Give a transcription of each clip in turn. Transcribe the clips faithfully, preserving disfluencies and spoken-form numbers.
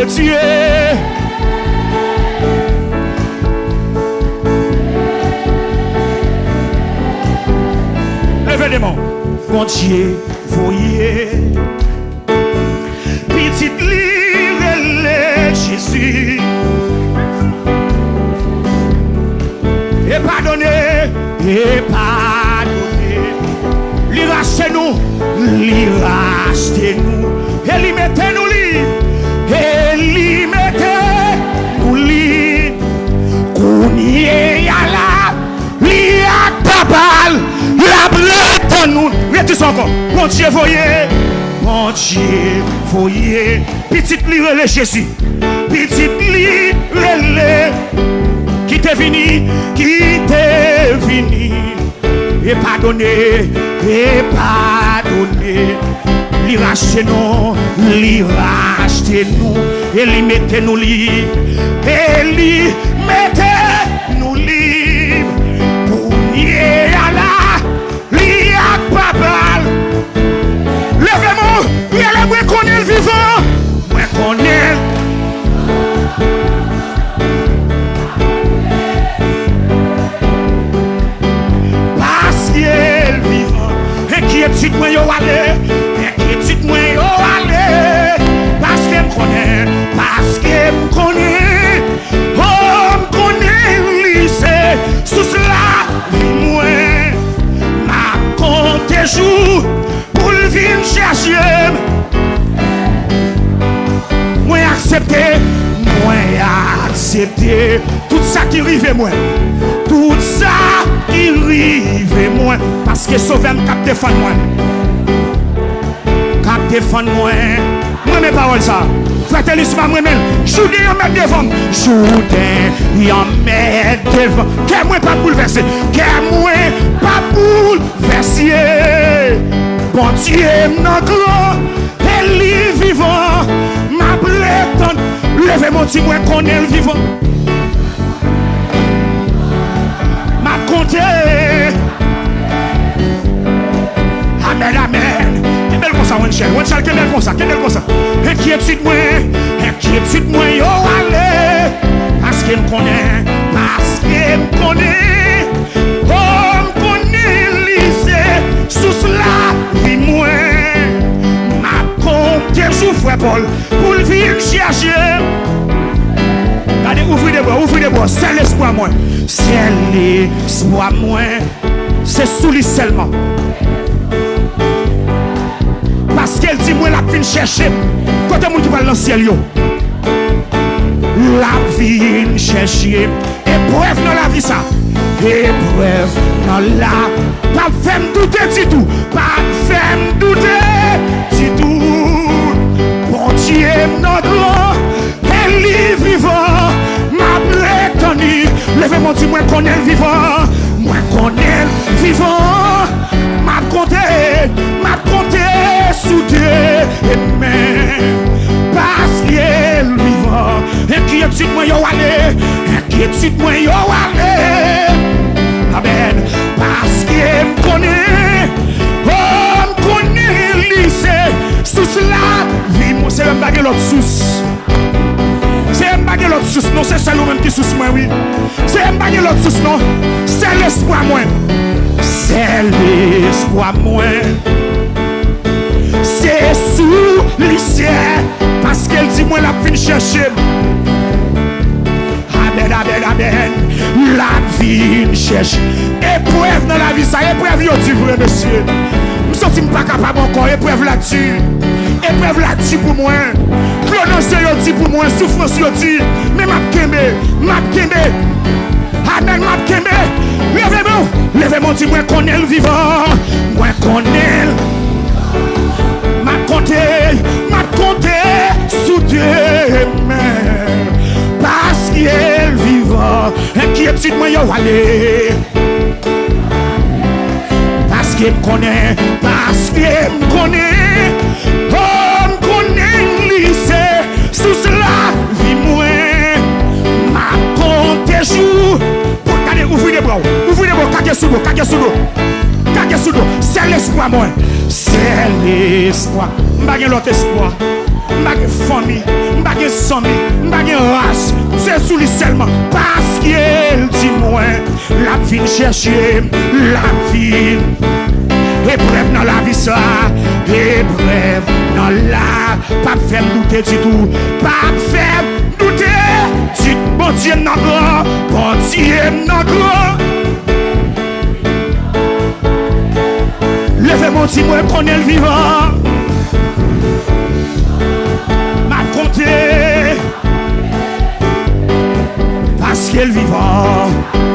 de Dieu. Levez les mains. Bon Dieu, voyez. Petite lire Jésus. Et pardonnez, et pardonnez. Lui rachetez-nous, lui rachetez-nous. Et lui mettez-nous libre. Et lui mettez-nous libre. Qu'on y est à la, lui a papal, la brette nous. Mettez encore. Bon Dieu, voyez. Bon Dieu, voyez. Petite lire Jésus. Petite lire qui t'est venu, qui t'est venu, et pardonner, et pardonner, lui racheter nous, lui racheter nous, et lui mettez nous libres, et lui mettez nous libres, pour nier à la, lui à papal. Levez-moi, levez-moi qu'on est vivant, moi qu'on est. Inquiétude moi yo aller, inquiétude moi yo aller, parce que me connaît, parce que me connaît, oh me connaît lycée, sous cela moi, ma compte jour pour venir chercher, moi accepter, moi accepter tout ça qui arrive moi. Tout ça qui arrive moi, parce que sauver me cap défendre moi. Cap défendre moi. Moi mes paroles ça. Fratellisme moi-même. Joudin en mettre devant. Joudin en mettre devant. Que moi pas bouleversé. Que moi pas bouleversé. Bon Dieu non grand. Elle est vivant. Ma prétende. Levez mon petit moi qu'on est vivant. Amen, amen. Quel bel comme ça, Wenchel. Wenchel, quel bel comme ça, quel bel comme ça. Inquiétude moi, inquiétude moi, yo allez. Parce qu'il me connaît, parce qu'il me connaît. Oh, me connaît, lycée. Sous cela, vie moi. Ma compte, joue frère Paul, pour le vivre chercher. Allez, ouvrez les bras, ouvrez les bras. C'est l'espoir, moi. C'est l'espoir, moi. C'est sous lui seulement. Parce qu'elle dit, moi, la vie chercher. Quand on qui va dans le ciel, yo. La vie chercher. Épreuve dans la vie, ça. Épreuve dans la. Pas faire me douter du tout. Pas faire me douter du tout. Bon Dieu, notre. Elle est vivant. Ma prétendue. Levez-moi, dis-moi qu'on est vivant. Moi qu'on est vivant. Ma compté, ma compté sous Dieu. Et même parce qu'elle est vivant. Inquiétude moi yo allez. Inquiétude moi yo allez. Amen. Parce qu'elle me connaît. Oh, me connaît lycée. Sous cela, vie moi c'est un baguette l'autre sous. C'est un baguette l'autre sous. Non, c'est celle même qui sous moi, oui. C'est un baguette l'autre sous, non. C'est l'espoir moi. C'est l'espoir moi. C'est sous lycée. Parce qu'elle dit moi la fin chercher. Amen, amen, amen. La vie cherche. Épreuve dans la vie, ça épreuve yo tu vrai monsieur. Je ne suis pas capable encore. Épreuve là-dessus. Épreuve là-dessus pour moi. Prononcer yo dit pour moi. Souffrance yo dit. Mais m'a kembe. M'a kembe. Amen, m'a kembe. Levez-moi. Levez-moi, dis-moi qu'on est le vivant. Moi qu'on est. M'a compté. M'a compté. Sous Dieu. Parce qu'il est vivant. Inquiétude, moi, yo, allez. Parce qu'il me connaît. Parce qu'il me connaît. Oh, me connaît, lycée. Sous cela, vie-moi. Ma compte joue. Pour garder, ouvrez les bras. Ouvrez les bras. Kage sous l'eau. Kage sous l'eau. Kage sous l'eau. C'est l'espoir, moi. C'est l'espoir. M'bagay l'autre espoir. m'bagé famille, m'bagé famille, m'bagé race. C'est sous lui seulement parce qu'il dit moi, la vie chercher, la vie. Épreuve dans la vie ça, épreuve dans la, pas me faire douter du tout, pas me faire douter. Tu bon Dieu n'a grand, bon Dieu n'a grand. Levez mon petit moi qu'on est le vivant. M'a compté parce qu'il est vivant.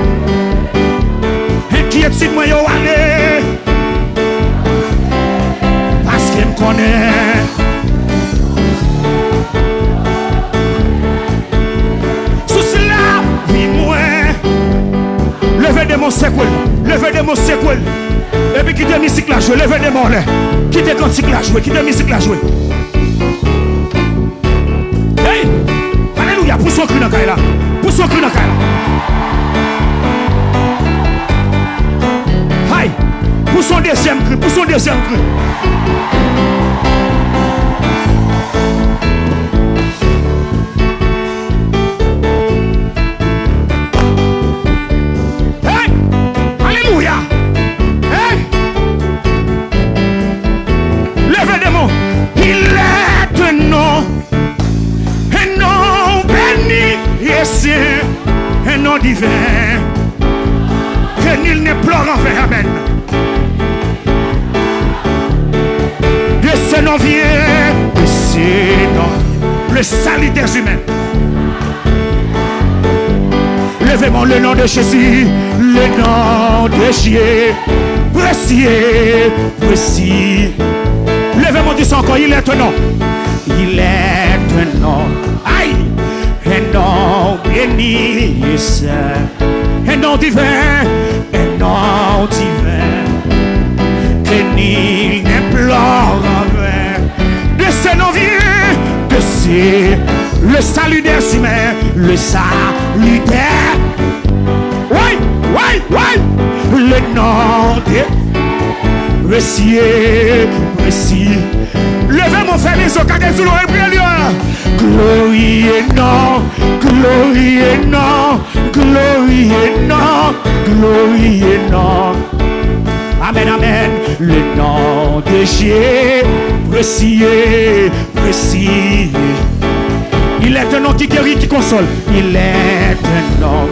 Inquiétude moi yo allé parce qu'il me connaît. Sous cela, vie moi. Levez de mon séquel, levez de mon séquel. Et puis quittez musique la jouer, levez des mots là. Quittez cantique la jouer, quittez musique la jouer. Hey! Alléluia, pousse son cri dans la là. Pousse son cri dans la là. Aïe! Pousse son deuxième cri, pousse son deuxième cri. Hey! Alléluia! Il est un nom, un nom béni et saint, un nom divin, que nul ne pleure envers. Amen. De ce nom vient, de ce nom, le salut des humains. Levez-moi le nom de Jésus, le nom de Jésus, précieux, précieux. Levez-moi du sang encore, il est un nom. Il est un nom. Aïe! Un nom béni et saint. Un nom divin. Un nom divin. Que nul n'implore en vain. De ce nom vient. De ce. Le salut des humains. Le salut des. Oui, oui, oui. Le nom des. Précieux, précieux. Levez mon frère les occasions sous l'oreille. Glorie et non, glorie et non, glorie et non, glorie et non. Amen, amen. Le nom de Jésus, précieux, précieux. Il est un nom qui guérit, qui console. Il est un nom.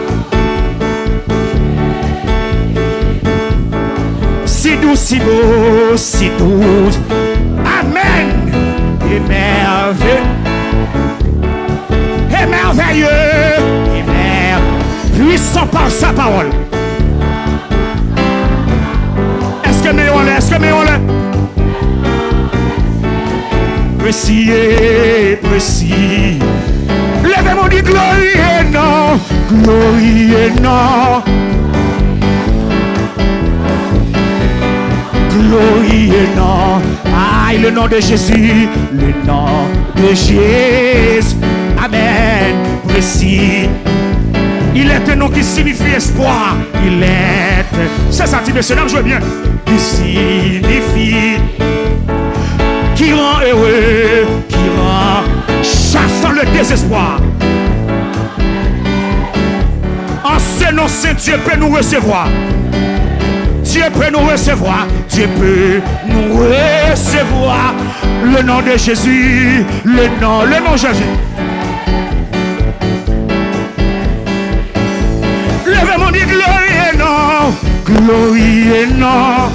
Si doux, si beau, si doux. Amen. Et merveilleux. Et merveilleux. Et merveilleux. Puissant par sa parole. Est-ce que meilleur l'est? Est-ce que meilleur l'est? Précieux, précieux. Levez-moi du glorie et non. Glorie et non. Glorie et nom. Aïe, le nom de Jésus. Le nom de Jésus. Amen. Précis. Il est un nom qui signifie espoir. Il est. C'est ça, monsieur, là, je veux bien. Il signifie. Qui rend heureux. Qui rend chassant le désespoir. En ce nom, c'est Dieu peut nous recevoir. Dieu peut nous recevoir, Dieu peut nous recevoir. Le nom de Jésus, le nom, le nom de Jésus. Levez-moi dit glorie et non, glorie et non.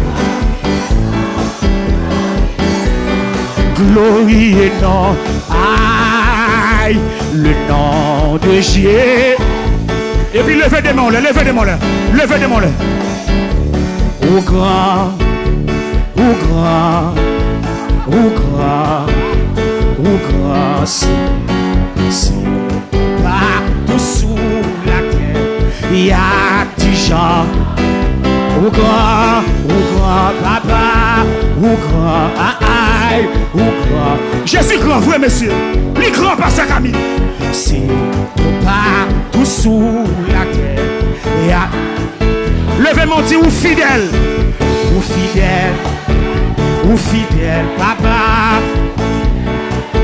Glorie et non, aïe, le nom de Jésus. Et puis levez des mains là, levez des mains là, levez des mains là. Au grand, au grand, au grand, au grand, c'est, c'est partout sous la terre, il y a des gens. Au grand, au grand, papa, au grand, aïe, au grand. Jésus grand, vrai monsieur, les grands par sa camille. C'est partout sous la terre, il y a. Levez mon Dieu, ou fidèle, ou fidèle, ou fidèle, papa.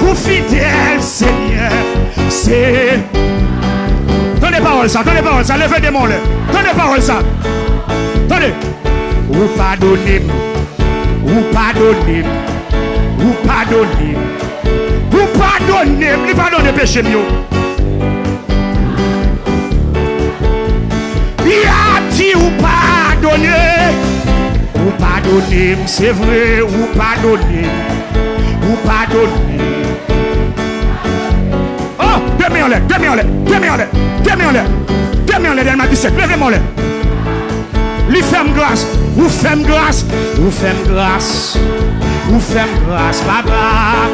ou fidèle Seigneur, c'est... Tenez parole ça, tenez parole ça, levez des mains là. Tenez parole ça. Tenez. Ou pardonnez, ou pardonnez, ou pardonnez, ou pardonnez, ou pardonnez péché mieux. Il a dit ou pardonnez, ou pardonnez, c'est vrai, ou pardonnez, ou pardonnez. Oh, deux mains en l'air, deux mains en l'air, deux mains en l'air, deux mains en l'air, deux mains en l'air, elle m'a dit sept, levez-moi l'air. Lui fait grâce, vous faites grâce, vous faites grâce, vous faites grâce, papa.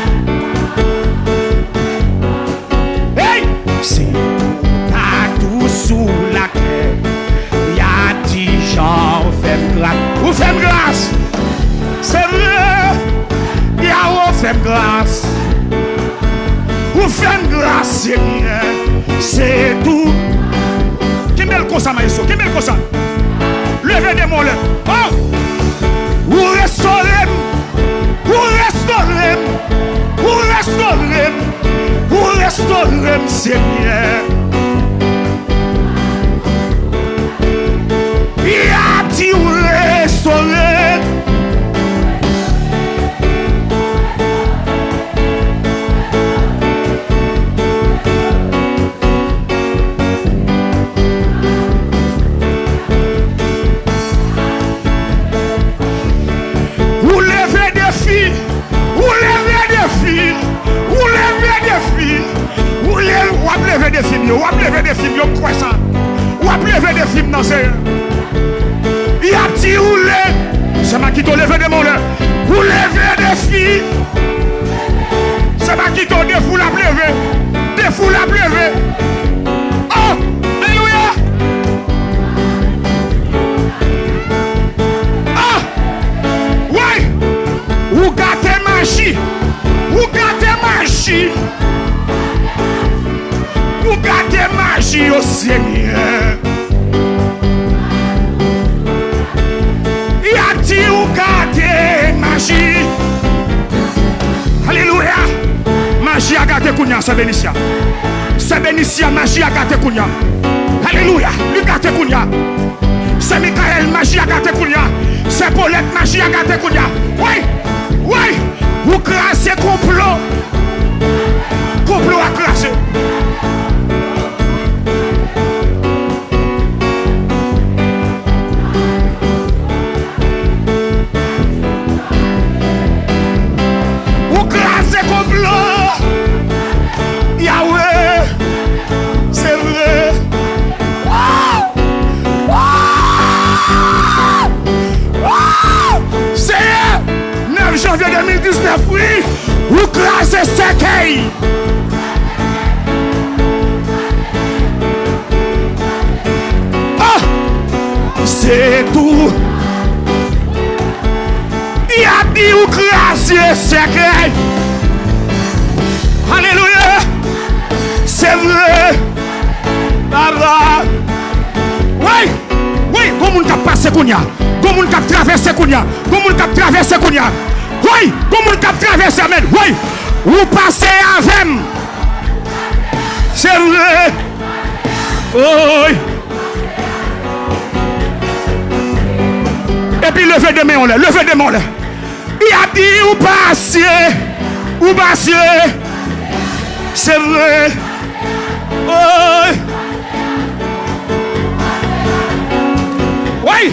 Hey, c'est pas tout sous la terre. Il y a dix gens, vous faites grâce, vous faites grâce. C'est vrai, il y a vous faites grâce. Vous faites grâce, Seigneur, c'est tout. Qui met le constat, maïso? Qui met le constat? Levez des mots là. Oh! Vous restaurez, vous restaurez, vous restaurez, vous restaurez, Seigneur. Il a dit vous restaurez. Lever des films, ou lever des films, ou quoi ça? Ou lever des films dans ces. Il y a petit ou les. C'est ma qui t'a levé des mots là. Ou lever des filles. C'est ma qui t'a des fous la lever. Des fous la lever. Oh! Alléluia! Ah! Ouais! Ou gâtez magie. Ou gâtez magie. Vous gardez magie au Seigneur. Il a dit vous gardez magie. Alléluia. Magie a gardé Kounia, c'est Bénicia. C'est Bénicia, magie a gardé Kounia. Alléluia. Lui gardé Kounia. C'est Michael, magie a gardé Kounia. C'est Paulette, magie a gardé Kounia. Oui, oui. Vous crasez complot. Complot a crassé. Yahweh, c'est vrai. Wow! Wow! Wow! C'est neuf janvier deux mille dix-neuf, oui. Vous crasez Sekeï. Oh! C'est tout. Il a dit vous crasez Sekeï. Alléluia. C'est vrai. Baba. Oui. Oui. Comment on a passé Kounia? Comment on a traversé Kounia? Comment on a traversé Kounia? Oui. Comment on a traversé Amen? Oui. Vous passez avec. C'est vrai. Oui. Et puis levez des mains là. Levez des mains là. Il a dit vous passez. Vous passez. C'est vrai. Oh. Oui.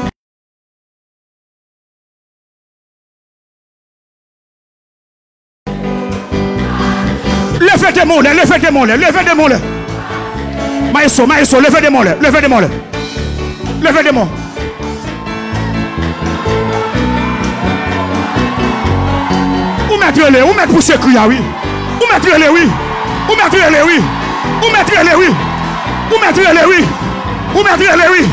Levez des mots, levez des mots, levez des mots. Maïso, maïso, levez des mots, levez des mots. Levez des mots. Où mettre-les, où mettre pour ce cri, oui. Où mettre-les, oui. Où mettre-les, oui. Où mettre-les, oui. Où mettre-les, oui. Où mettre-les, oui.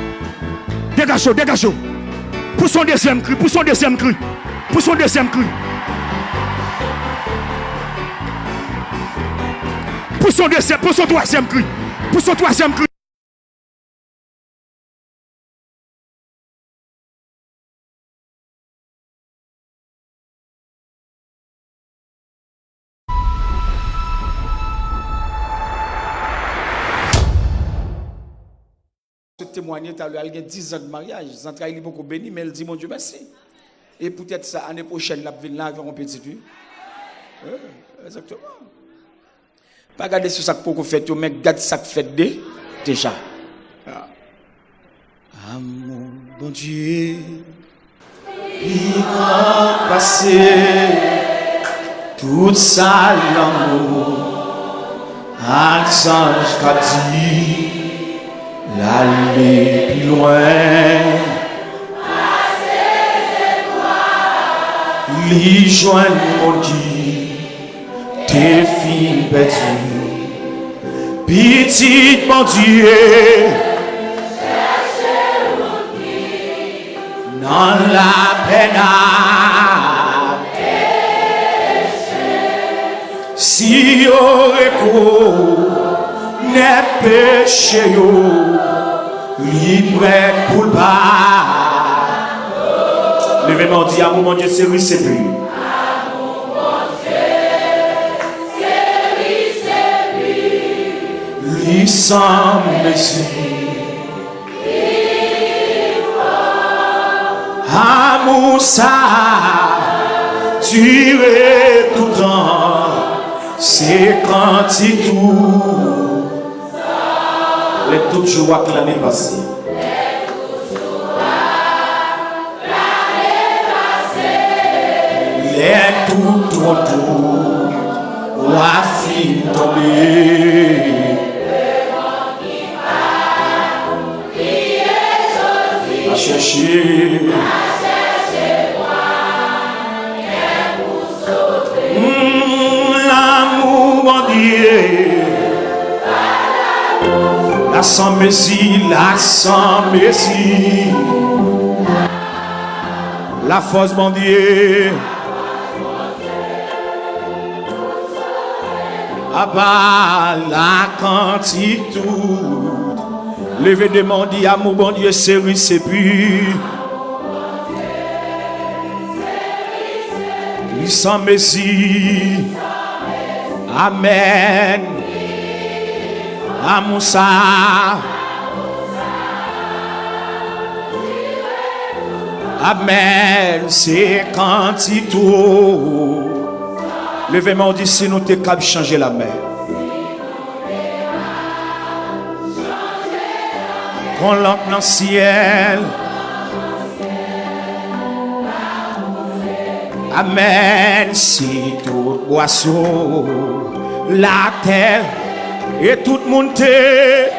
Dégagez, dégagez. Pour son deuxième cri, pour son deuxième cri, pour son deuxième cri. Pour son deuxième, pour son troisième cri. Pour son troisième cri. Témoigner, tu as eu dix ans de mariage. Zantra, il est beaucoup béni, mais elle dit, mon Dieu, merci. Et peut-être ça, l'année prochaine, la vie là, avec un petit peu. Oui, exactement. Pas regarder ce que vous faites, mais regardez ce que vous faites déjà. Amour, bon Dieu, il a passé tout ça, l'amour, un ange qu'a dit. L'aller plus loin, les joindre mon Dieu, tes filles perdues, petit mon Dieu, dans la peine, si aurait n'est péché, libre pour le pas. Levez-moi, dit amour, mon Dieu, c'est lui, c'est lui. Amour, mon Dieu, c'est lui, c'est lui. Lui sans mesure. Amour, ça, durer tout le temps. C'est quand il tout. Les toutes joies que l'année passée. Les toutes joies l'année passée. Les toutes retours. La fille tombée. Le vent qui part. Qui est choisi. À chercher. À chercher moi. Qu'est pour sauver. Mmh, l'amour, mon Dieu. La sans messie, la sans messie, la force mon Dieu, ah bah la quantité, levez de mon Dieu, amour bon Dieu, c'est lui, c'est plus, lui sans messie, amen. Amour ça, amen, c'est quand il tout. Levez-moi, on dit si nous t'es capable de changer la mer. Qu'on l'entre dans le ciel. Amen, c'est toute boisson, la terre. Et tout le monde t'est.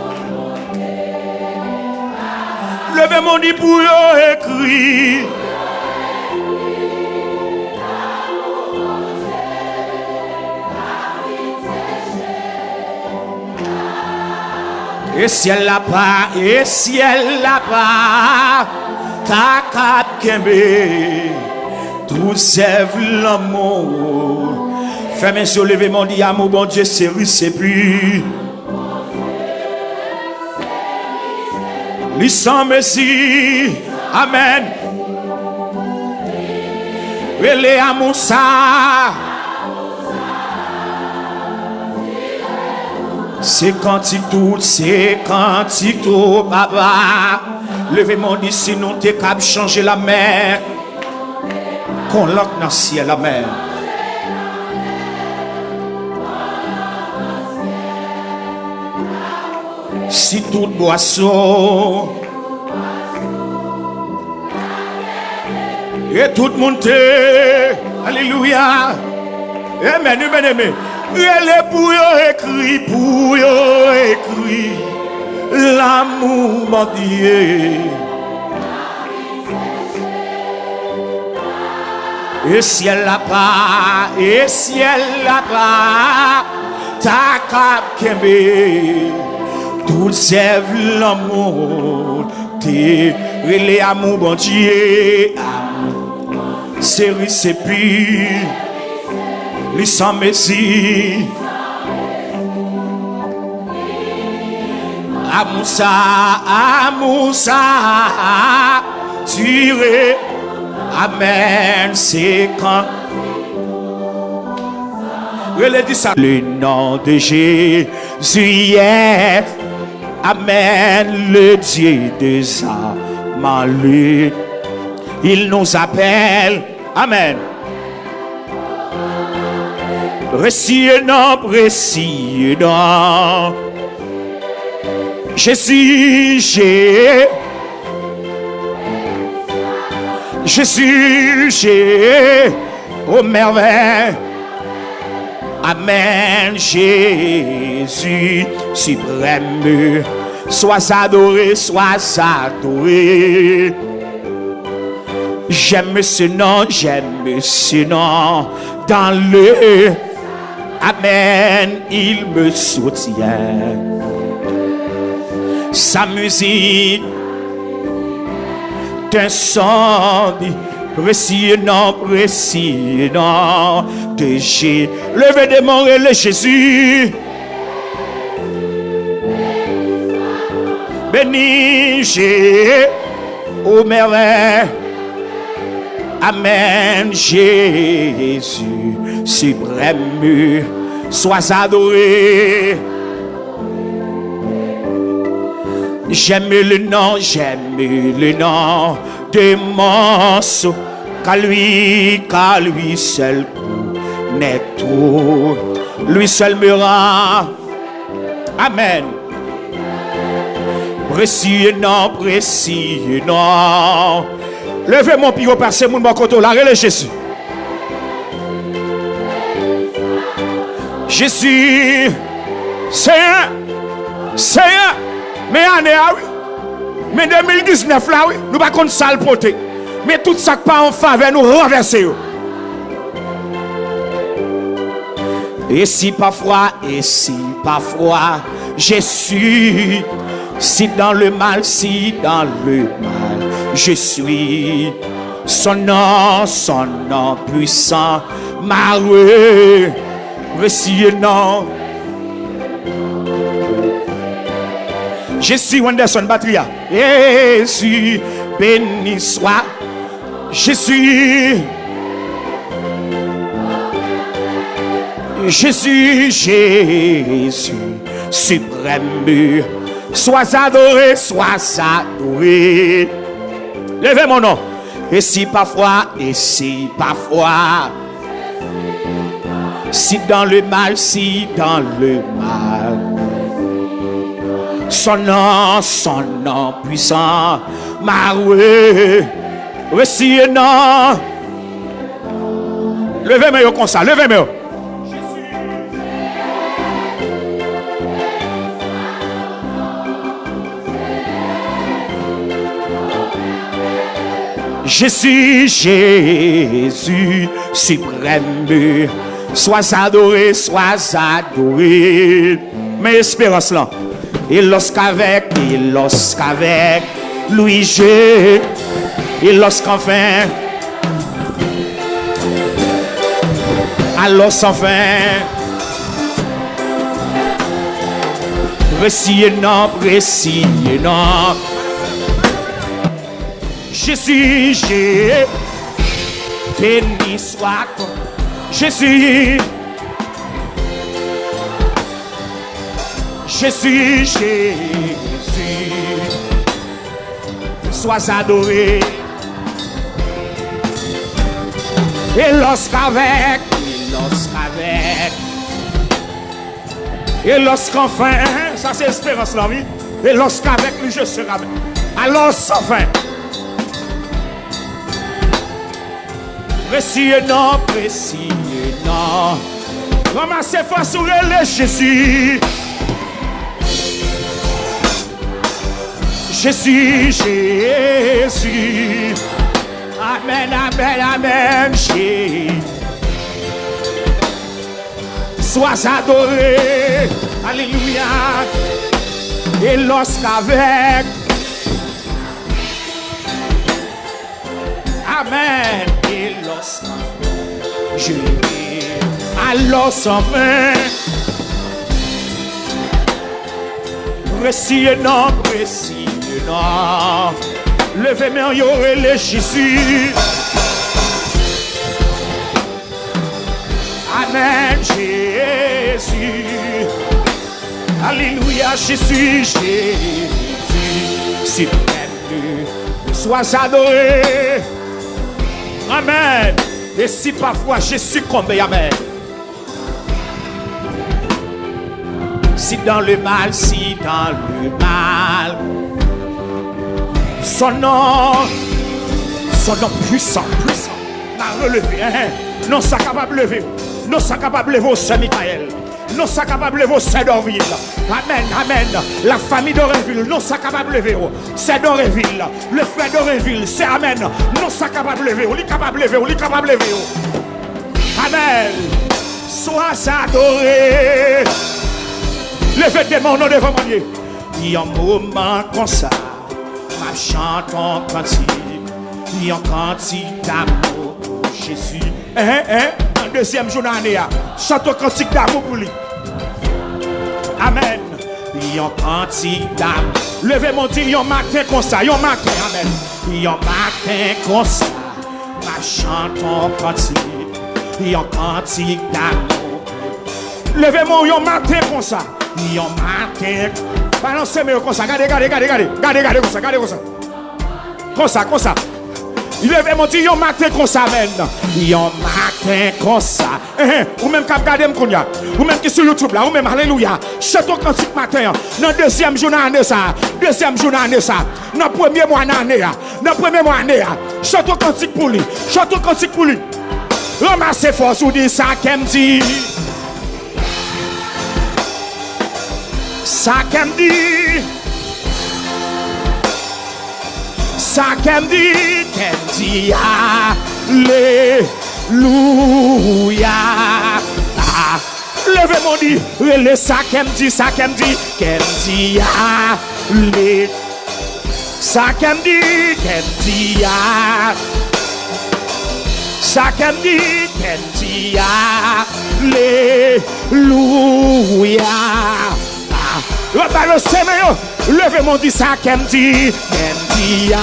Levez mon dit pour écrit. Et si elle l'a pas, et si elle l'a pas, ta cap kembe, tout sève l'amour. Fais mes yeux, levez mon dit amour, bon Dieu, c'est lui, c'est plus. Lui sans messie, amen. Relais amour ça. C'est quand il tout, c'est quand il tout, papa. Levez mon dit si nous t'es capable de changer la mer. Qu'on l'ocque dans le ciel, la mer. Si toute boisson et tout le monde t'est, alléluia, amen, amen, amen. Elle est pour écrit, pour écrit, l'amour mon Dieu. Et si elle l'a pas, et si elle l'a pas, ta cap kembe. Tout sève l'amour, t'es relais amour, bon Dieu. C'est lui, c'est plus, lui sans messie. Amoussa, Amoussa, tiré. Amen, c'est quand. Le nom de Jésus est. Amen, le Dieu des Amalek. Il nous appelle. Amen. Précieux-nom, précieux-nom. Jésus, j'ai. Jésus, j'ai. Oh merveille. Amen, Jésus suprême. Sois adoré, sois adoré. J'aime ce nom, j'aime ce nom. Dans le Amen, il me soutient. Sa musique d'un son précieux nom, précieux nom de Jésus. Levez des morts et le Jésus. Béni Jésus, ô merveille. Amen, Jésus suprême, sois adoré. J'aime le nom, j'aime le nom de mon sauveur, car lui, car lui seul connaît tout, lui seul me rend. Amen. Précieux nom, précieux nom. Levez mon pied au passé, mon côté, la relève Jésus. Jésus, c'est un, c'est un, mais année, oui. Mais deux mille dix-neuf là, oui, nous ne pouvons pas ça le porter. Mais tout ça qui pas en faveur, nous renverser. Et si parfois, et si parfois, je suis, si dans le mal, si dans le mal, je suis, son nom, son nom puissant, mareux, précieux nom. Je suis Wenderson Batria. Jésus, béni soit. Je suis. Je suis Jésus, suprême. Sois adoré, sois adoré. Levez mon nom. Et si parfois, et si parfois, si dans le mal, si dans le mal, son nom, son nom puissant, mareux, aussi un nom. Levez-moi comme ça, levez-moi. Je suis Jésus suprême. Sois adoré, sois adoré. Mais espérance là. Et lorsqu'avec, et lorsqu'avec lui je, et lorsqu'enfin, alors sans fin, précieux nom, précieux nom. Je suis Jésus, béni soit je suis, je suis Jésus, sois adoré. Et lorsqu'avec, et lorsqu'avec, et lorsqu'enfin, ça c'est l'espérance la vie, et lorsqu'avec lui je serai avec. Alors sans fin. Précieux nom, précieux nom. Ramassez fort sur le Jésus. Je suis Jésus. Amen, amen, amen. Jésus. Sois adoré. Alléluia. Et lorsqu'avec. Amen. Et lorsqu'enfin, je vais, alors sans fin, précis non, précis non. Levez-moi, y aurait les Jésus. Amen, Jésus. Alléluia, Jésus, Jésus. S'il t'aime, sois adoré. Amen. Et si parfois je succombe, amen. Si dans le mal, si dans le mal, son nom, son nom puissant, puissant, m'a relevé. Hein? Non, ça capable de lever. Non, ça capable de lever au Saint-Michael. Non, ça capable de lever au Saint-Dorville. Amen, amen. La famille d'Oréville, non, ça capable de lever. C'est d'Oréville. Le frère d'Oréville, c'est amen. Non, ça capable de lever. On est capable de lever. On est capable de lever. Amen. Sois adoré. Levez des mains au nom de votre Dieu. Il y a un moment comme ça. Ma chante en cantique. Il y a un cantique d'amour pour Jésus. Hein, hein? Un deuxième jour dans l'année. Chante un cantique d'amour pour lui. Amen. Il y a un cantique d'amour. Levez mon Dieu, il y a un matin comme ça. Il y a un matin, amen. Il y a un matin comme ça. Ma chante en cantique. Il y a un cantique d'amour. Levez mon, il y a un matin comme ça. Il y a un matin. Balancez-moi comme ça. Regardez, regardez, regardez, regardez. Regardez, regardez comme ça. Regardez comme ça. Comme ça, comme ça. Levez mon Dieu, il y a un matin comme ça, amen. Il y a un matin comme ça. Ou même qui regardez mon cognac. Ou même qui sur YouTube là. Ou même, alléluia. Chante au cantique matin. Dans le deuxième jour d'année ça. Deuxième jour d'année ça. Dans le premier mois d'année. Dans le premier mois d'année. Chante au cantique pour lui. Chante au cantique pour lui. Ramassez force ou dit ça qu'elle dit. Ça qu'elle dit. Ça qu'elle dit, qu'elle dit, alléluia. Ah, levez mon dit, le ça qu'elle dit, ça qu'elle dit, qu'elle dit, alléluia. Ça qu'elle dit, qu'elle dit, ça qu'elle dit, qu'elle dit, alléluia. Levez mon dit ça qu'elle dit, qu'elle dit,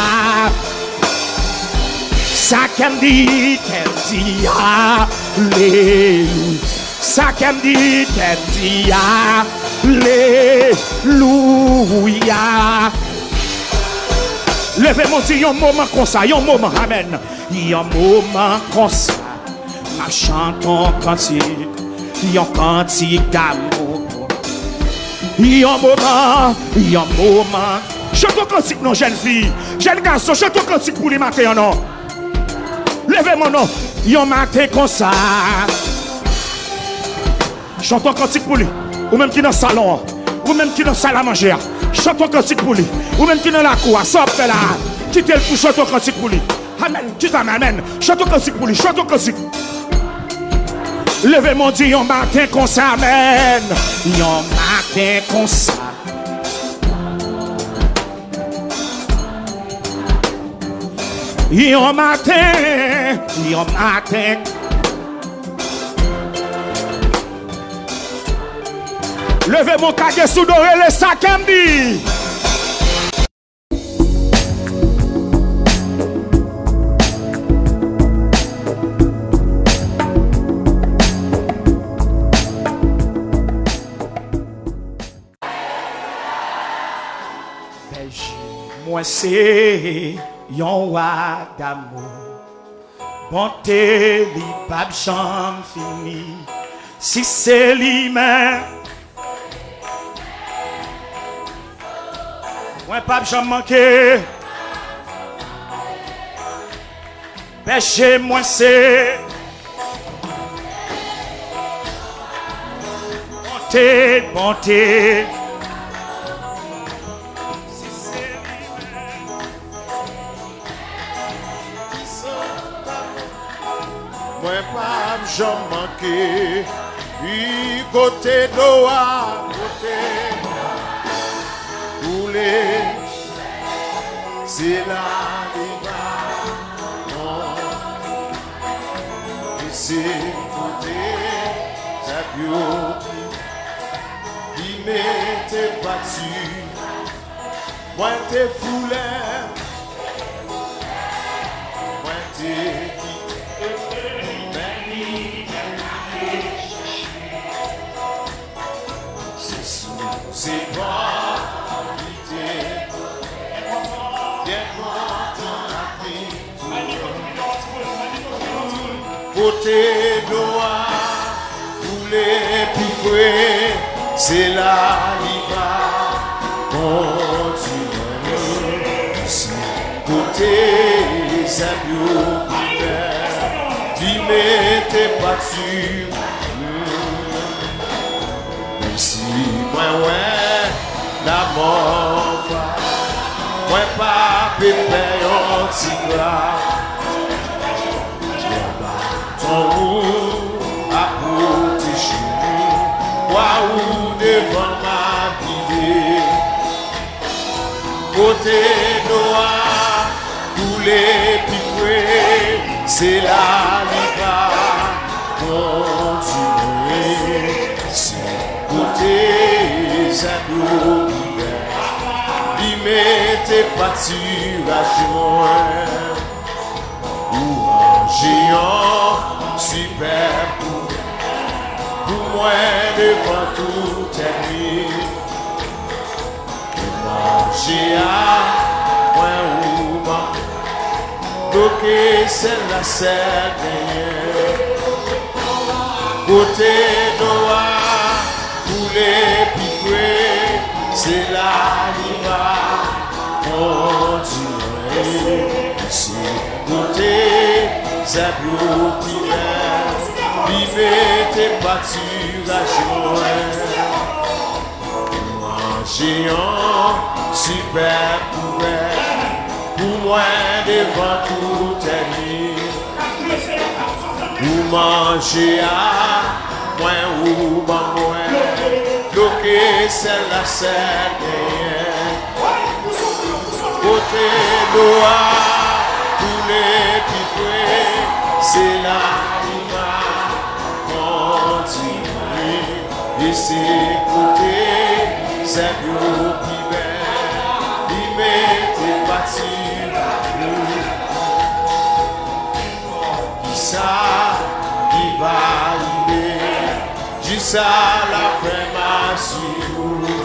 ça qu'elle dit, qu'elle dit, alléluia. Ça qu'elle dit, qu'elle dit, alléluia. Levez mon dit, il y a un moment comme ça, il y a un moment, amen. Il y a un moment comme ça, ma chante en cantique, il y a un cantique d'amour. Il y a un moment, il y a un moment. Chante un cantique, non, jeune fille. Jeune garçon, chante un cantique pour les matins, non. Levez mon nom. Il y a un matin comme ça. Chante un cantique pour lui. Ou même qui est dans le salon. Ou même qui est dans la salle à manger. Chante un cantique pour lui. Ou même qui est dans la cour. Sors là. Quittez le pour chanter un cantique pour lui. Amen. Quitte amen, amen. Chante un cantique pour lui. Chante un cantique. Levez mon Dieu, un matin comme ça, amen. Un matin comme ça. Un matin, un matin. Levez mon caguet sous doré, le sac M D. Moi c'est yon roi d'amour, bonté li pas jamais fini. Si c'est lui-même, moi pas jamais manqué. Péché moi c'est bonté, bonté. Moi pas j'en manqué, puis côté d'Oa, côté coulé, c'est la riva, non, et c'est côté Zabio qui m'était battu. Moi t'es foulé, moi t'es c'est sous ses bras, bien content la vie. Côté Noah, tous les pifouets, c'est là il va continuer. Côté Zabio, tu m'étais pas sûr. Même si moi ouais, la mort va, moi pas pépé en tigre. Ton roux à protéger, waouh devant ma vie. Côté noir, tous les pifouets, c'est la liba continuer. C'est côté Zabio, il m'était pas sur à joindre. Géant, super pour, pour moi devant toute la nuit. Géant, moi ou moi, bloqué c'est la scène. Côté noir, tous les pifouets, c'est la liba continuer. C'est côté Zabio qui rêve, il m'était battu à joindre. Un géant super couvert, pour moi devant toute la nuit. Pour manger à moins ou moins moins, bloqué c'est la scène. Côté noir, tous les pifouets, c'est la lima continue. Et c'est côté Zabio qui bête, il m'était battu. Qui ça, il va arriver, juste à la fin ma suite.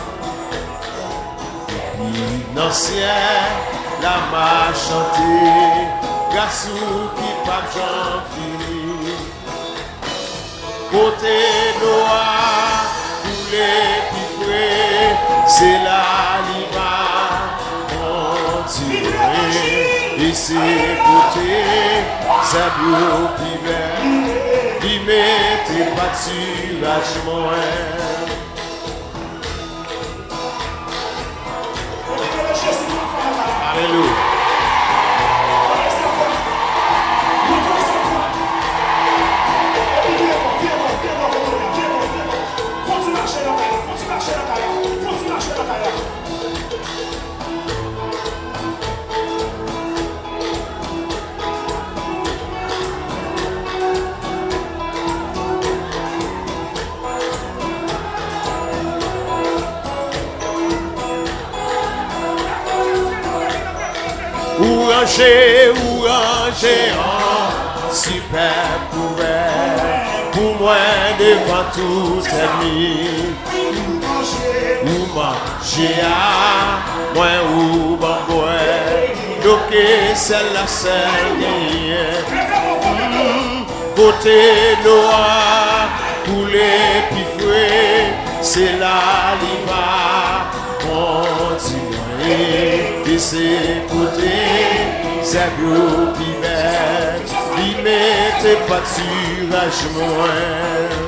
Depuis l'ancien, la m'a chanté, garçon qui pas j'en fini. Côté noir, tous les pifouets, c'est la liba continuer. Et c'est côté Zabio qui vient, il m'était battu à joindre. Alléluia. Ou ranger, ou ranger en super couvert, pour moi devant toute la nuit. Ou manger à moi ou bamboué, donc c'est la scène. Côté noir, tous les pifouets, c'est la liba continuer. Et c'est côté Zabio qui bête, il m'était pas sur à joindre.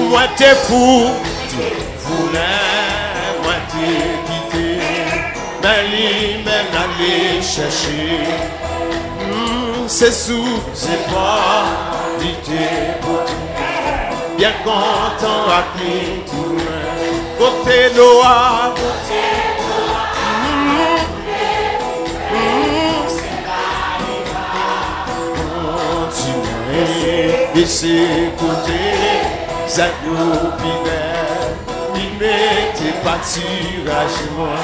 moi t'es fou, voulais moi t'es quitté, mais lui même aller chercher. Mm, c'est sous, c'est pas, l'idée pour tout. Bien content à qui tout le côté Noah, côté Noah, continuez, et c'est côté, ça nous vivait, il m'était pas tirage moi.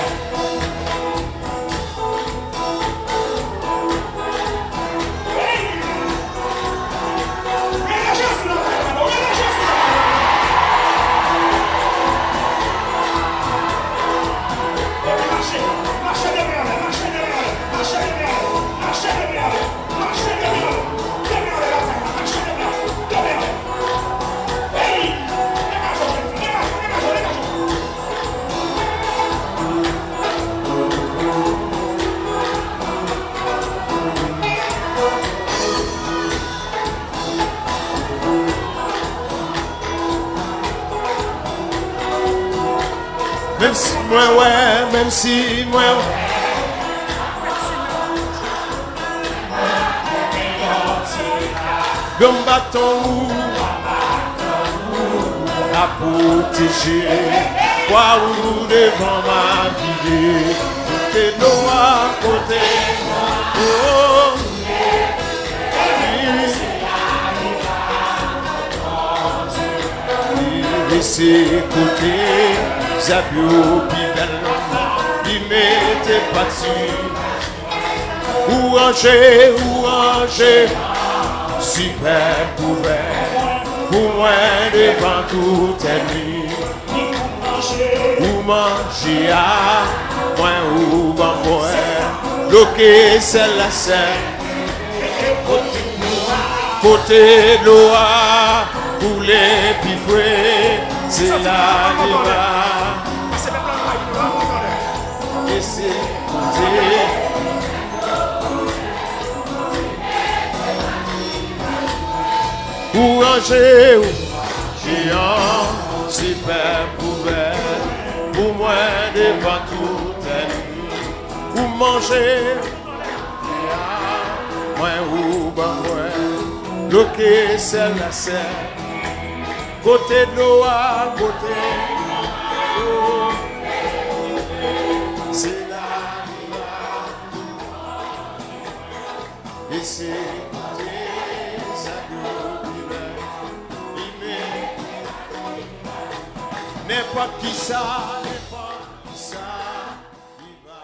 Même si moi ouais, même si moi ouais. Comme bâton à protéger, quoi ou devant ma vie, côté Noah, côté oh, et c'est côté Zabio, Bibel, il m'était battu. Ou ranger, ou ranger, super couvert, pour moi devant toute nuit. Ou manger à moi ou ban moi, bloquer c'est la scène. Côté de l'eau, pour les pifouets, c'est la débat. Et c'est côté. Ou ranger, ou géant, super couvert, pour moi devant toute nuit. Ou manger, moi ou ban moi, bloquer c'est la scène. Côté de l'eau à côté de l'eau, c'est la vie. Et c'est côté, ça n'importe qui ça, n'importe qui ça, il va.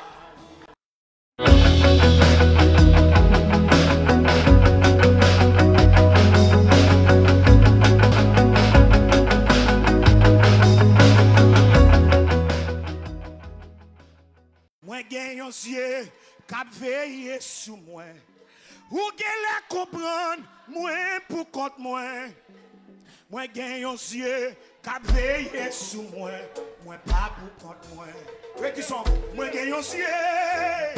Moi gagne un ciel, cap veiller sous moi. Ou gagne la comprendre, moi pour compte moi. Moi gagne un ciel, cap veiller sous moi. Moi pas pour compte moi. Oui, qui sont, moi gagne un ciel.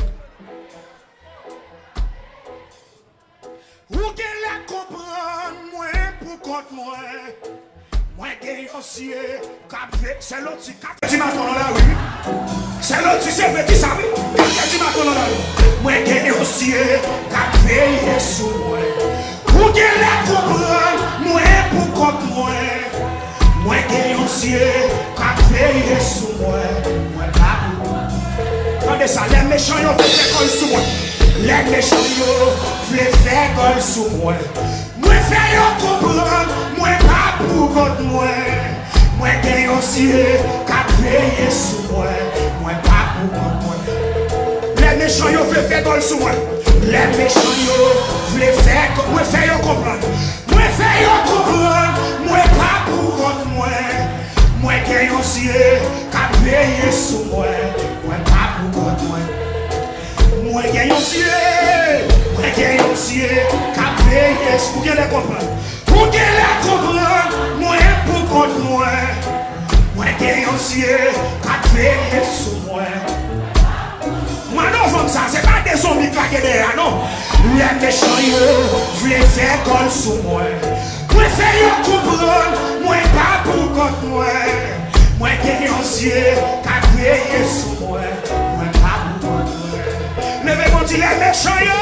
Ou gagne la comprendre, moi pour compte moi. Moi gagne un ciel, cap veiller, c'est l'autre qui cap veiller dans la rue. C'est l'autre qui s'est fait qui savait, cap veiller dans la rue. Moi gagne un ciel, cap veiller sous moi. Ou gagne la comprendre, moi pour compte moi. Moi gagne un ciel, cap veiller sous moi. Moi pas pour. Regardez ça, les méchants ils veulent faire colle sous moi. Les méchants ils veulent faire colle sous moi. Moi fais yo comprendre, moi pas pour compte moi. Moi gagne un ciel, cap veiller sous moi. Moi pas pour compte moi. Les méchants ils veulent faire colle sous moi. Les méchants ils veulent faire colle, moi fais yo comprendre. Moi fais yo comprendre, moi pas pour compte moi. Moi gagne un ciel, cap veiller sous moi. Moi pas pour compte moi. Moi gagne un ciel, moi gagne un ciel, cap veiller sous moi. Vous les comprendre? Vous les comprendre? Moi pour compte moi. Moi gagne un ciel, cap veiller sous moi. Moi non comme ça, c'est pas des zombies claqués derrière, non. Les méchants, ils veulent faire colle sous moi. Moi fais yo comprendre, moi pas pour contre moi. Moi dénoncier, qu'a payé sous moi. Moi pas pour contre moi. Levez-moi dit les méchants yo.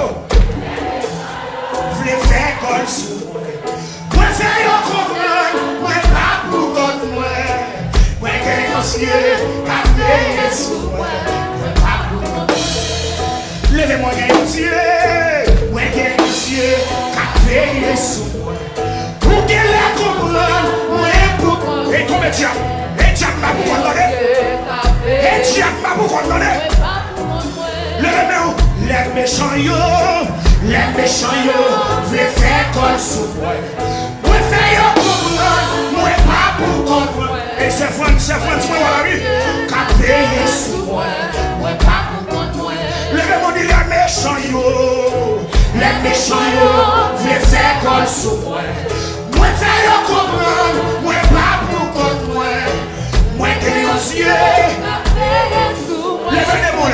V'lez faire colle sous moi. Moi fais yo comprendre, moi pas pour contre moi. Moi dénoncier, qu'a payé sous moi. Moi pas pour contre moi. Levez-moi dénoncier, moi dénoncier, qu'a payé sous moi. Pour qu'elle la comprenne, moi pour. Et toi, mes diables, et diable m'a pour condamner. Et diable m'a pour condamner. Levez-moi, les méchants yo, les méchants yo, veulent faire colle sous moi. Moi fais yo comprendre, moi pas pour comprendre. Et c'est France, c'est France, moi la vie, qu'a payé sous moi. Moi pas pour comprendre. Levez-moi dit les méchants yo, les méchants yo, veulent faire colle sous moi. Moi fais yo comprendre, moi pas pour comprendre. Moi dénoncier, levez-moi.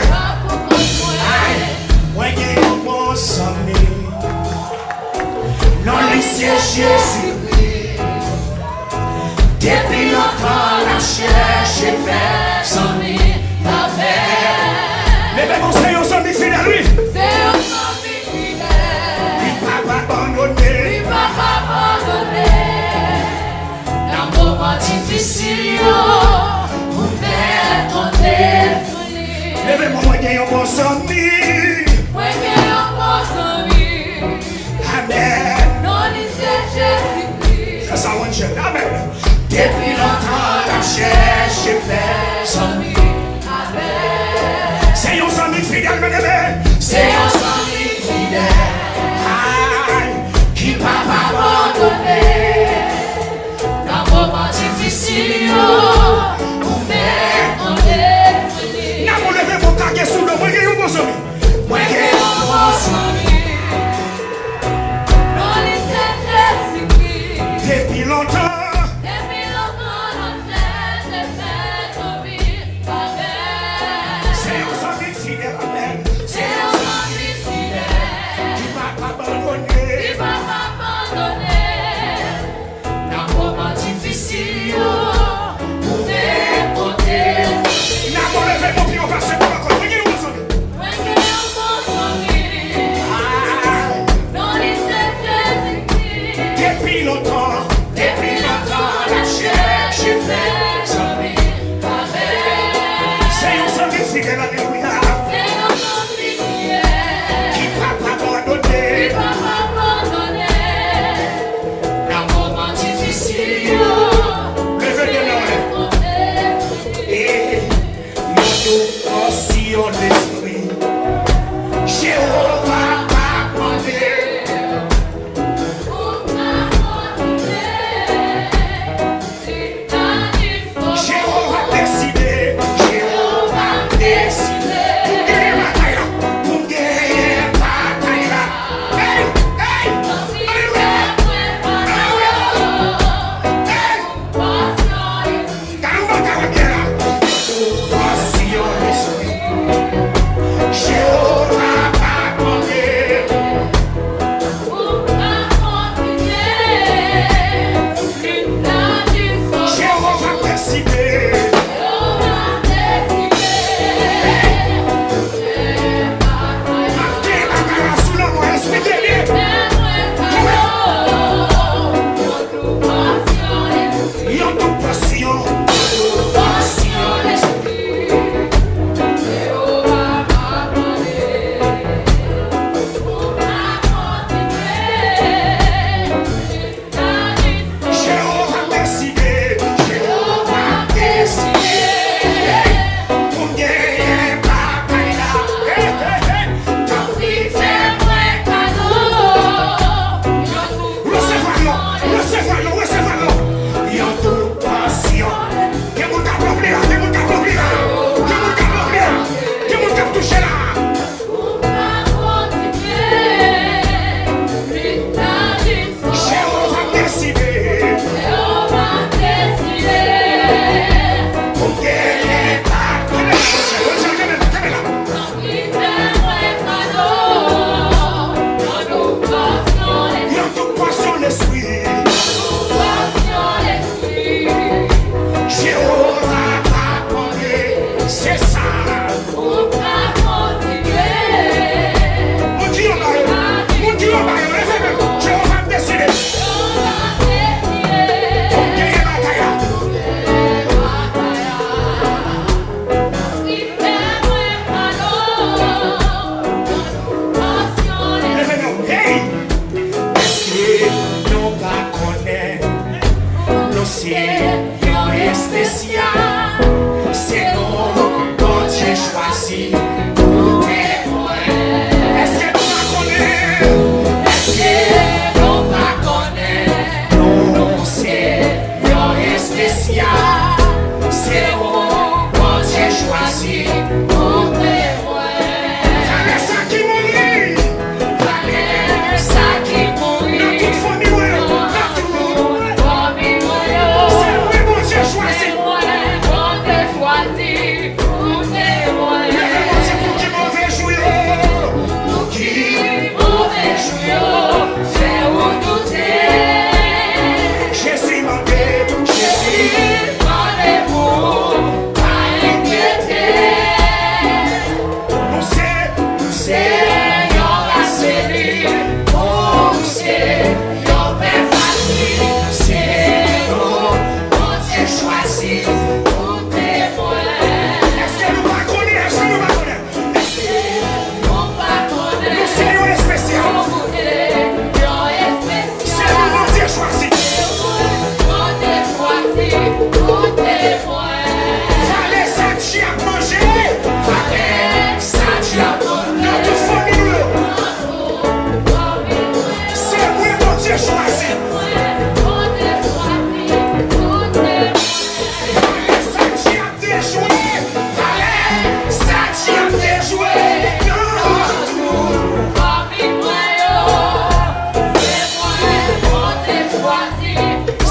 Moi j'ai un bon sommet. Non, lycée Jésus-Christ. Depuis longtemps, la cherche est faite. Sommet, la paix. Levez-moi, c'est un sommet fidèle, lui. C'est un sommet fidèle. Il va pas abandonner. Il va pas abandonner. Dans un moment difficile, vous faites compter sur lui. Levez-moi, moi j'ai un bon sommet. Moi j'ai un bon sommet. Amen. Non, lycée Jésus-Christ. Ça, ça, on jette. Amen. Depuis longtemps, la cherche est faite. Sommet, amen. C'est un sommet fidèle, mes amis. C'est un sommet fidèle. Aïe. Qui va pas abandonner. Dans un moment difficile, vous faites compter sur lui. N'a pas levé mon caquet sous le moi, j'ai un bon sommet.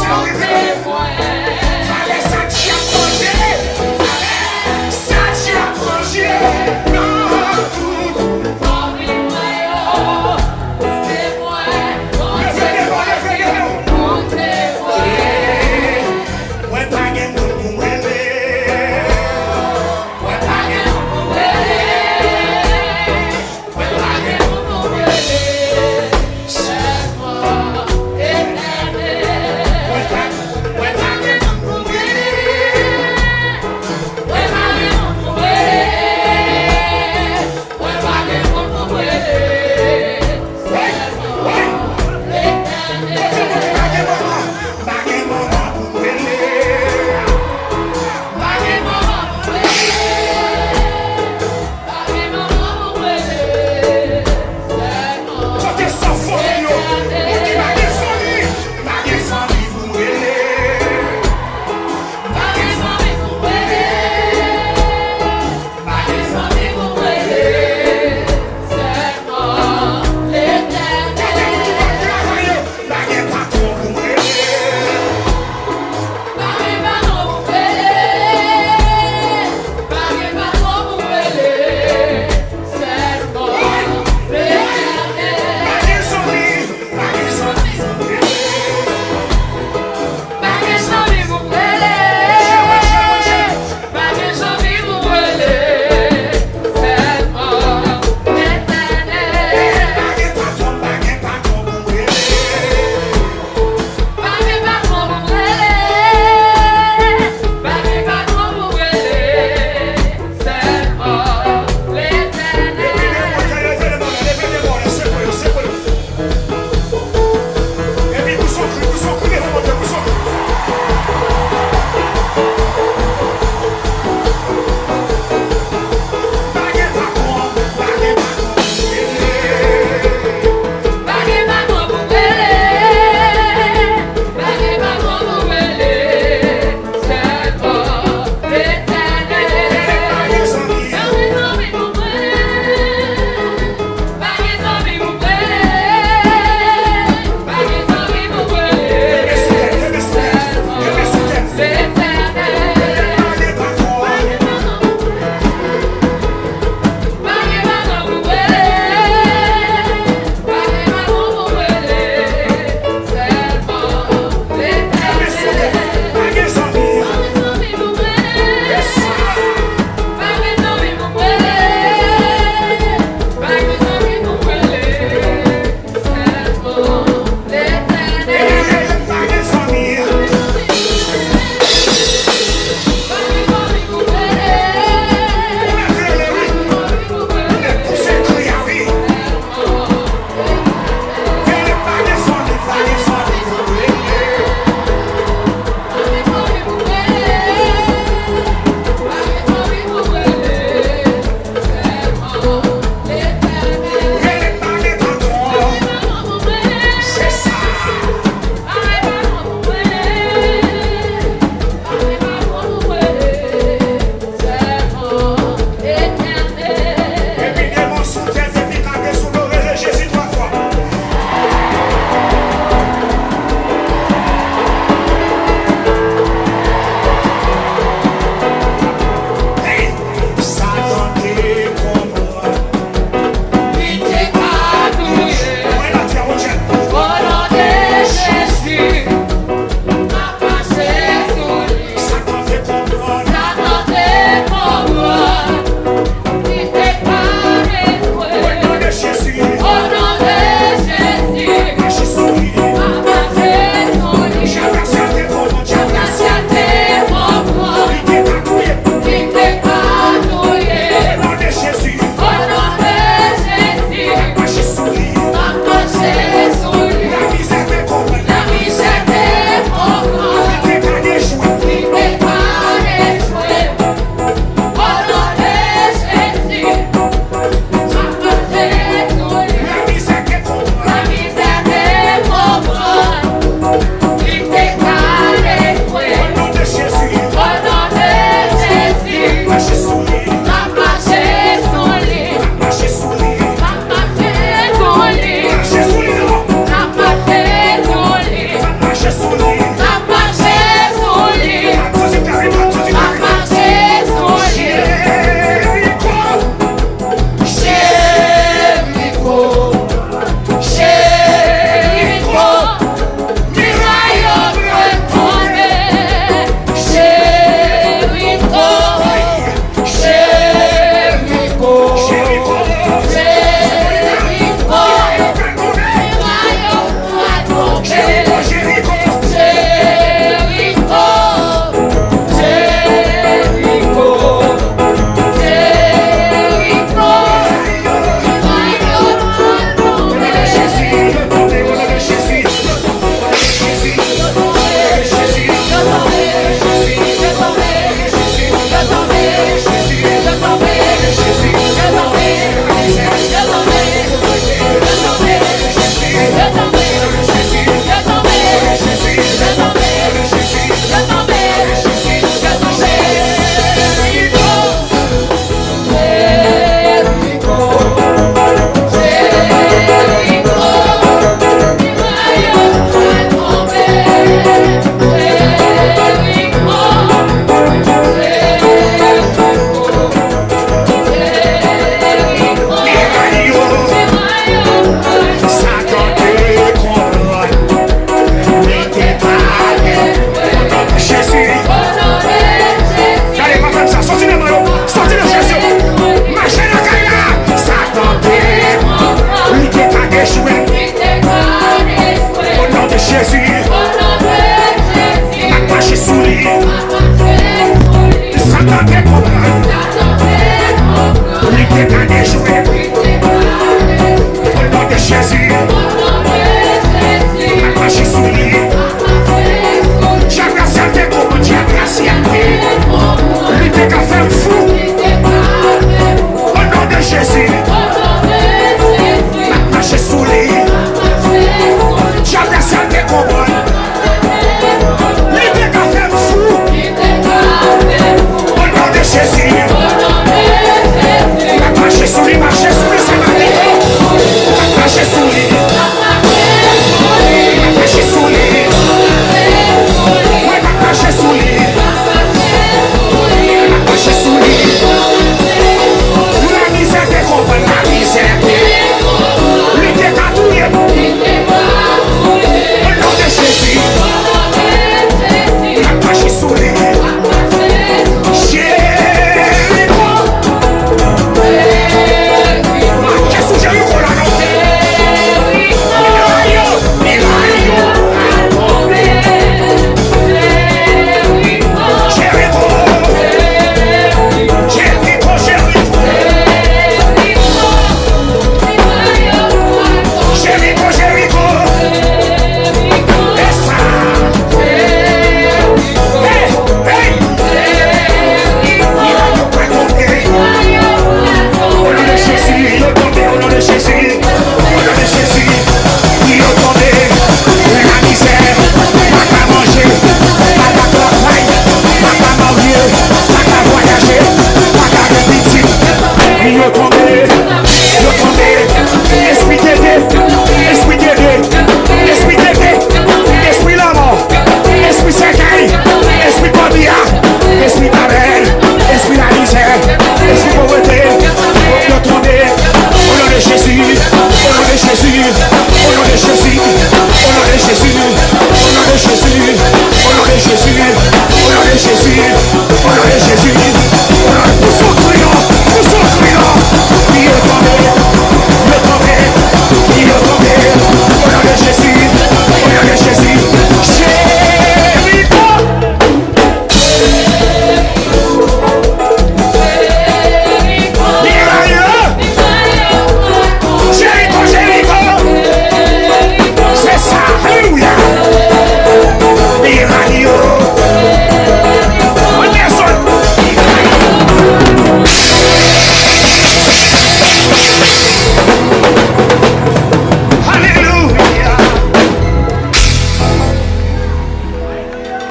When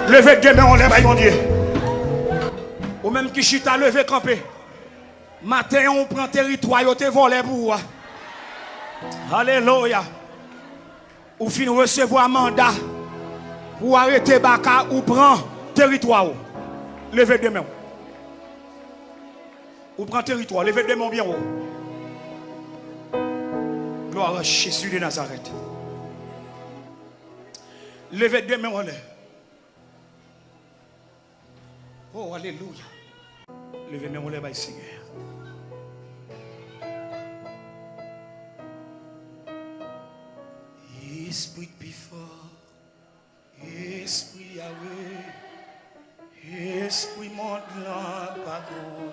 Levez deux mains en l'air, mon Dieu. Ou même qui chita levé campé. Matin, on prend territoire, on te volé pour vous. Alléluia. Ou fin recevoir mandat pour arrêter Baka ou prend territoire. Levez deux mains. Ou prend territoire, levez deux mains bien haut. Gloire à Jésus de Nazareth. Levez deux mains en l'air. Oh, alléluia. Levez mes mains en l'air, Seigneur. Esprit plus fort, Esprit Yahweh, Esprit monde là, pardon.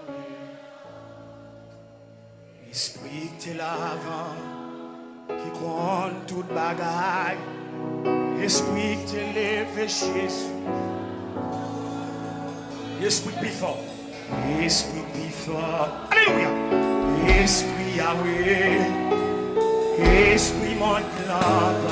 Esprit qui est l'avant, qui compte toute bagaille. Esprit qui est levé Jésus. Esprit plus fort, Esprit plus fort. Alléluia. Esprit Yahweh, Esprit monde là,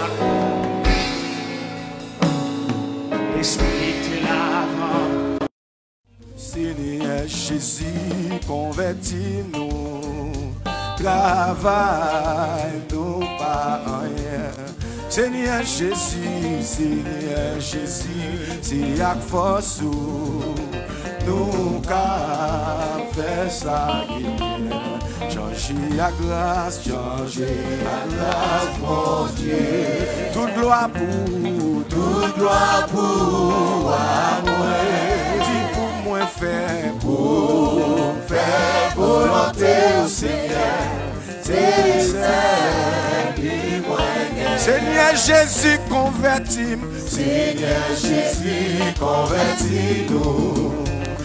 Esprit qui est l'avant. Seigneur Jésus, convertis-nous, travaille-nous pas rien. Seigneur Jésus, Seigneur Jésus, c'est à force nous qu'à faire ça. Changer la grâce, changer la grâce, mon Dieu. Toute gloire pour, toute gloire pour moi. Dis pour moi faire, pour faire volonté au Seigneur. C'est Seigneur Jésus, convertis-moi. Seigneur Jésus, convertis-nous.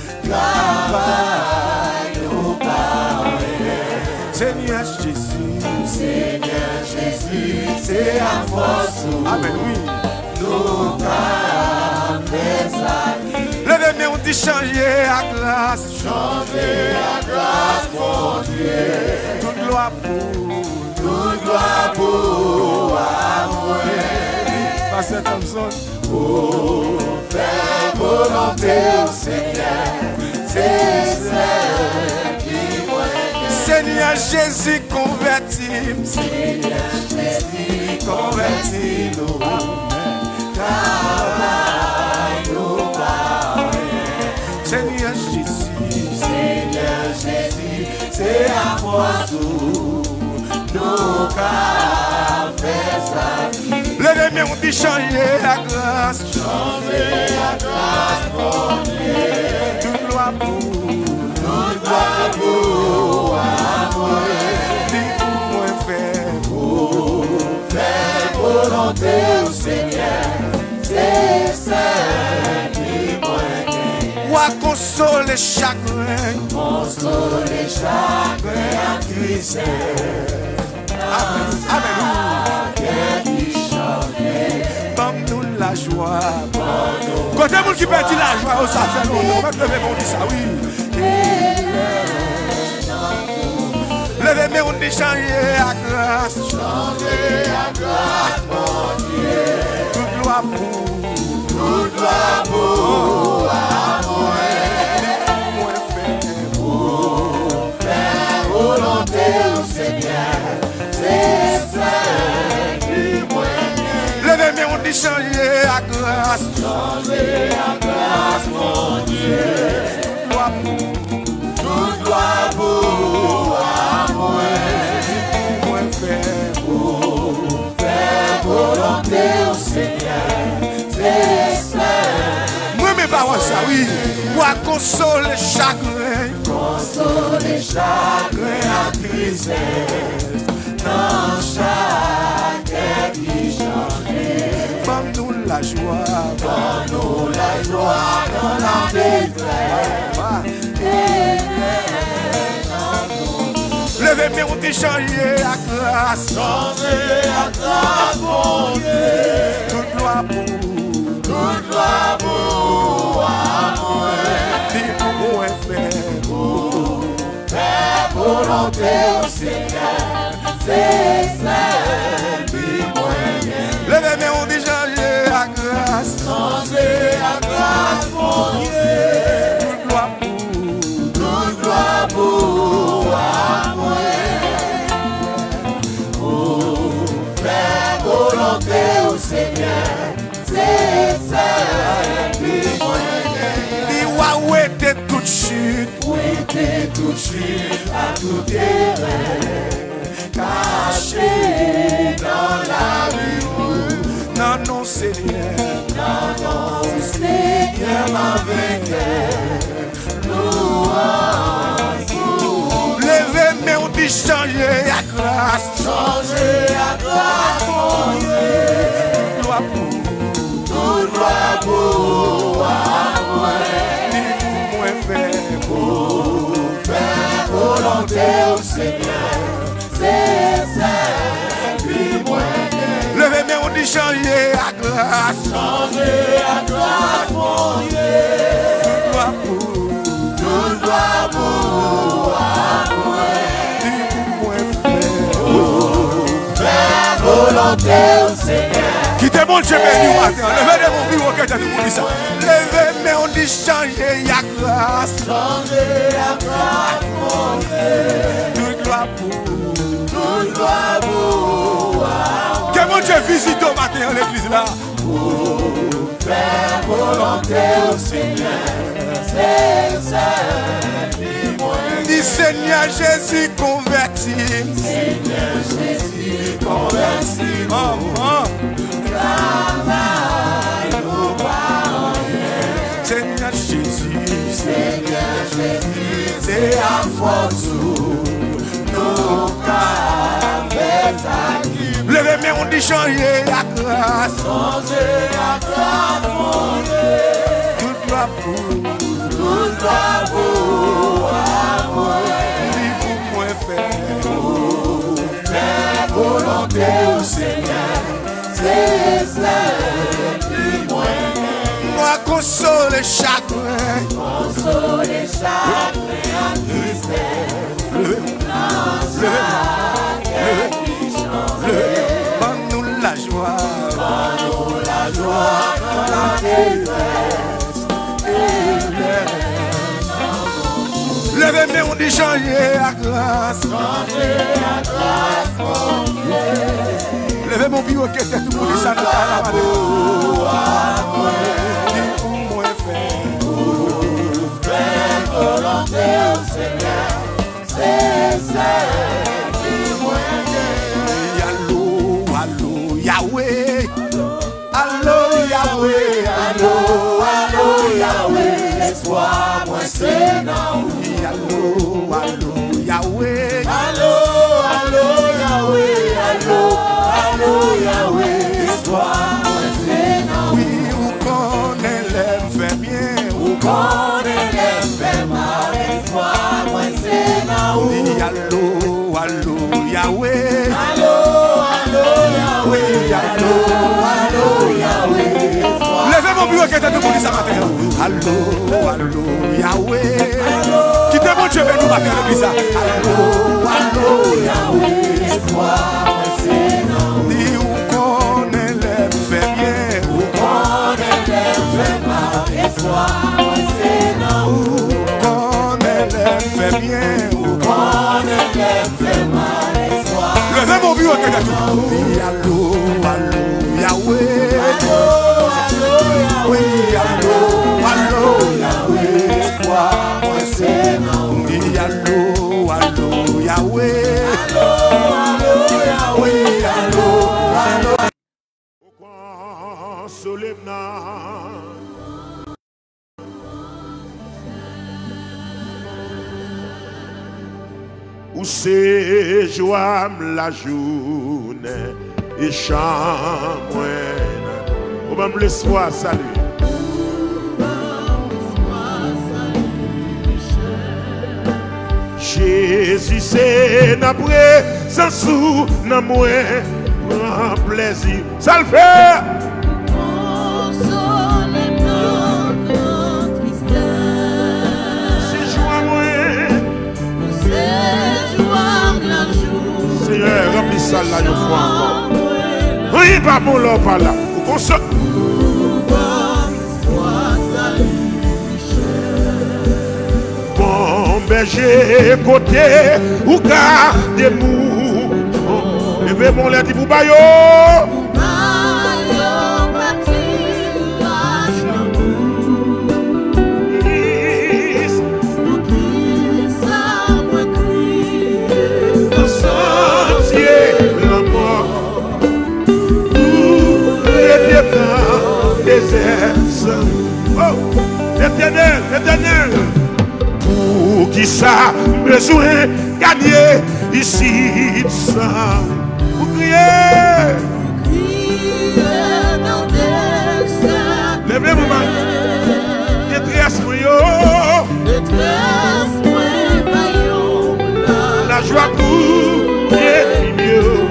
Travaille-nous par Seigneur Jésus, Seigneur Jésus, c'est à force. Amen, oui. Nous levez mais on dit changer à grâce. Changer à grâce, mon Dieu. Toute gloire pour, toute gloire pour moi. Pasteur Thompson. Pour faire volonté au Seigneur, c'est celle qui moyen. Seigneur Jésus, convertis. Seigneur Jésus, convertis-nous. Travaille-nous par Seigneur Jésus, Seigneur Jésus, c'est à force nous qu'à faire ça. Levez mes on dit changer la grâce, changer la grâce, mon Dieu. Toute gloire pour, toute gloire pour moi. Dis pour moi faire, pour faire volonté au Seigneur. C'est celle qui moyen. Ou consoler chagrin, consoler chagrin à Christ. Amen. Amen. Donne-nous la joie. Quand vous qui perdit la joie, ça fait longtemps. On va lever mon dit ça, oui. Levez mais on dit changer à grâce. Changer à grâce, mon Dieu. Toute gloire pour, toute gloire pour moi. Moi faire, pour faire volonté au Seigneur. C'est ça. Levez mais on dit changer à grâce. Changer à grâce, mon Dieu. Toute gloire pour, toute gloire pour moi. Moi faire, pour faire volonté au Seigneur. C'est ça. Moi mes paroles ça oui. Moi consoler chagrin, consoler chagrin à tristesse. Dans chaque vie changée, donne-nous la joie, donne-nous la joie dans la détresse. Levez mais on dit changer à grâce, changer à grâce, mon Dieu. Toute gloire pour, toute gloire pour moi. Dis pour moi faire, pour faire volonté au Seigneur. C'est celle qui moyen. Levez mais on dit changer à grâce. Changer à grâce. Pointer tout de suite à tout terrain, caché dans la vie. Non, non, Seigneur, non, non, Seigneur, ma vainqueur, louange. Levez, mais on dit changer à grâce, changer à grâce, mon Dieu. Gloire pour, toute gloire pour moi, ni pour moi faire, pour faire volonté au Seigneur, c'est ça, puis moi. Levez, mais on dit changer à grâce, changer à grâce, mon Dieu. Gloire pour, toute gloire pour moi, ni pour moi faire, faire volonté au Seigneur. Quittez mon Dieu béni matin, levez de mon bureau que t'as dit pour ça. Levez, mais on dit changer à grâce, changer à grâce, mon Dieu. Toute gloire pour, toute gloire pour. Que mon Dieu visite au matin en l'église là. Pour faire volonté au Seigneur, c'est ça. Dis Seigneur Jésus converti, Seigneur Jésus converti, oh, oh. Travail nous pas rien. Seigneur Jésus, Seigneur Jésus, c'est à force nous qu'avec. Levez, mais on dit changer à grâce, changer à grâce, mon Dieu. Toute gloire pour, toute gloire pour moi, ni pour moi faire, pour faire volonté au Seigneur, c'est ça, plus moi. Moi consoler chagrin, consoler chagrin en tristesse, levez, levez. Donne-nous la joie, donne-nous la joie dans la détresse. Levez, mais on dit changer à grâce, changer à grâce, mon Dieu. Levez mon bureau qui était tout pour les salles à la main. Dis pour moi faire, pour faire volonté au Seigneur, c'est ça. Yahweh, allo Yahweh, allo, allo Yahweh, espoir moi c'est non. Allo, allo Yahweh, allo, allo Yahweh, allo, allo Yahweh, espoir moi c'est non. Oui, vous connaissez l'infirmier, vous connaissez l'infirmier, espoir moi c'est non. Oui, allo, allo Yahweh, allo. Levez mon bureau qui était tout pour ça matin. Allo, allo, Yahweh. Quittez mon Dieu, nous matin l'église. Allo, allo, Yahweh. Espoir, c'est non. Dis où connaît l'infirmier, où connaît l'infirmier. Espoir, c'est non. Où connaît l'infirmier, où connaît l'infirmier. Espoir. Levez mon bureau qui était tout. Allo, allo, Yahweh. Allo, allo, Yahweh. Allo, allo, Yahweh. Espoir, moi c'est non. Dis allo, allo, Yahweh. Allo, allo, Yahweh. Allo, allo. Pourquoi solemnal où c'est joie la journée et chambre on va me l'espoir salut Jésus c'est na présence sous na moi grand plaisir ça le fait Seigneur, remplis ça là une fois encore. Oui, pas mon l'homme par là. Vous console. Bon berger côté ou garde mou. Levez mon lait pour bayo. Oh, l'éternel, l'éternel. Pour qui ça besoin gagner ici ça. Pour crier. Levez-vous, man. Détresse, moi, yo. La joie pour les mieux.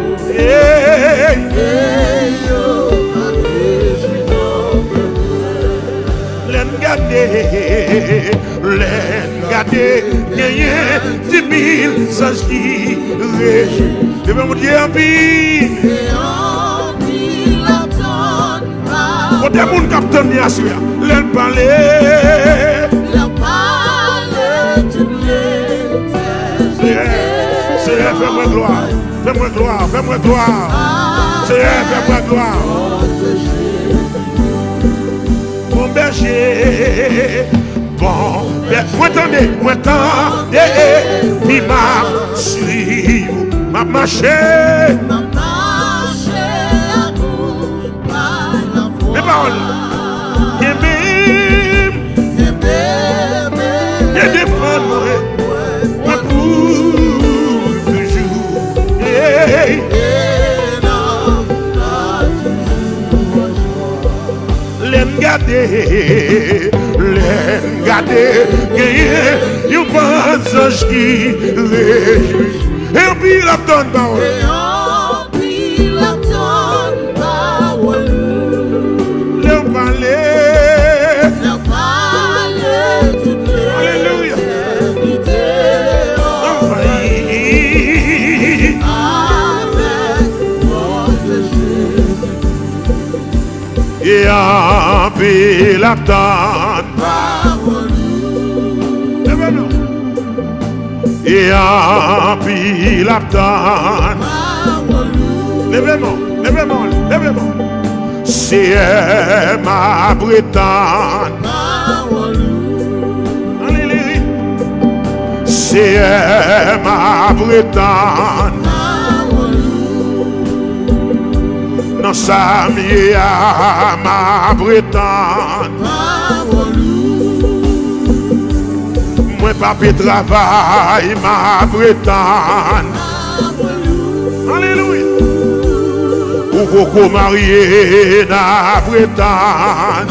L'en garder, l'en garder, gagner dix mille sans qui réjouit. Je vais vous dire un pire. Quand des gens captent bien sûr, l'en parler. L'en parler toutes les c'est fais-moi gloire, fais-moi gloire, fais-moi gloire. C'est fais-moi gloire. Bon berger, bon berger, moi attendez, moi attendez, il m'a suivi, m'a marché. Les paroles, il m'aime, il défend moi, moi pour toujours. Hey. L'en garder, l'en garder, gagner, you pense ange qui réjouit. Et puis la donne parole. Et puis la donne parole. L'en parler, l'en parler, toutes les alléluia. Envahi avec votre Jésus. Et en paix la donne. Et en paix la donne. Levez-moi, levez-moi, levez-moi. C'est ma Bretagne. Alléluia. C'est ma Bretagne. Non, ça m'y a ma Bretagne. Moi, papi travail, ma Bretagne. Alléluia. Ou beaucoup marié, na Bretagne.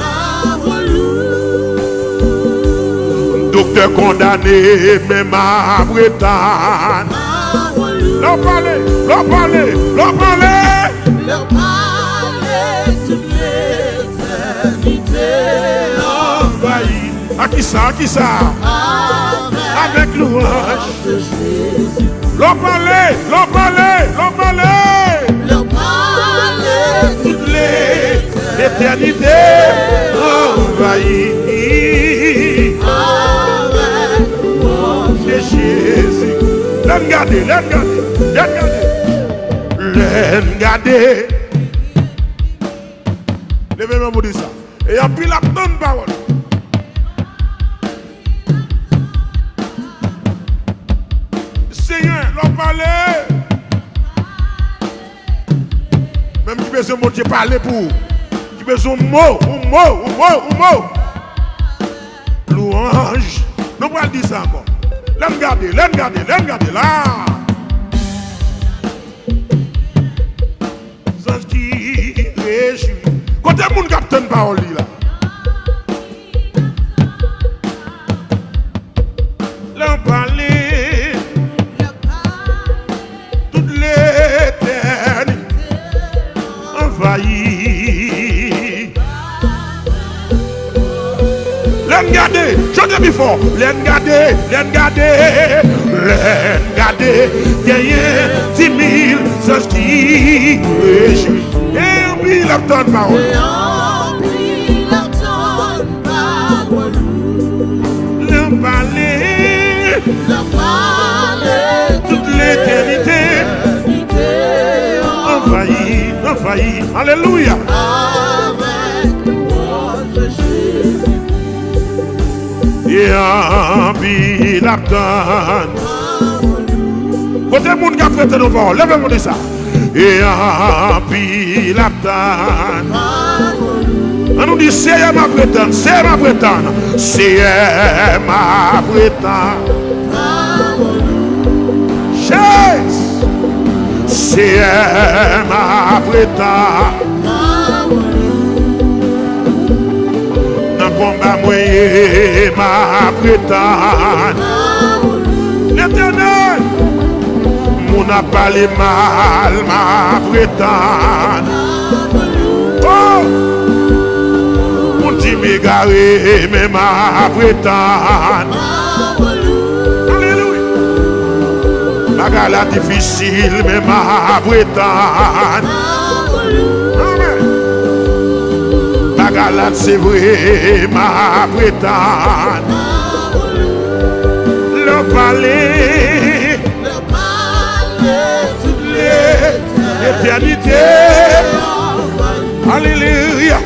Docteur condamné, mais ma Bretagne. L'on parle, l'on parle, l'on parle. Leur parler toute l'éternité envahie. À qui ça, à qui ça? Avec, avec louange de Jésus. Leur parler, leur parler, leur parler. Leur parler toute l'éternité envahie. Avec louange de Jésus. L'en garder, l'en garder, l'en garder. L'en garder. Levez-moi pour dire ça. Et en plus la bonne parole. Seigneur, l'on parlait. Même qui besoin de Dieu parler pour. Qui besoin de mots, ou mots, ou mots, ou mots. Louange. Nous allons dire ça encore. L'en garder, l'en garder, l'en garder là. Quand les gens captent une parole là. L'on parler toute l'éternité envahie. L'on garder, je te dis fort. L'on garder, l'on garder, l'on garder. Gagner dix mille sans qui réjouit. Et puis la donne parole. Et puis la donne parole. Le parler, le parler, toute l'éternité envahie, envahie. Alléluia. Avec louange de Jésus. Et puis la donne. Côté monde qui a prêté nos paroles, levez-moi de ça. Et en pile la donne. On nous dit c'est ma prétendre, c'est ma prétendre, c'est ma prétendre. C'est ma prétendre. Dans le combat, moi, ma prétendre. L'Éternel, mon a parlé mal, ma prétendre. Oh, mon dit m'égarer, mais ma prétendre. Bagala difficile, mais ma prétendre. Amen. Bagala c'est vrai, ma prétendre. Le palais, le palais, toute l'éternité. Alléluia.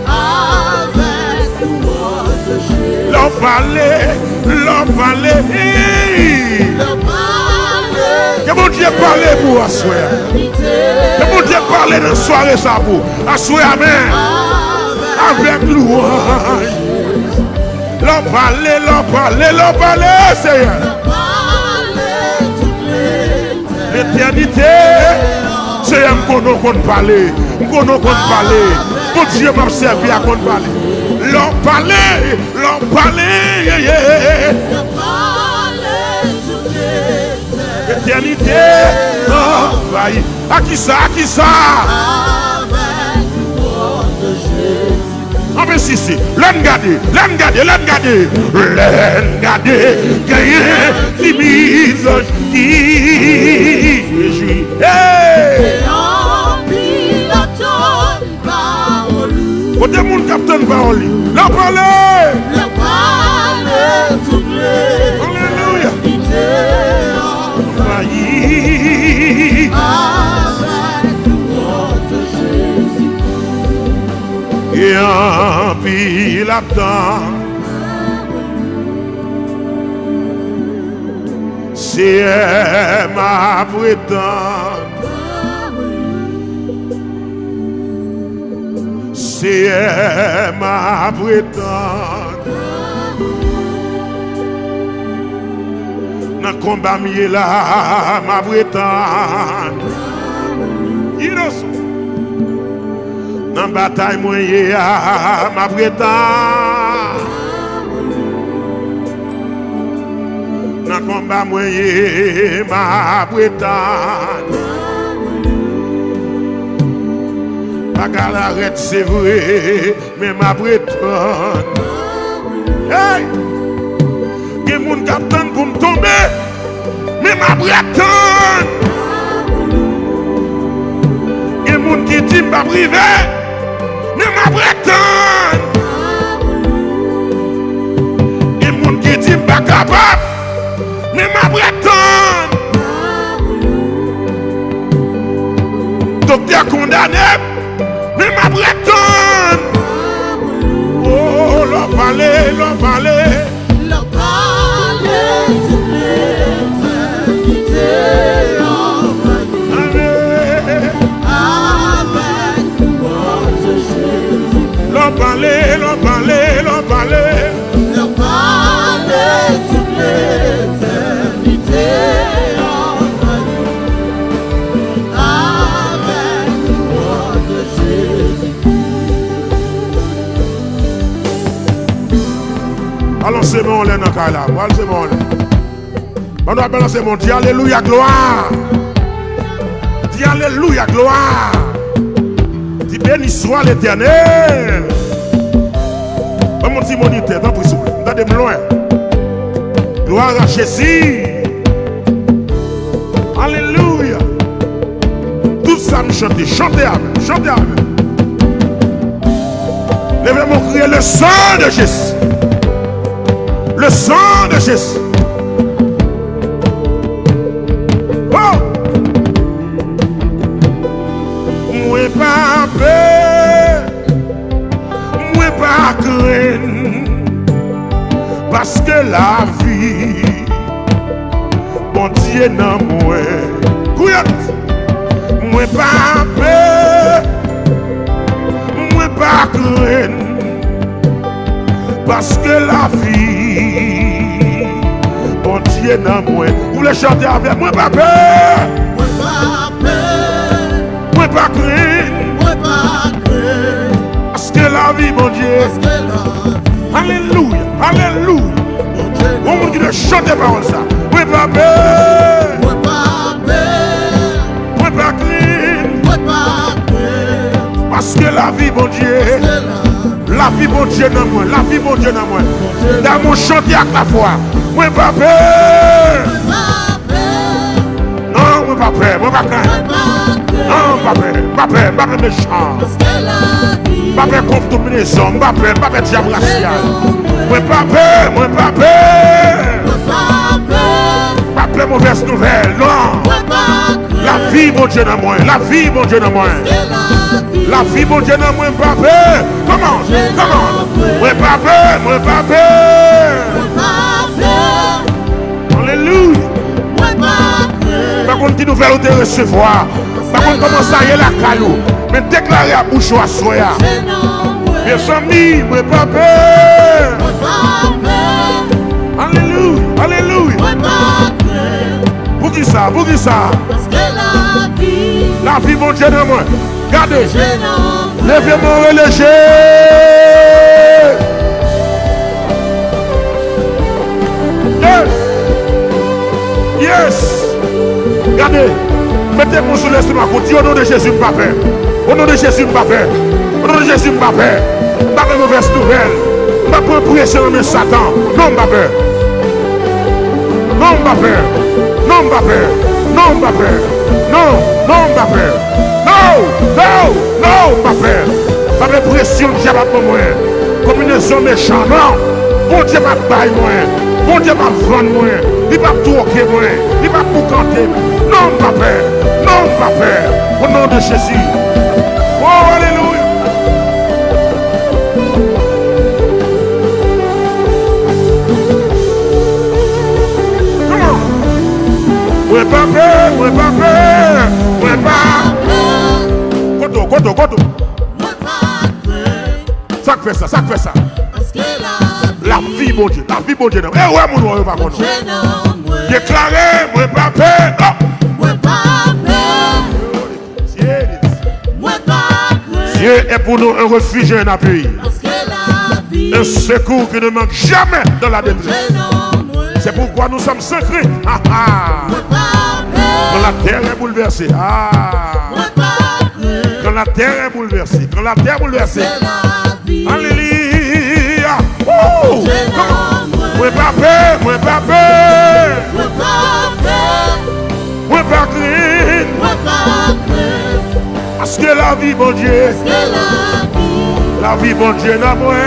Avec le palais, le palais. Que mon Dieu parle pour asseoir. Que mon Dieu parle dans la soirée ça pour asseoir. Amen. Avec louange. L'on parle, l'on parle, l'on parle, Seigneur. L'éternité. Seigneur, nous connaissons parler. Nous connaissons parler. Mon Dieu m'a servi à qu'on parler. L'on parle, l'on parle. Éternité, oh, vaille. À qui ça, à qui ça? En fait, si, si, l'en garder, l'en garder, l'en garder, l'en garder, gagner, timide, qui réjouit. Hey! Côté mon capitaine parole, la parole, la parole, tout le alléluia. Et un pile à temps, c'est ma prétendre, c'est ma prétendre. Dans le combat, mieux là, ma prétendre. Dans la bataille, moi, ma prétendre. Dans le combat, moi, ma prétendre. La galarette, c'est vrai, mais ma prétendre. Hey! Il y a des gens qui attendent pour me tomber, mais ma prétendre. Il y a des gens qui disent que je ne vais pas priver, mais ma prétendre. Il y a des gens qui disent que je ne suis pas capable, mais ma prétendre. Docteur condamné, mais ma prétendre. Oh, l'on parlait, l'on parlait. L'on parlait, l'on parlait, l'on parlait. L'on parlait toute l'éternité. Avec le roi de Jésus. Balancez mon lait dans le cas là. Balancez mon lait. On doit balancer mon Dieu. Alléluia, gloire. Dis alléluia, gloire. Dis béni soit l'Éternel. Mon petit moniteur, tant pis, regardez loin. Gloire à Jésus. Alléluia. Tout ça me chante, chantez avec, chantez avec. Levez-moi crier le sang de Jésus. Le sang de Jésus. Oh! Moi pas peur. Moi pas craindre. Parce que la vie, bon Dieu n'a moi. Moi pas peur. Moi pas craindre. Parce que la vie, bon Dieu dans moi. Vous voulez chanter avec moi, pas peur. Moi pas peur. Moi pas craindre. Moi pas craindre. Parce que la vie, bon Dieu. Parce que la vie. Alléluia. Alléluia. Bon Dieu. On vous dit de chanter parole ça. Moi pas peur. Moi pas peur. Moi pas craindre. Moi pas craindre. Parce que la vie, bon Dieu. Parce que la vie. La vie, bon Dieu, dans moi. La vie, bon Dieu, dans moi. Dans mon chantier avec la foi. Moi pas peur. Non, moi pas peur. Moi pas craindre. Non, pas peur. Pas peur. Pas peur méchant. Pas peur contre dominaison. Pas peur. Pas peur diable racial. Moi pas peur. Moi pas peur. Pas peur mauvaise nouvelle. Non. La vie, bon Dieu, dans moi. La vie, bon Dieu, dans moi. La vie, bon Dieu, dans moi. Pas peur. Comment? Comment? Moi pas peur. Moi pas peur. Alléluia. Par contre, qui nous fait te recevoir. Par contre, comment ça y est la caillou. Mais déclarer à bouche à soya. Mes amis, moi pas peur. Alléluia. Alléluia. Pour qui ça? Pour qui ça? La vie, mon Dieu, dans moi. Regardez. Levez-moi léger. Yes. Yes. Regardez. Mettez-moi sur l'estomac. Au nom de Jésus, pas peur. Au nom de Jésus, pas peur. Au nom de Jésus, pas peur. Pas de mauvaise nouvelle. Pas de pression de Satan. Non, pas peur. Non, pas peur. Non, pas peur. Non, pas peur. Non, non, pas peur. Non, non, non, pas peur. Pas de pression de diable pour moi. Combinaison méchant. Non. Bon Dieu m'a baillé moi. Bon Dieu m'a vendu moi. Il va toquer moi. Il va pour canter. Non, pas peur. Non, pas peur. Au nom de Jésus. Oh, alléluia. Comment? Ouais, pas peur. Ouais, pas peur. Ouais, pas. Koto, koto, koto. Ça fait ça, ça fait ça. La vie, mon Dieu, la vie, mon Dieu. Eh ouais, mon Dieu, pas mon nom. Déclaré, moi pas peur. Dieu est pour nous un refuge et un appui. Un secours qui ne manque jamais dans la détresse. C'est pourquoi nous sommes secrets. Ah, ah. Quand la terre est bouleversée. Ah. Quand la terre est bouleversée. Quand la terre est bouleversée. Alléluia. Oh. Moi pas peur. Moi pas peur. Moi pas craindre. Parce que la vie, bon Dieu. La vie, bon Dieu, n'a moi.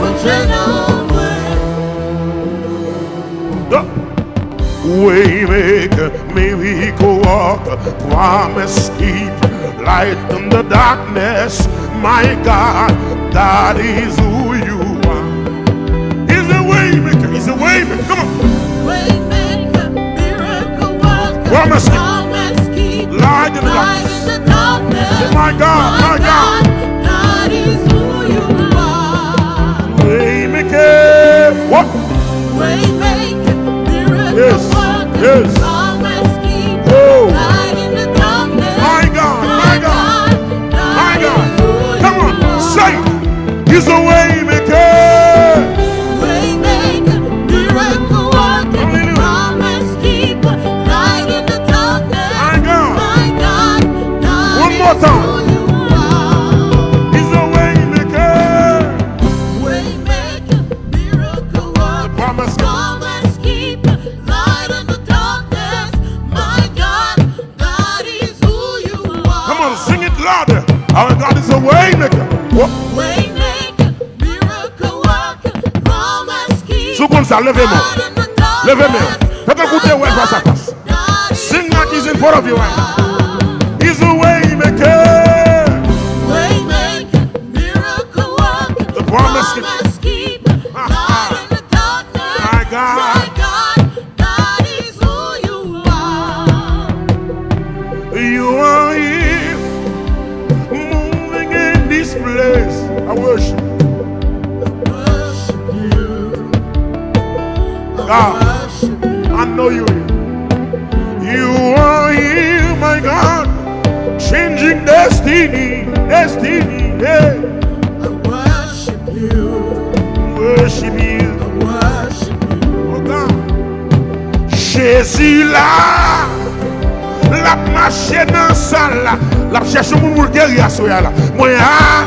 Waymaker, miracle worker, promise keeper, light in the darkness. My God, that is who you are. He's a waymaker. He's a waymaker. Come on. Waymaker, miracle worker, Promise keeper, promise keeper, light in the light darkness. in the darkness. My God, my God. that is who you are. Waymaker. What? Waymaker, miracle Yes, worker, yes. promise keeper, Oh. light in the darkness. My God, my God, that my is God. who Come you on, are. say it. He's a waymaker. Waymaker, miracle worker, Hallelujah. promise keeper, light in the darkness. My God. My God, that One more is time. who you are. He's a waymaker. Waymaker, miracle worker, Promise promise keeper, light in the darkness. My God, that is who you are. Come on, sing it louder. Our God is a waymaker. What? Waymaker, miracle worker, promise keeper. Sous comme ça, levez-moi. light in the darkness. Levez-moi. Faites écouter où elle face à face. That is Sing like he's in front of you right now. who you are. He's a waymaker. Waymaker, miracle worker, The promise keeper. promise keeper, light in the darkness. My God. My God, that is who you are. You are here, moving in this place. I worship. Worship you. God. I know you here. You are here, my God. Changing destiny, destiny, yeah. I worship you. Worship you. I worship you. Oh God. Jésus là, la marche dans la salle là, la cherche mon monde guérir à soya là. Moi ah,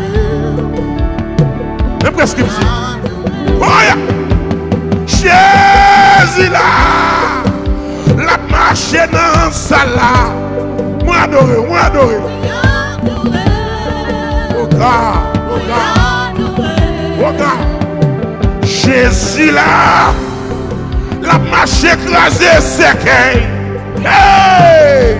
même presque ici. Oh ya, Jésus là, la marche dans la salle là. Moi adoré, moi adoré. Oh God, oh God, oh God. Jésus là. La marche écrasée séquelle. Hey!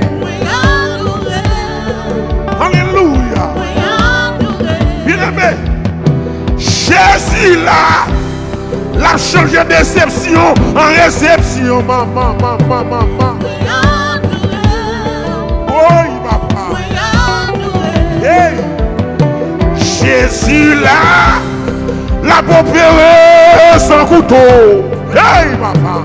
Alléluia. Bien-aimé, Jésus là, l'a changé de déception en réception. Maman, maman, maman. Oh, il va pas. Hey! Jésus là, l'a opéré sans couteau. Hey, papa.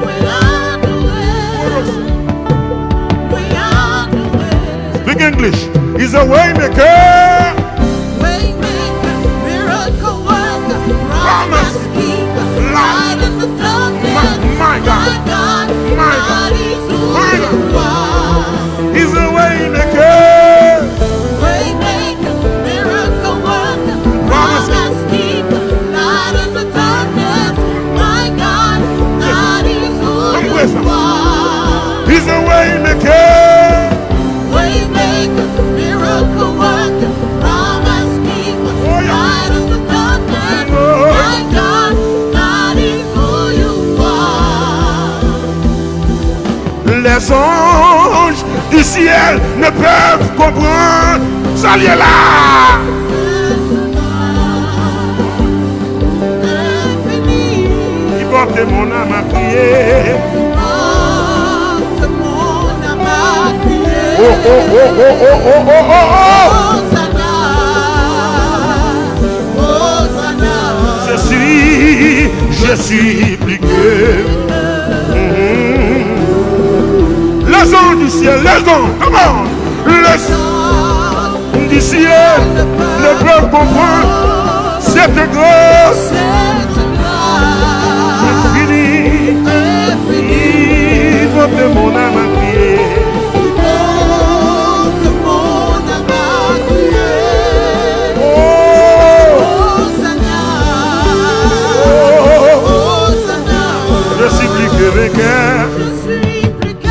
Speak English. He's a way maker. Way maker, miracle worker, promise keeper, light in the darkness. My, my God. God, My God God. is who My you God. are. He's a way maker. Way maker, miracle worker, Promise promise keeper, light in the darkness. My God, God is who Come you are. He's a way maker. Way maker, miracle worker, promise keeper, Oh, yeah. light in the darkness. Oh. My God, God is who you are. Les anges du ciel ne peuvent comprendre. Ça y est là. Infini, Il porte mon âme à prier. porte mon âme à prier. Oh, oh, oh, oh, oh, oh, oh, oh, oh. Hosanna, Hosanna. Je suis, je suis plus que. Les anges du ciel, les anges, comment? Les anges du ciel ne peuvent comprendre cette grâce Cette grâce infinie. infinie. Il porte mon âme à prier. Porte mon âme à prier. Oh, Hosanna, oh, Hosanna. je suis plus que vainqueur. Je suis plus que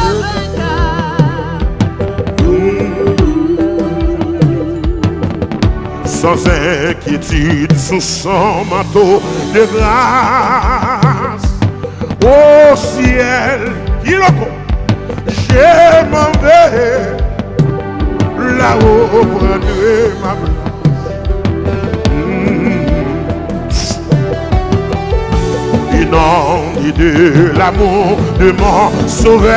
Sans inquiétude sous son manteau de grâce. Au ciel, Kiroko, je m'en vais là-haut prendre ma place. Mm. Inondé de l'amour de mon sauveur,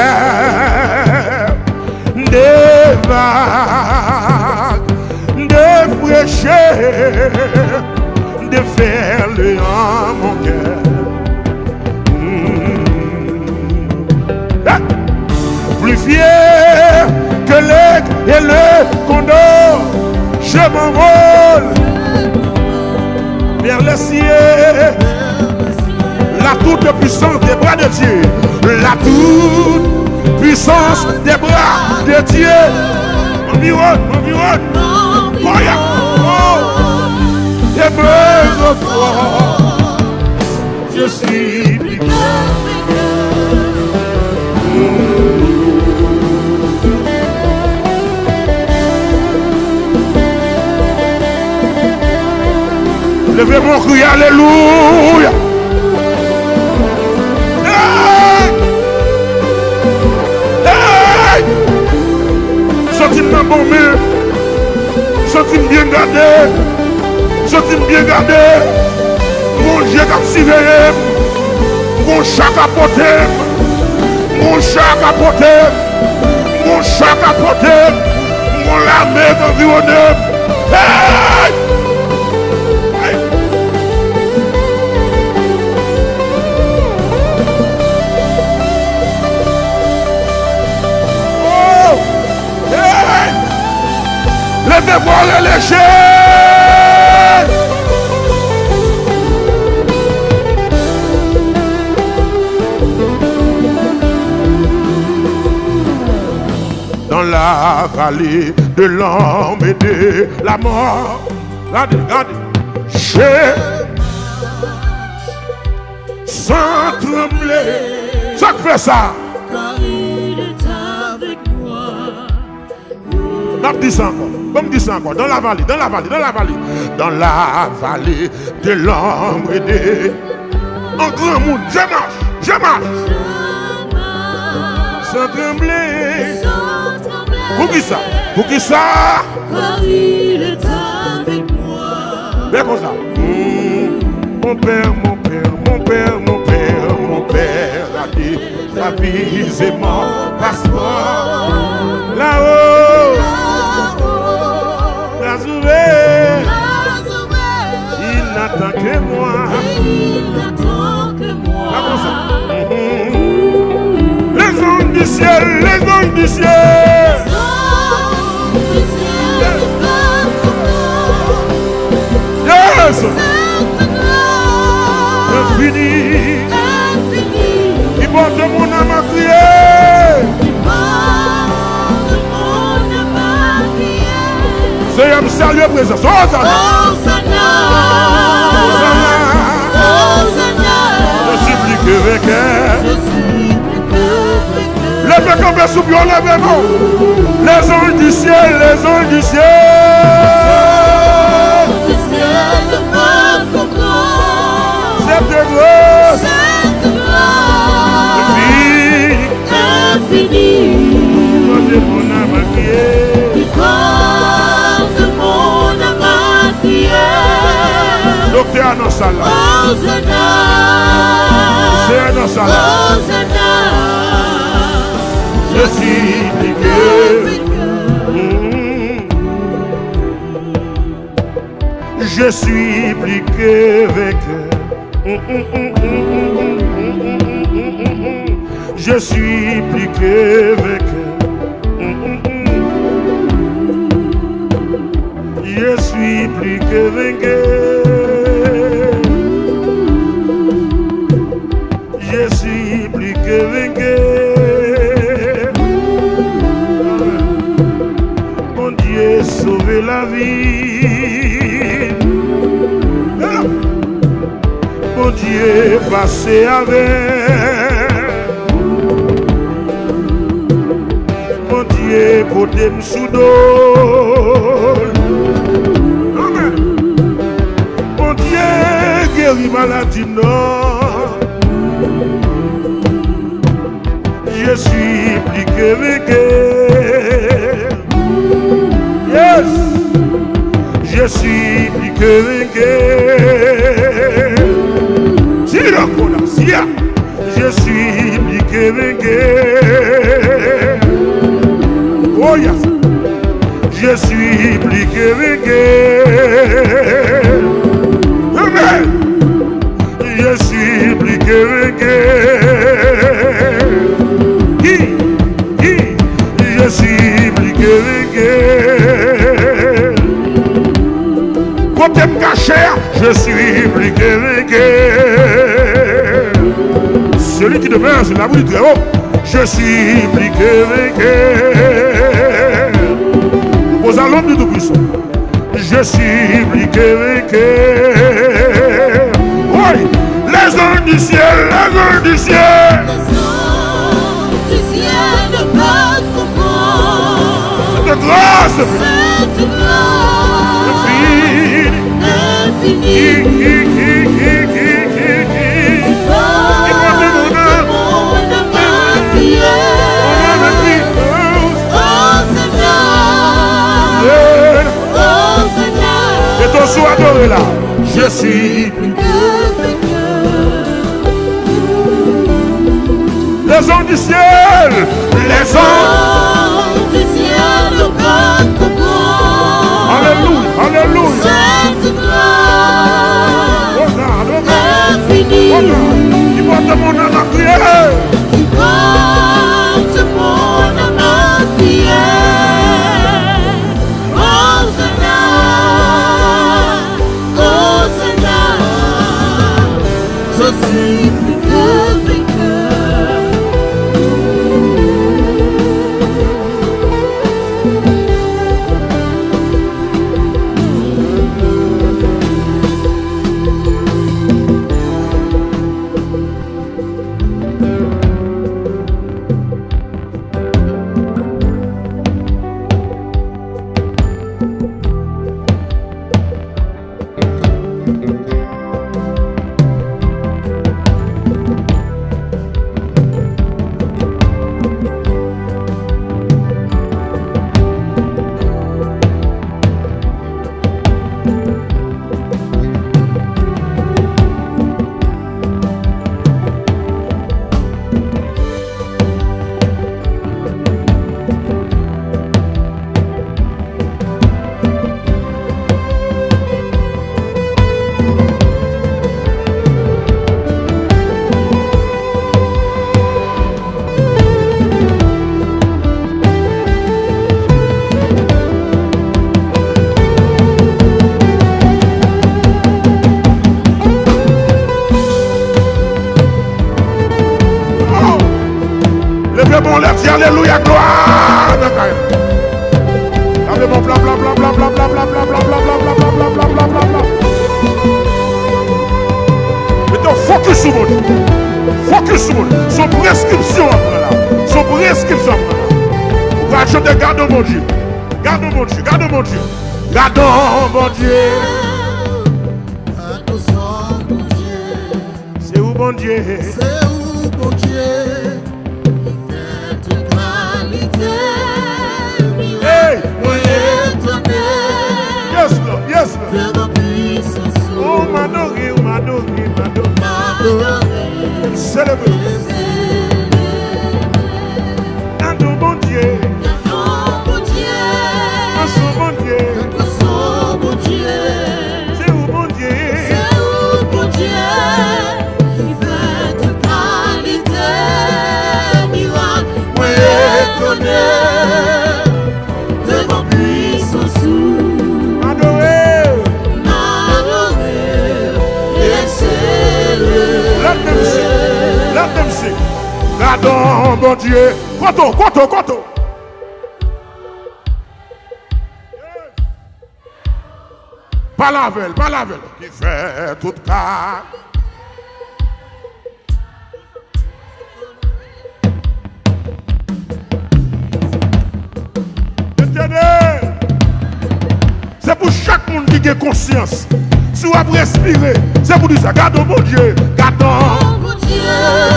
des vagues de fraîcheur, de faire le en mon cœur. Plus fier que l'aigle et le condor, je m'envole vers le ciel. La toute puissance des bras de Dieu, la toute puissance des bras de Dieu. M'environne, m'environne, Koya, oh, et me refroid. Je suis plus que levez mon cri, alléluia. Hey! Hey! Sortez-moi bon mur. Sortez-moi bien gardé. Sortez-moi bien gardé. Mon Dieu qui a surveillé. Mon chat capoté. Mon chat capoté. Mon chat capoté. Mon l'armée environnée. Hey! péché. Dans la vallée de l'homme et de la mort. Regardez, regardez. J'ai sans trembler. Ça fait ça. Car il est avec moi. On dit ça encore. Comme dit ça encore. Dans la vallée, dans la vallée, dans la vallée. Dans la vallée de l'ombre et de... En grand monde, je marche, je marche. Sans trembler. Pour qui ça? Pour qui ça? Car il est avec moi. Bien comme ça. Mmh. Mon père, mon père, mon père, mon père, mon père a dit, a visé mon passeport. Là-haut, la sauvé, il n'attend que moi. Il n'attend que moi. Pas comme ça. Mmh. Les anges du ciel, les anges du ciel. Yes! Infini, il porte mon âme à crier. C'est un sérieux présence. Oh, Hosanna! Je supplie que avec elle. Levez comme un soupion, levez-vous. Les anges du ciel, les anges du ciel. Cette grâce, infinie, porte mon âme à crier. porte mon âme à crier. Docteur à nos salles. Hosanna, C'est à nos salles. Hosanna, Je supplie que. Je suis plus que vainqueur. Je suis plus que vainqueur. Je suis plus que vainqueur. Je suis plus que vainqueur. Mon Dieu, sauver la vie. Mon Dieu, passé avec. Mon Dieu, côté m'soudol. Amen. Mon Dieu, guérit maladie non. Je suis plus que vainqueur. Yes. Je suis plus que vainqueur. Je suis plus que vainqueur. Oh yes. Je suis plus que vainqueur. Amen. Je suis plus que vainqueur. Qui? Qui? Je suis plus que vainqueur. Côté me cacher, je suis plus que vainqueur. Celui qui demeure sur la boue du très haut, je suis plus que vainqueur. Aux allons du Tout-Puissant, je suis plus que vainqueur. Oui, les anges du ciel, les anges du ciel. Les anges du ciel ne peuvent comprendre Cette grâce, cette grâce infinie. Et ton soir adoré là, je suis plus que les anges du ciel, les anges du ciel ne peuvent comprendre. Alléluia, alléluia. Cette grâce infinie. Il porte mon âme à crier. Il porte mon âme à crier. Hosanna. suis plus que vainqueur. Alléluia, gloire. Allez, bon, bla bla bla bla bla bla bla bla bla bla bla bla bla bla bla bla bla. Mettez focus sur mon Dieu. Focus sur mon Dieu. Son prescription après là. Son prescription après là. Vous allez chanter, gardons mon Dieu. Gardons mon Dieu. Gardons mon Dieu. Gardons mon Dieu. C'est où mon Dieu? C'est où mon Dieu? Hey! Yes, Lord, yes, Lord. Oh, m'adoré, m'adoré, m'adoré. Célébrer. Gardons mon Dieu. Gardons mon Dieu. C'est où mon Dieu? Devant puissance Adoré, m'adorer et célébrer. let them sing, let them sing. Gardons mon Dieu. Koto, koto, koto. Pas la velle, pas la velle. Qui fait toute part. C'est pour chaque monde qui a conscience. Si vous avez respiré, c'est pour dire ça. Gardons mon Dieu. Gardons Mon Dieu,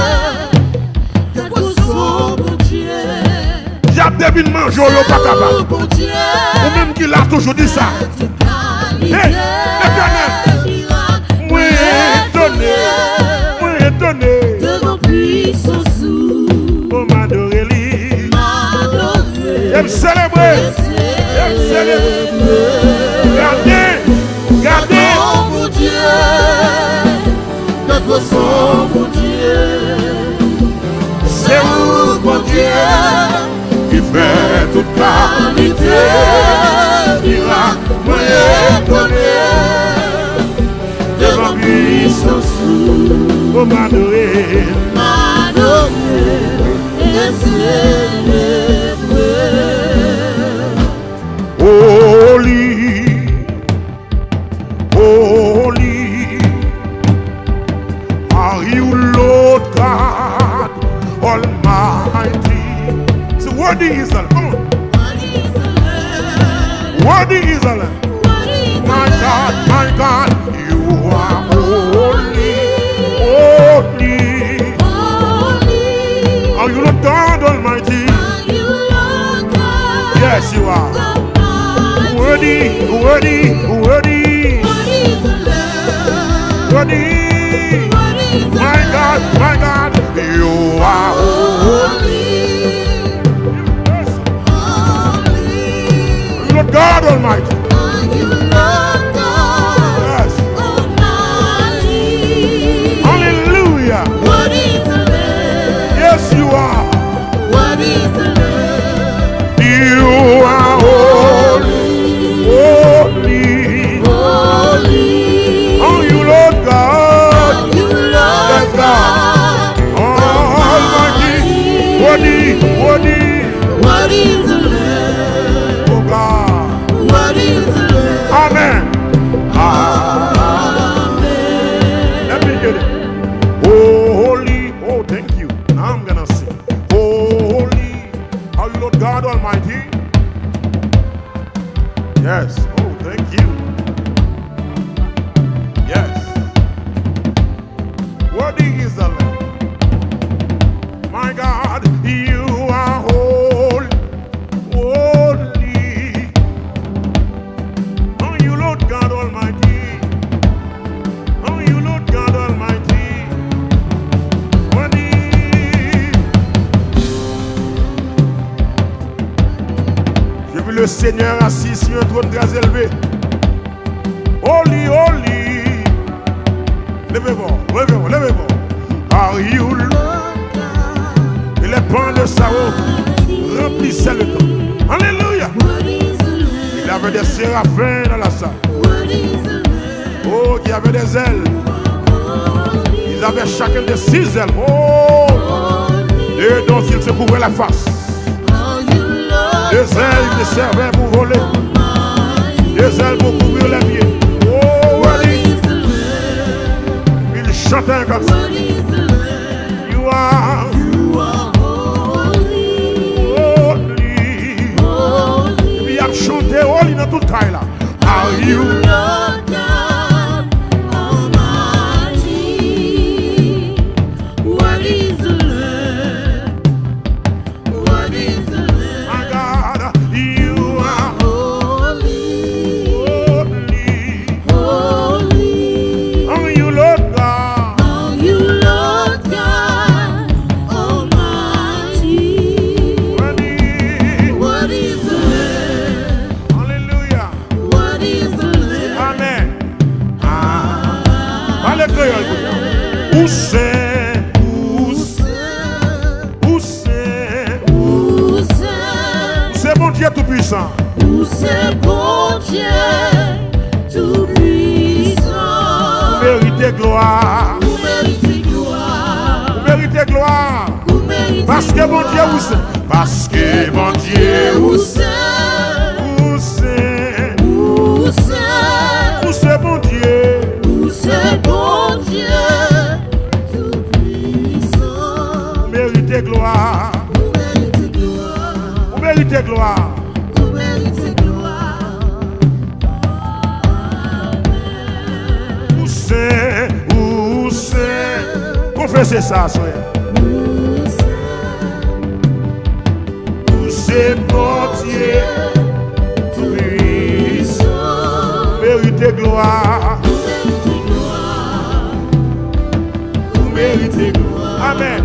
gardons mon Dieu. J'ai début de manger, yo pas capable. Mon Dieu, Ou même qui l'a toujours dit ça. Hey, l'éternel. Moi étonné, moi étonné. devant puissance Oh m'adorer lui. m'adorer. Et me célébrer. Et me célébrer. Gardez, gardez. Oh mon Dieu, notre son mon Dieu, C'est où mon Dieu qui fait toute qualité. Miracle, moi étonné. Devant puissance, oh m'adorer. M'adorer et célébrer. Holy, holy, are you Lord God Almighty? So worthy is the Lamb. Come on. Worthy is the Lamb. My God, my God, you are holy, holy. Are you Lord God Almighty? Yes, you are. Worthy, worthy, worthy, worthy. My God, my God, you are holy. Lord God Almighty. Yes. Hallelujah. Yes, you are. You are holy, holy. Oh, you Lord God. le Seigneur assis sur un trône très élevé. Holy, holy. Levez-vous, levez-vous, levez-vous. Are you Lord? Et les pans de sa robe remplissaient le temps. Alléluia. Il y avait des séraphins dans la salle. Oh, il y avait des ailes. Ils avaient chacun de six ailes. Oh, et dont ils se couvraient la face. Des ailes qui servaient pour voler. Des ailes pour couvrir les pieds. Oh, oui. Ils chantaient comme ça. You are, you are holy. Holy. Et puis il a chanté holy dans toute taille là. Are you Lord God Almighty? What is the Lamb? What is the Lamb? My God, you are holy. Holy. Holy. Are you Lord God? Are you Lord God Almighty? What is, what is the Lamb? Hallelujah. What is the Lamb? Amen. Ah. Allez, où c'est? Où c'est? Où c'est? Où c'est? C'est mon Dieu tout-puissant. Où c'est bon Dieu tout-puissant? Vous méritez gloire. Vous méritez gloire. Vous méritez gloire. Vous méritez parce que mon Dieu où c'est? Parce que mon Dieu où c'est? Où c'est? Où c'est? Où c'est mon Dieu? Où c'est bon Dieu tout-puissant? Vous méritez gloire. Vous méritez gloire. Vous méritez gloire. Vous méritez gloire. Où c'est? Où c'est? Confessez ça, soyez. Où c'est mon Dieu tout-puissant? Méritez gloire. Vous méritez gloire. Amen.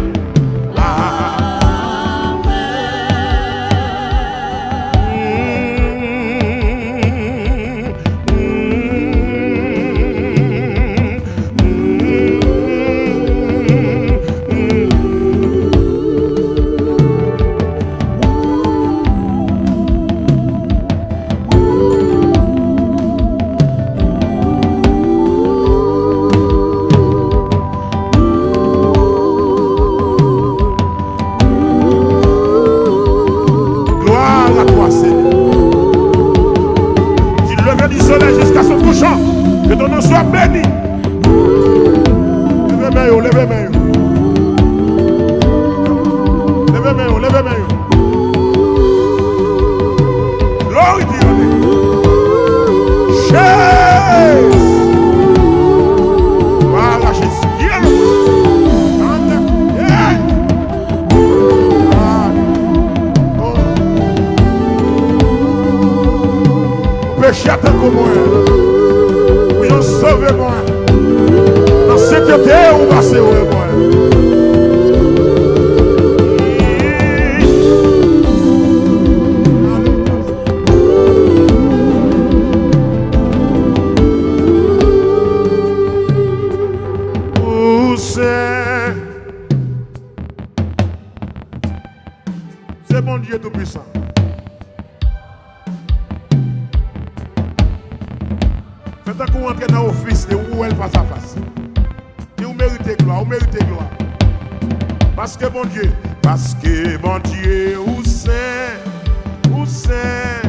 Jusqu'à son couchant, que ton nom soit béni. Levez main, levez main. Levez main, levez main. Glory to your name. Jésus. Voilà, Jésus. Péché à tant que moi, oui, on sauve moi. Dans cette terre, on va sauver moi. Où c'est? C'est mon Dieu tout-puissant. Quand vous entrez dans l'office, et où elle face à face. Et vous méritez gloire, vous méritez gloire. Parce que mon Dieu, parce que mon Dieu, où c'est, où c'est,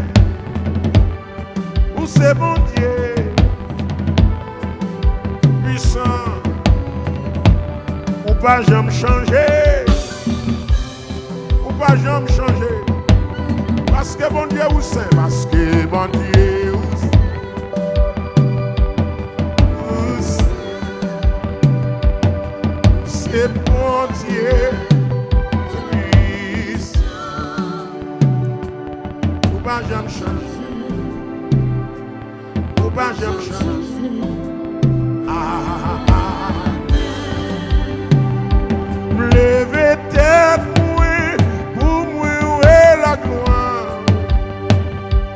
où c'est mon Dieu, puissant, ou pas jamais changer, ou pas jamais changer. Parce que mon Dieu, où c'est, parce que mon Dieu, où c'est. C'est bon Dieu, puissant. Ou pas jamais changer. Ou pas jamais changer. Ah, ah, ah. Levez tête pour moi, pour moi, où est la gloire.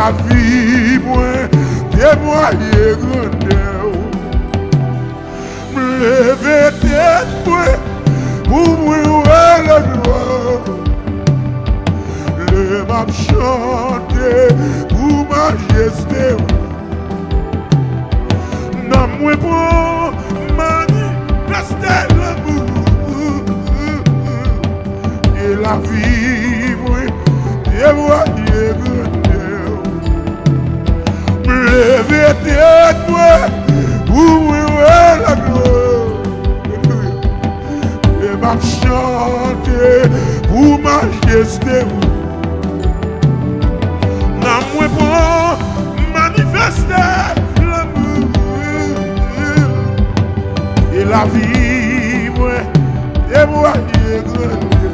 la vie, moi, témoigner grandeur. Me lever tête, moi, pour moi, la gloire. Le m'a chanter pour majesté. Non, moi, pour manifester l'amour. Et la vie, moi, témoigner grandeur. Me lever tête, moi, pour moi, la gloire. Et m'a chanter pour majesté. Non, moi, pour manifester l'amour. Et la vie, moi, témoigner grandeur.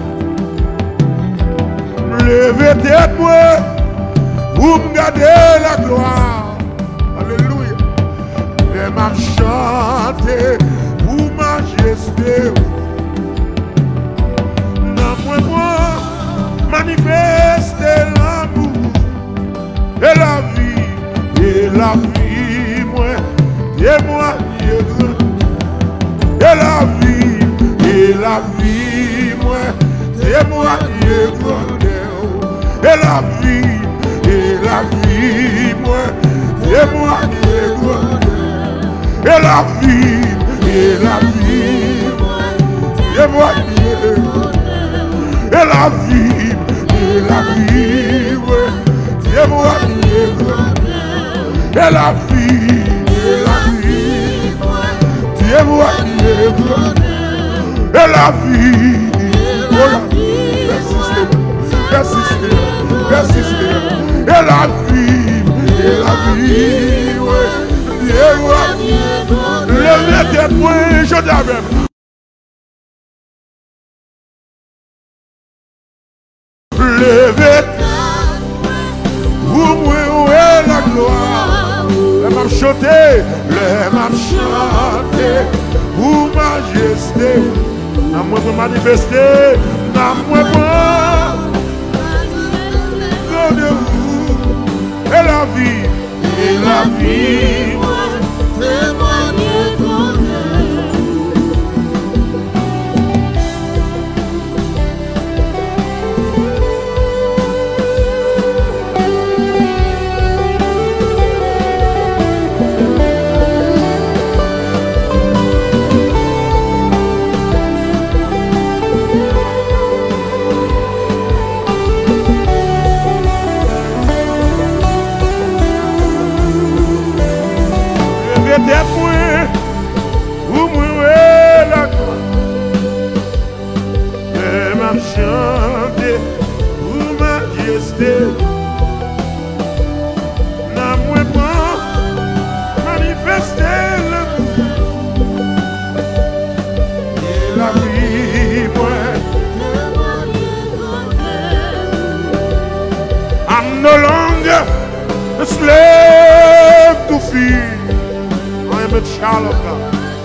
Levez tête, moi, vous me gardez la gloire. Alléluia. Et m'a chanter pour majesté. Non, moi, moi, manifester l'amour. Et la vie, et la vie, moi, témoigner grandeur. Et la vie, et la vie, moi, témoigner grandeur. Et la vie, et la vie, moi, témoigner grandeur. Et la vie, et la vie, témoigner grandeur. Et la vie, et la vie, moi, témoigner grandeur. Et la vie, et la vie, moi, témoigner grandeur. Et la vie, oh la vie, persistez, persistez, persistez. Et la vie, et la vie, ouais, témoigner grandeur. Levez tête, moi, je t'avais. Levez pour moi, où est la gloire? Les m'a chanté, les m'a chanté pour majesté. N'a moi pour manifester, n'a moi pour rendez-vous. Et la vie, et la vie, témoigner grandeur. Chanter pour majesté. N'a moins pas manifester le et la vie, moi. I'm no longer a slave to fear. I am a child of God.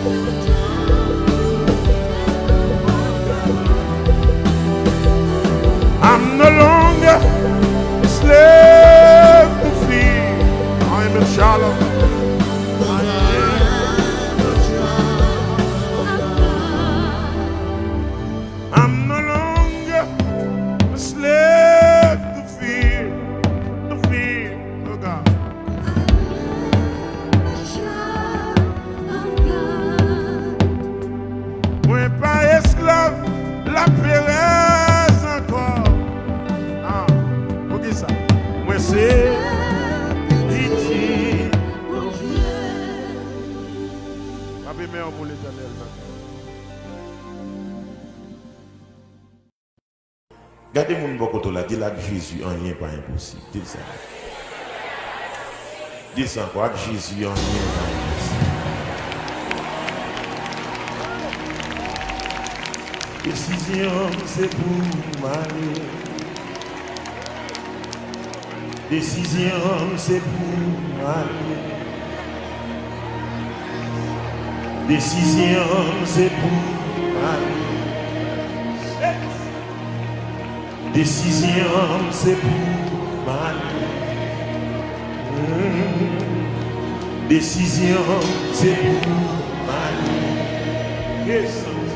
I'm no longer a slave to fear. I'm a child of God. I'm no longer a slave to fear. To fear, oh God. Moi pas esclave, la péresse encore. Moi c'est pitié. Papé mère pour l'Éternel. Gardez mon bokoto là, dis là que Jésus en rien pas impossible. Dis ça. Dis ça encore, Jésus en rien pas impossible. Décision c'est pour m'aller. Décision, c'est pour aller. Décision, c'est pour aller. Décision, c'est pour aller. Décision, c'est pour m'aller. Yes.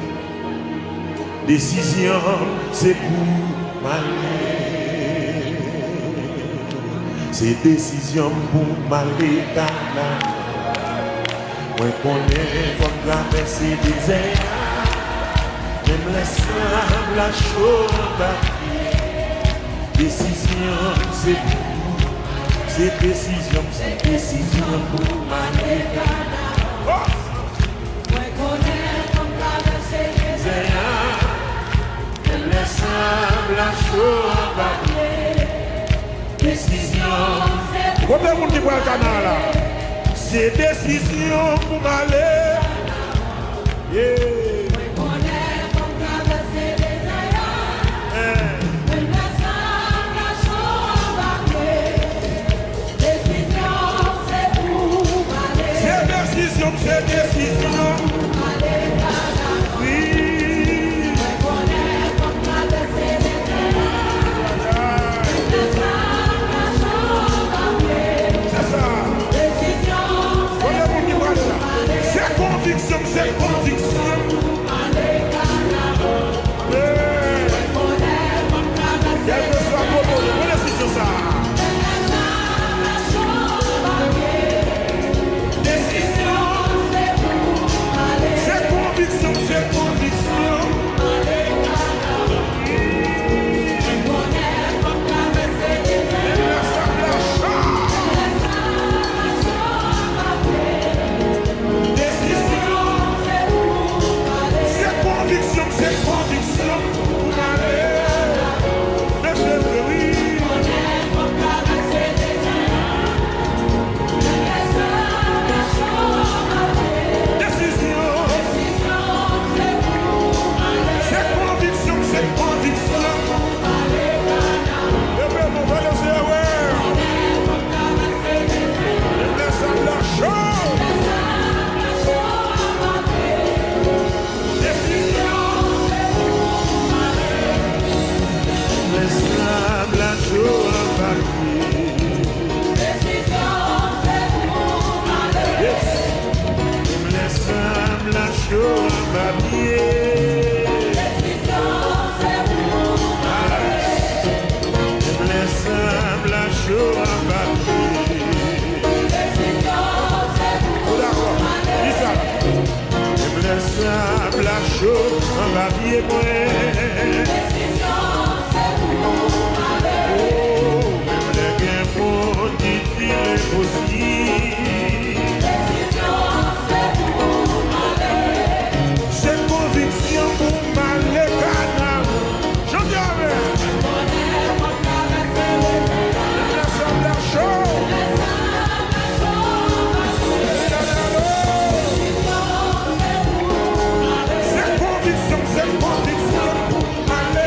Décision, c'est pour m'aller. C'est décision pour m'aller Canada. Moi connais comme traverser des airs. Même les sables, la chose. Décision, c'est pour. C'est décision, c'est décision pour m'aller Canada. Moi connais comme traverser des airs. Même les sables, la chose. Décision, c'est pour. Combien de monde qui voit le canal là? C'est décision pour m'aller. Yeah. Moi connais comme traverser des airs. Même les sables, la chose. Décision, c'est pour m'aller. C'est décision, c'est décision. Aller Canada. Oui. Moi connais comme traverser des airs. Même les sables, la chose. C'est ça. Décision, Combien de monde qui voit ça? C'est conviction, c'est conviction. aller Canada. Yeah. Connais comme traverser Quel que soit le moment, on est décision ça. Décision, c'est pour aller. C'est conviction, c'est conviction. Connais comme traverser des airs. Et la sable la chance. Décision. C'est pour aller. C'est conviction, c'est conviction pour aller. Mais je veux oui. Connais comme traverser des airs. Décision. Décision, c'est pour aller. C'est conviction, c'est conviction. Et bien, mon frère, c'est ouais. Mais ça la chance. Décision. Mais ça la chance. Décision, c'est pour aller. Yes. Me semble la chose papier. Décision, c'est pour aller. Me semble la chose papier. Décision, c'est pour D'accord. Dis ça. Me semble la chose papier. Décision, c'est pour aller. Oh, même les gains pour dire possible. Décision, c'est pour aller. C'est conviction pour m'aller canal. J'en dis avec. Connais comme traverser des airs. Me semble la chose. C'est conviction, c'est conviction pour m'aller.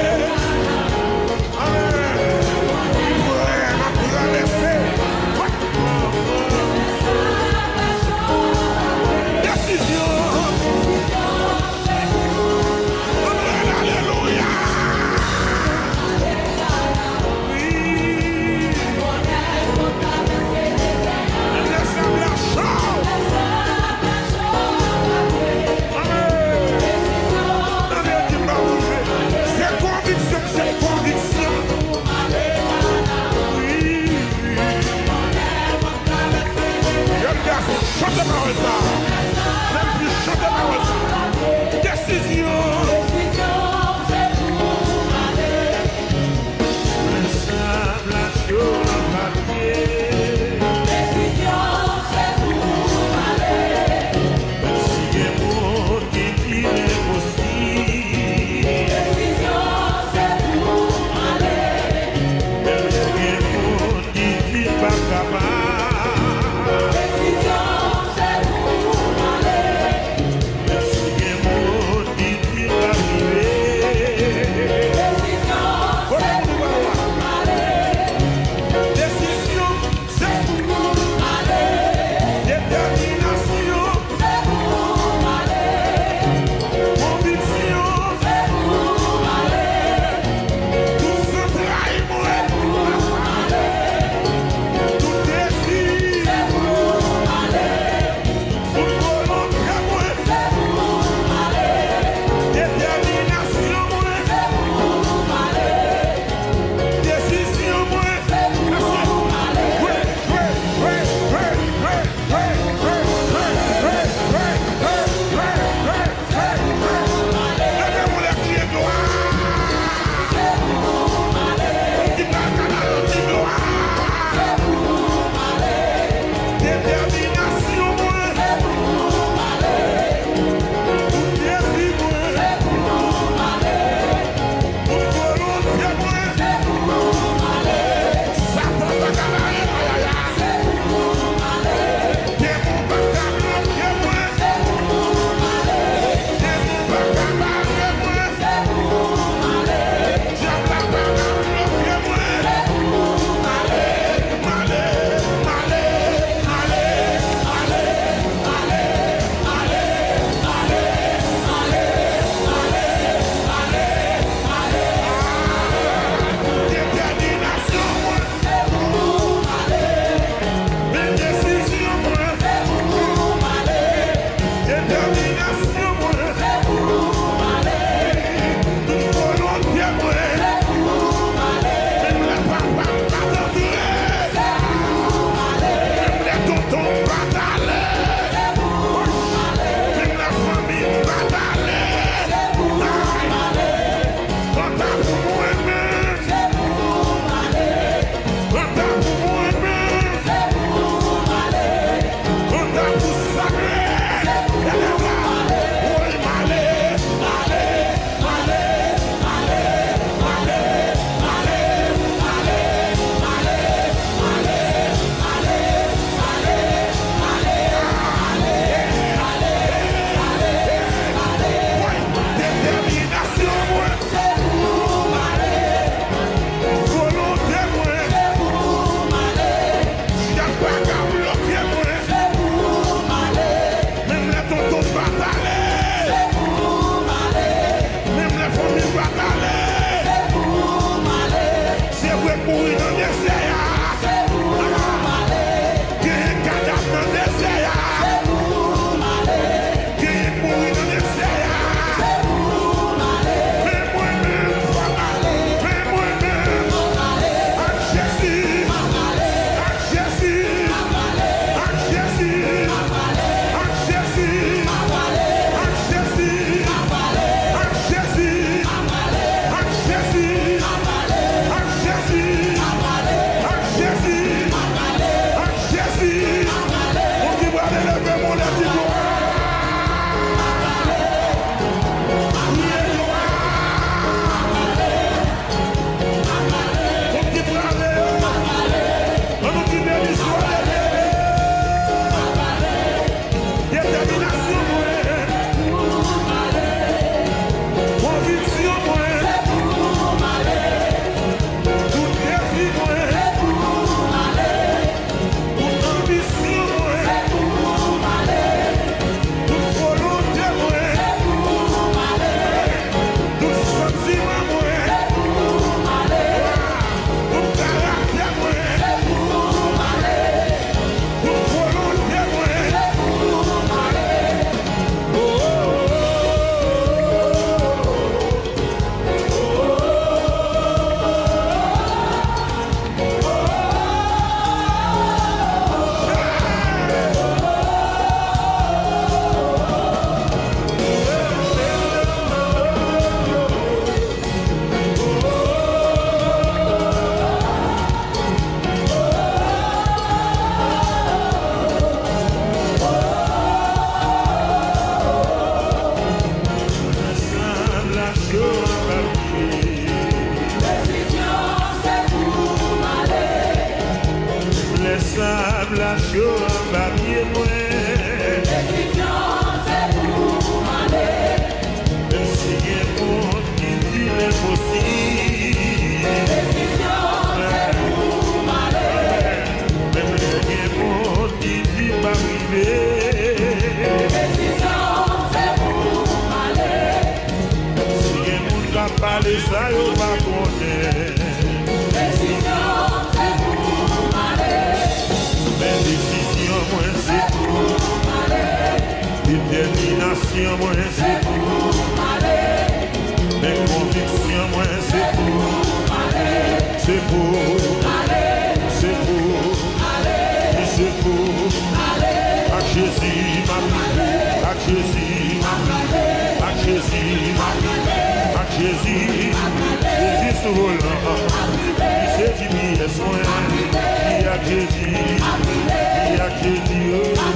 la chose en bas pied moi. Décision, c'est pour m'aller. Même si il y a un monde qui dit l'impossible. Décision, c'est pour m'aller. Même si il y a un monde qui dit pas arriver. Décision, c'est pour m'aller. Si il y a un monde qui a parlé ça, il va connaître. Décision, c'est pour m'aller. Mes décisions, moi, c'est pour m'aller. Détermination, moi, c'est pour m'aller. Mes convictions, moi, c'est pour m'aller. C'est pour m'aller. C'est pour m'aller. C'est pour m'aller. À Jésus, ma vie. À Jésus, ma vie. À Jésus, ma vie. À Jésus, Jésus sur volant. Il s'est dit, il est soin. Il y a Jésus. Il y a Jésus.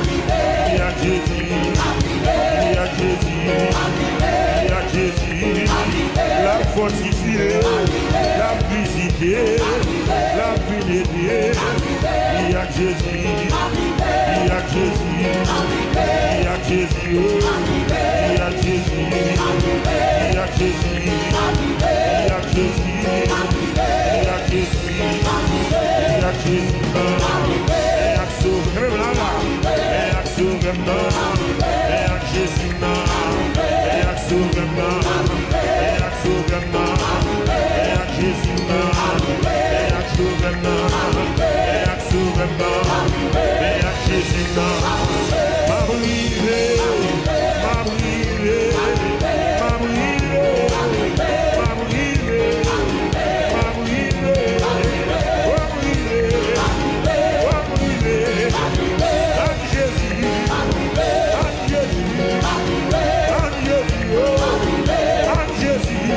Il y a Jésus. Il y a Jésus. Il y a Jésus. La fortifiée, la visitée, la punée. Il y a Jésus. Il y a Jésus. Il y a Jésus. Il y a Jésus. Il y a Jésus. Il y a Jésus. Il y a Jésus. Il y a Jésus. Et à sauver là là. Et à sauver là. Et à Jésus là. Et à sauver là. Et à sauver là. Et à Jésus là. Et à sauver là. Et à sauver là. Et à Jésus là. Ma brûlé, ma brûlé, ma brûlé, ma brûlé, ma brûlé, ma brûlé, ma brûlé, à Jésus, à Jésus, à Jésus, à Jésus,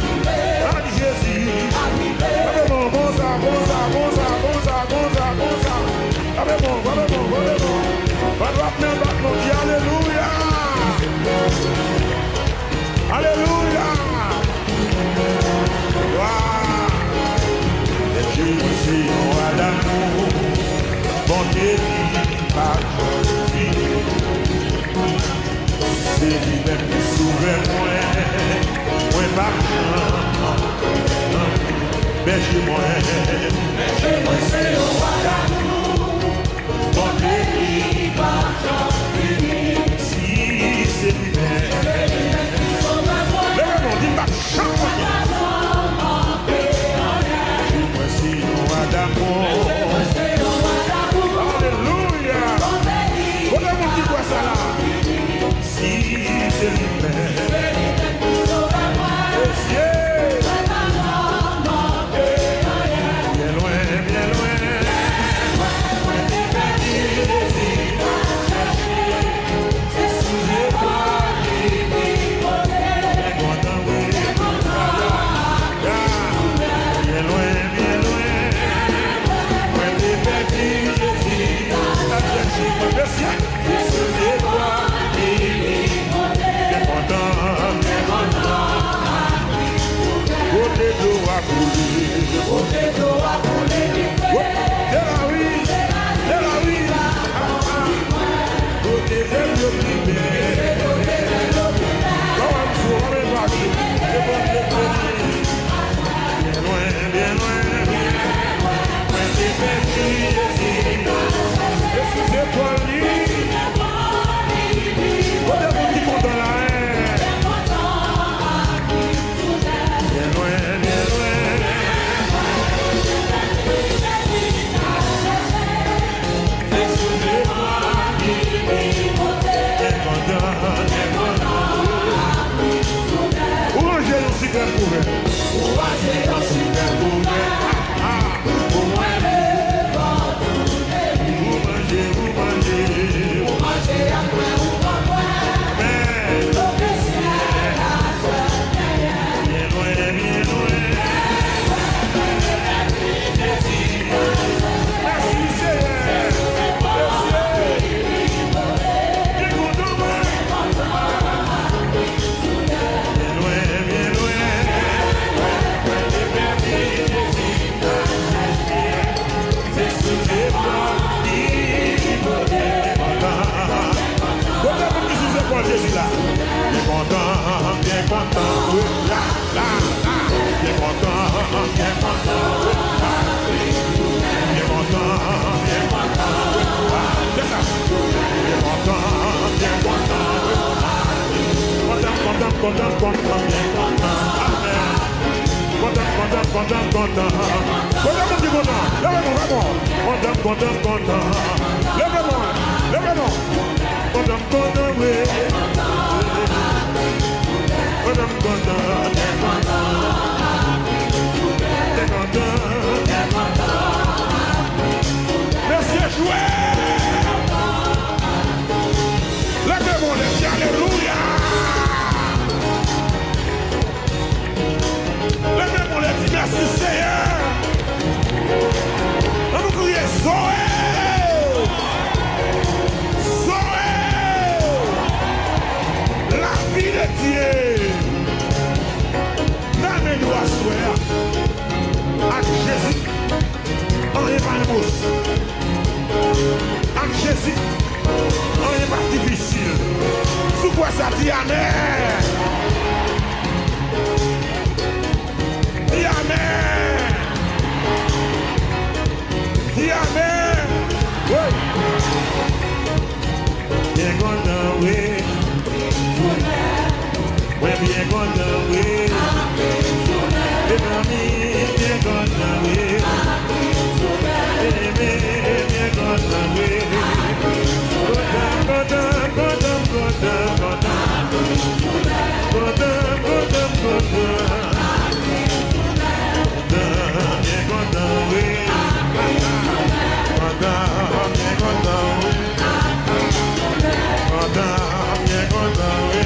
à Jésus. Avec mon bon ça, bon ça, bon ça, bon ça, bon ça, bon ça. Avec mon, avec mon, avec mon. Alléluia. Alléluia. Wow. Et Dieu c'est un roi d'amour. Bon Dieu pas fini. C'est lui-même qui sauve moi. Moi pas berger-moi. Berger-moi c'est un roi d'amour. Bon Dieu pas fini. Si c'est lui-même. Lève-moi, dis-moi, chante. Dis-moi si nous a d'amour. Alléluia. Comment on dit quoi ça là? Si c'est lui-même. Bien loin, bien loin. super couvert. O agir é super couvert. content, content, bien content. Amen. Content, content, content, content. Content, mon Dieu, content. Lève-moi, vraiment. Content, content, content. Lève-moi, lève-moi. Content, content, oui. Content, content, bien content. Bien content. Merci à jouer. Lève-moi, lève-moi, alléluia. Lève-moi, lève-moi, merci Seigneur. On vous crier Zoé. Zoé. La vie de Dieu. N'amène-nous à souhait. Avec Jésus. On n'est pas mousse. Avec Jésus. On n'est pas difficile. Sous quoi ça dit amen? Dis amen. Dis amen. Oui. Bien content, oui. Oui, bien content, oui. Bien content, oui. Bien content, oui. Content, content, content, content, content, content, content. Bien content, oui. Content, bien content, oui. Content, bien content, oui.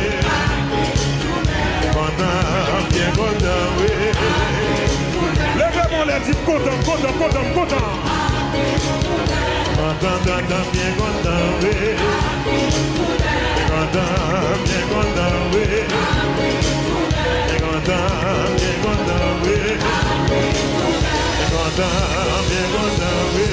Content, bien content, oui. Lève-moi les types content, content, content, content. Content, content, bien content, oui. Content, bien content, oui. Content, bien content, oui. Content, bien content, oui.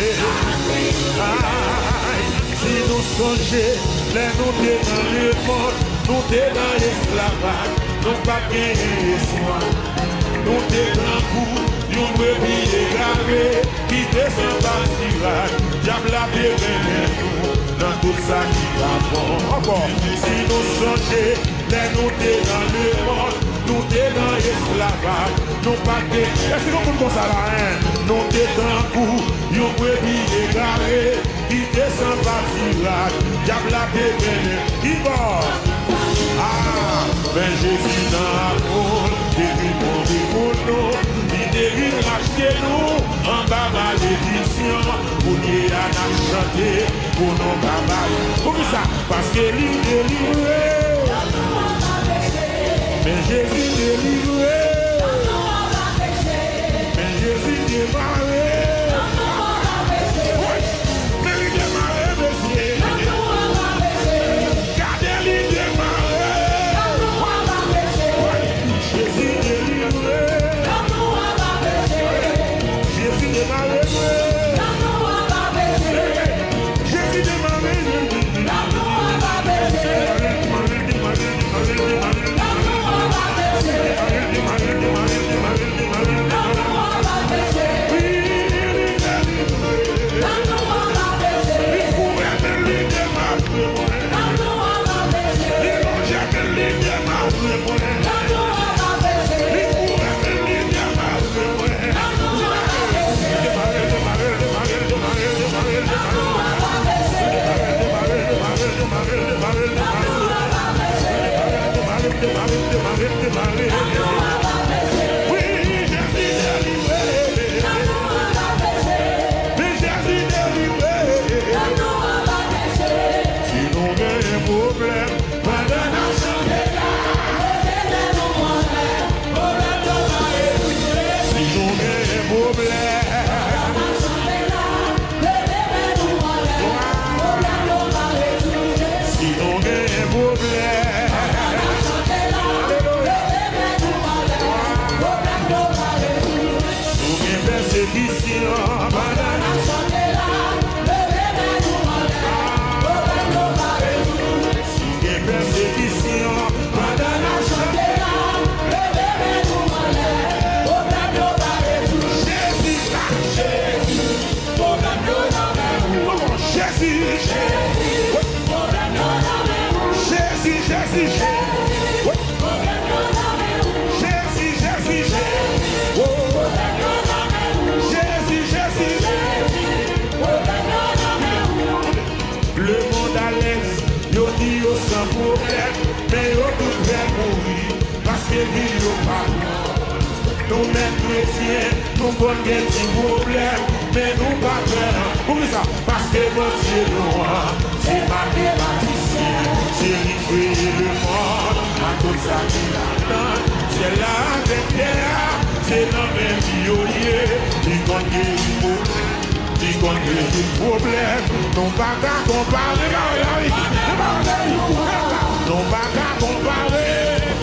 Aïe, si nous songeons, les nous t'es dans le monde, nous t'es dans l'esclavage, nous pas gagner soin. Nous t'es grand coup, nous brebis égarés, qui descend par tirage, diable a déveillé nous, dans tout ça qui va bon. Encore, si nous songeons, les nous t'es dans le monde, nous t'es dans l'esclavage, nous pas gagner. Est-ce que nous pouvons ça là, hein? Nous t'es grand coup, nous brebis égarés, qui descend par tirage, diable a déveillé, qui va. Ah, ben Jésus dans l'amour, dérive mon pour nous, il dérive racheter nous, en bas malédiction, pour qu'il y a à chanter, pour nos babas. Pour ça, parce que lui délivré, mais Jésus délivré, mais Jésus démarré. Mais lui démarré, monsieur. Gardez-lui démarré. Jésus délivré. Jésus démarré. Jésus démarré. Jésus, Jésus, chrétiens, nous prenons des petits problèmes, mais nous pas faire. Pourquoi ça? Parce que mon Dieu, nous, c'est ma bâtisseur, c'est lui qui le monde, à tout ça qui l'attend, c'est là derrière, c'est dans mes violets, qui connaît le problème, qui connaît le problème, non pas qu'à comparer, non pas qu'à comparer.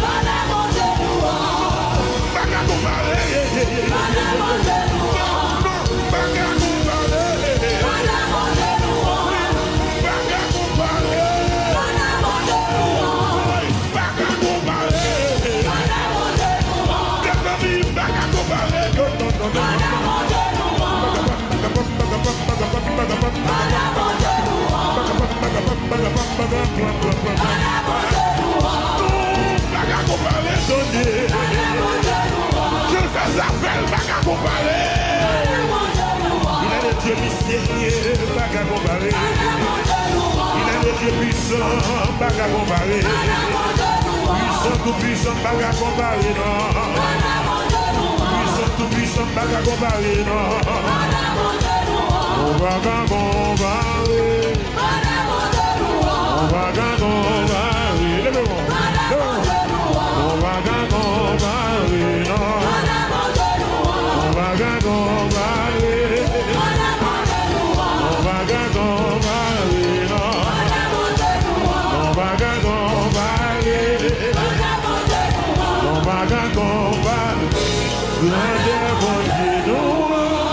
Je fais appel, baga comparer. Il a le Dieu mystérieux, baga comparer. Il a le Dieu puissant, baga comparer. Puissant tout puissant, baga comparer, non. Puissant tout puissant, baga comparer, non. On va comparer. On va comparer. Lève-moi. On va comparer, non. On va comparer. On va comparer, non. On va comparer. On va comparer. Grandeur, bon Dieu, nous.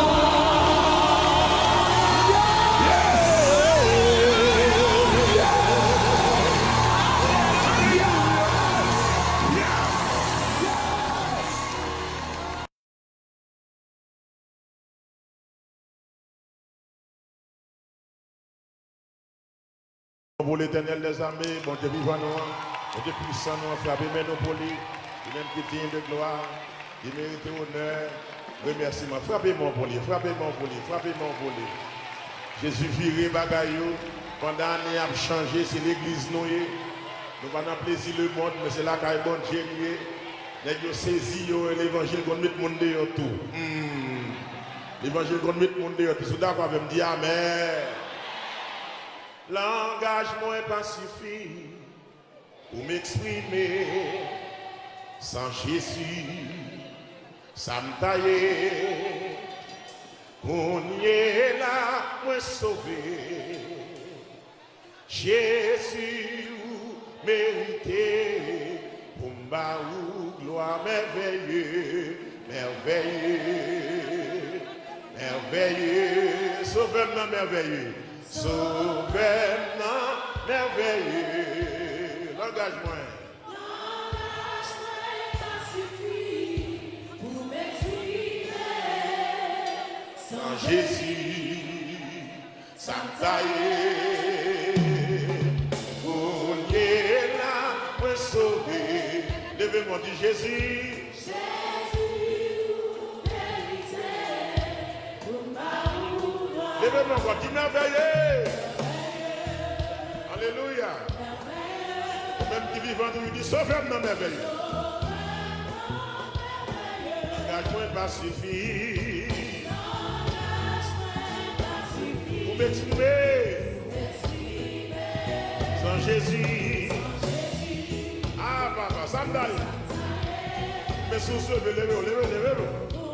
Pour l'éternel des armées, bon Dieu vivant nous, bon Dieu puissant nous, frappé ménopolie, il même qui digne de gloire, il mérite honneur, remerciement. Frappez-moi pour lui, frappez-moi pour lui, frappez-moi pour lui. Jésus viré bagaillou, pendant l'année a changé, c'est l'église nous. Nous pas dans plaisir le monde, mais c'est là qu'il y a bon Dieu. Nous avons saisi l'évangile qu'on met le monde dehors tout. L'évangile qu'on met le monde dehors tout. C'est d'accord avec me dire Amen. L'engagement est pas suffi pour m'exprimer. Sans Jésus, ça me taille. On y est là, moi sauvé. Jésus, mérité. Pour m'baou, gloire merveilleux, merveilleux, merveilleux. Sauvez-moi merveilleux. Sauvez-moi merveilleux. L'engagement. L'engagement n'est pas suffi pour m'exprimer. Sans Jésus, ça me taille. On y est là, moi sauvé. Levez-moi, dit Jésus. Levez-moi encore, dis merveilleux. Alléluia. Même qui vivant, nous dit sauvez-moi merveilleux. L'engagement n'est pas suffi pour m'exprimer. Sans Jésus. Ah, papa, ça me donne. Mais sous ce, levez-le, levez-le, levez-le.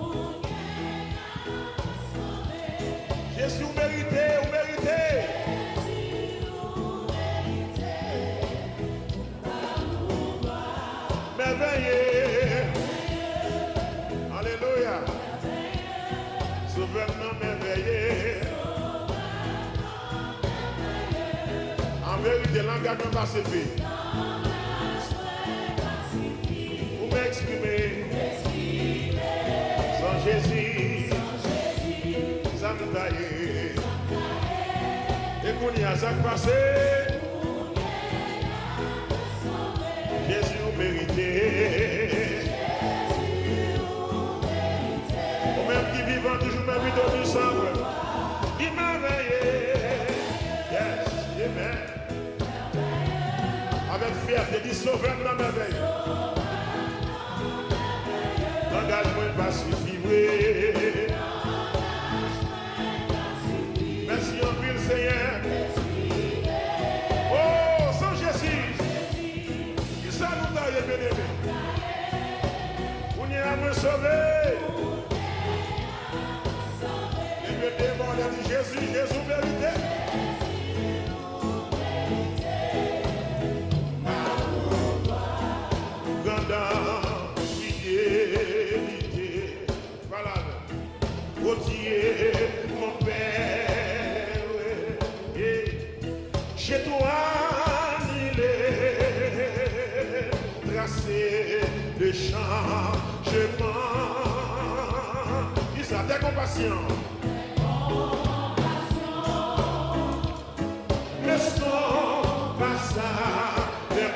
Jésus, vous méritez, vous méritez. Merveilleux. Alléluia. Sauveur-moi merveilleux. En vérité, l'engagement va se faire. Vous m'exprimez. Sans Jésus. Ça me taille. Et qu'on y a ça passé. Jésus vous méritez. Au même qui vivant toujours même vidéo du sang. Il m'a veillé. Yes, amen. Avec fierté, dit sauveur dans ma veille. L'engagement pas suffire. Merci en pile, Seigneur. Oh, sans Jésus, qui ça nous t'a bien aimé? On y a me sauver. Et me demander à Jésus, Jésus vérité. Fidélité, voilà, rôtier, mon père, et chez toi, il est tracé le changement. Qui ça, tes compassions? Ne sont pas ça, leur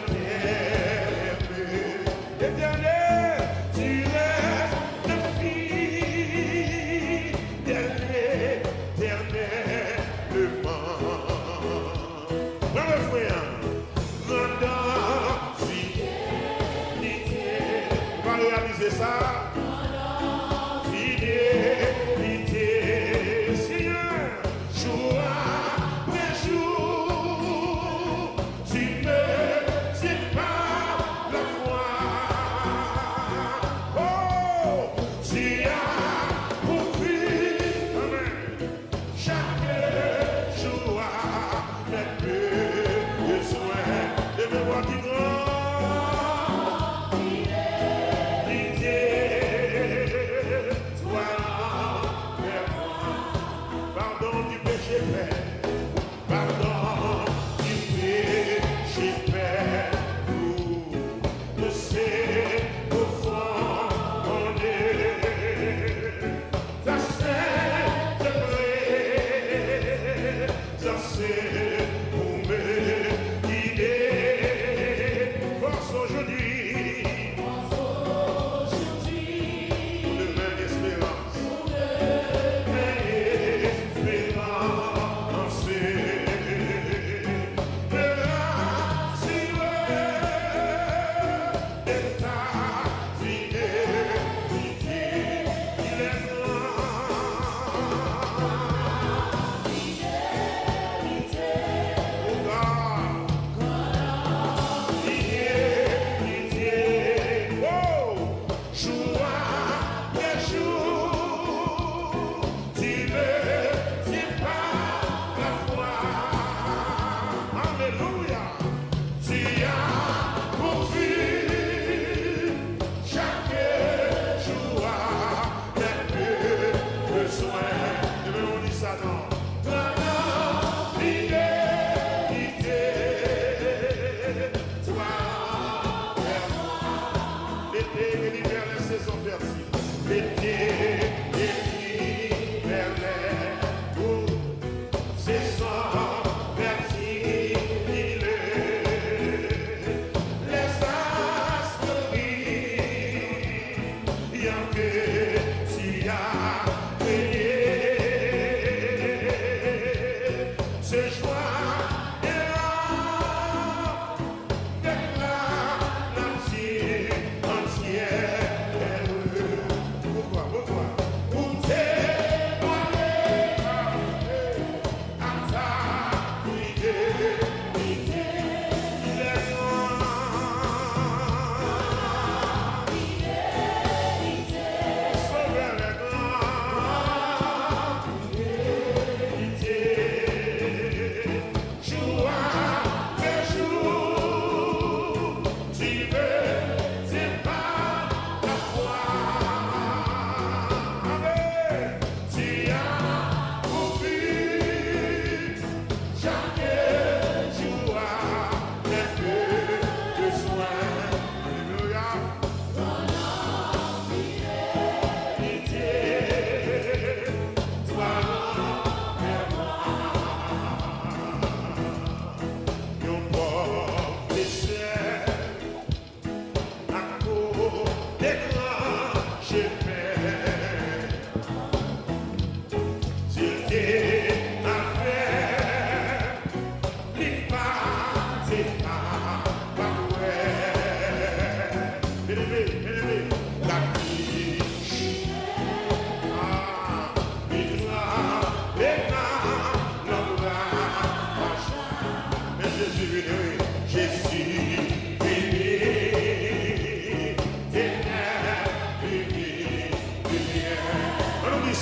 Éternel, tu restes de fidèle, éternellement. Dans le frère, rendant fidélité, on va réaliser ça. Fidélité, Seigneur, jour après jour, tu me sépares la foi.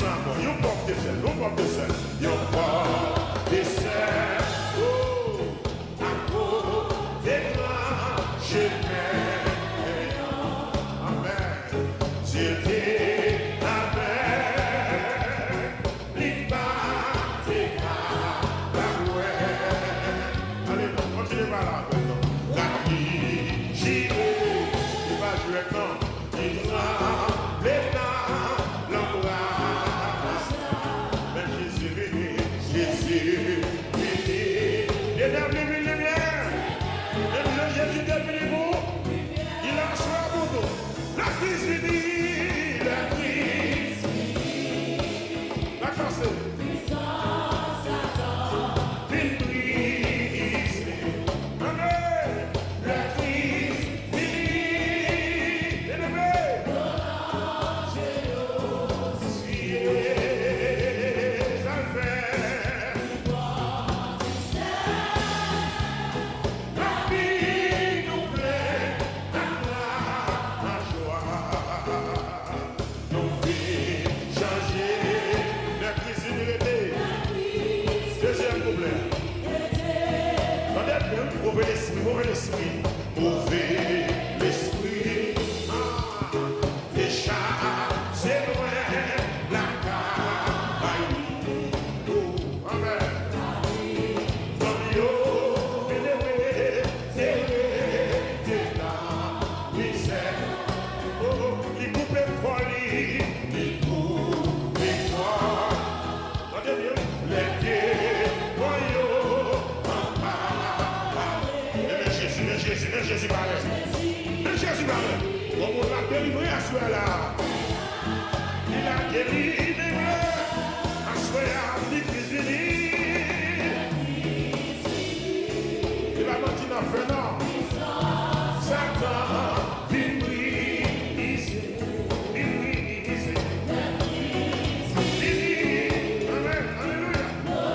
ensemble, you porte de sel, you porte de sel, you porte de sel. Oh, à côté de moi, je m'aime. Amen. J'étais avec l'imbaté à la ouest. Allez, continuez par là maintenant. La vie, j'y vais, il va jouer quand il sera l'état, l'embrasse. Mais Jésus venu, Jésus venu, il est devenu lumière. Et Jésus est devenu beau, il a choisi pour nous. La crise finie, la crise finie. La casse. Puissance Satan, une crise. Amen. La crise finie. Élevé. Ça le fait. La vie nous plaît. La joie. Nous vies changer. La crise finie. Deuxième problème. Mauvais l'esprit, mauvais l'esprit, mauvais l'esprit. Ah, déjà, c'est loin la caille. Oh, amen. Fabio, élevé, c'est la misère. Oh, oh, il coupe les folies, il coupe les toits. Regardez bien, les pieds, voyons. Jésus, mais Jésus parlait. Mais Jésus parlait. On l'a délivré à ce là. Il a délivré à ce là. Il a menti dans le feu, non. Satan, il brise. Il brise. Amen. Alléluia.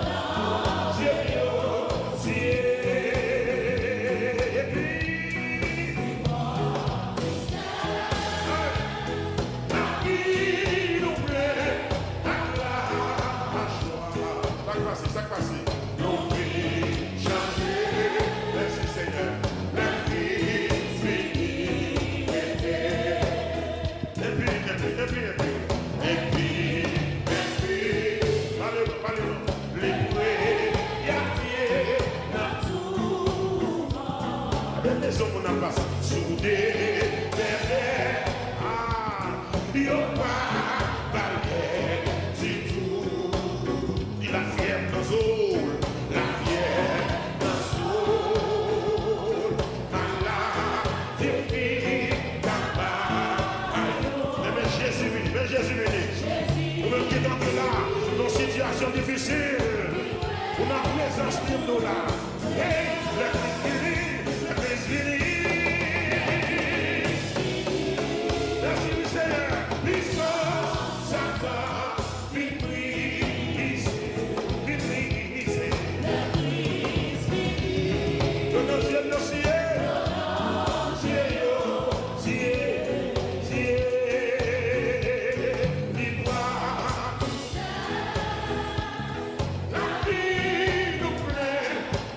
Ça passe. Nos vies changées. Merci Seigneur. La vie finie. Et puis, et puis, et puis, et puis, et puis, allez, allez, les bouées, y a pied, dans tout. Avec les hommes, on a passé. Soudés, derrière, ah, y a pas, barrière, c'est tout. La fièvre dans Zoul, la fièvre dans Zoul, Allah, Jésus, mais Jésus venu, mais Jésus venu. Vous même qui êtes là, dans une situation difficile, on a présence de nous là. Hey, la crise finie, la crise finie. Merci Seigneur, puissance, Satan, victoire. Le deuxième dossier. La vie nous plaît,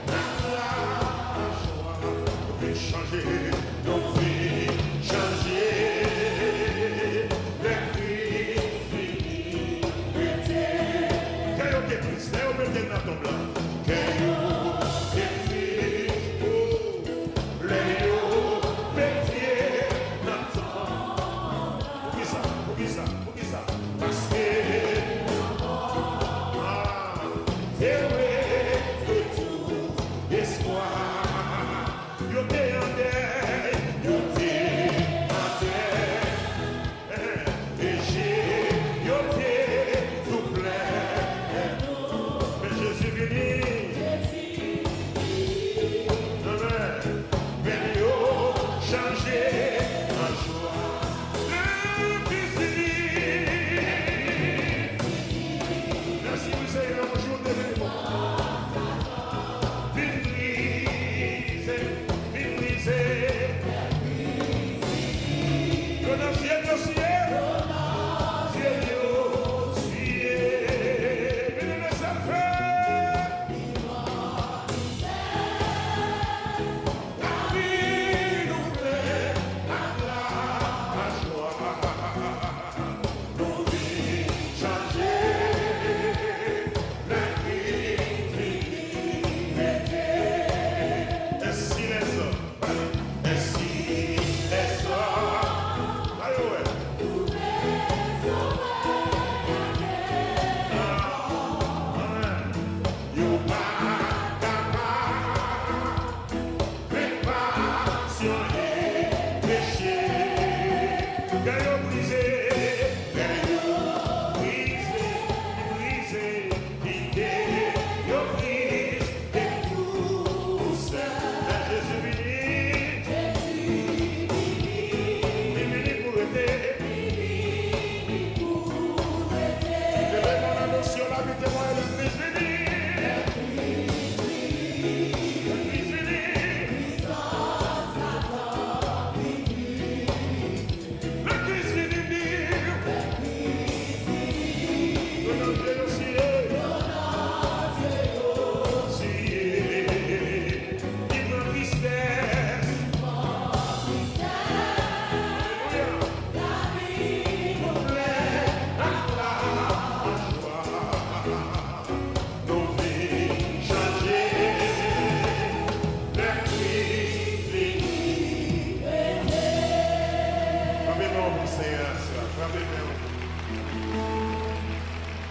la joie. Changer, nos vies changer. La crise finie.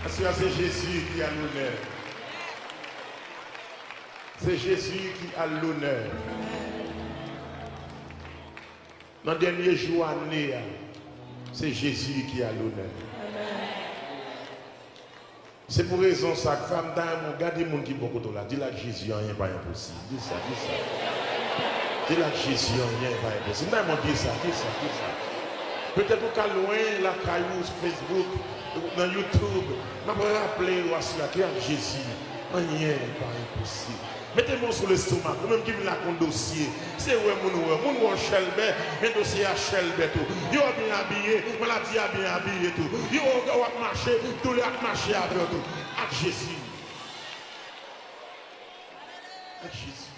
Parce que c'est Jésus qui a l'honneur. C'est Jésus qui a l'honneur. Dans le dernier jour année, c'est Jésus qui a l'honneur. C'est pour raison ça que femme d'âme, regardez les gens qui sont beaucoup là. Dis-là que Jésus rien pas impossible. Dis ça, dis ça. Dis-là que Jésus rien pas impossible. Non, dis ça, dis ça, dis ça. Peut-être qu'à loin, la caillou sur Facebook, dans YouTube, je vais rappeler que Jésus rien pas impossible. Mettez-moi sur le stomac, même qui me l'a un dossier. C'est où mon ou mon ou Shelbe, un dossier à Shelbe tout. Yo bien habillé, maladie a bien habillé tout. Yo va marcher, tout le marcher avec tout. À Jésus. À Jésus.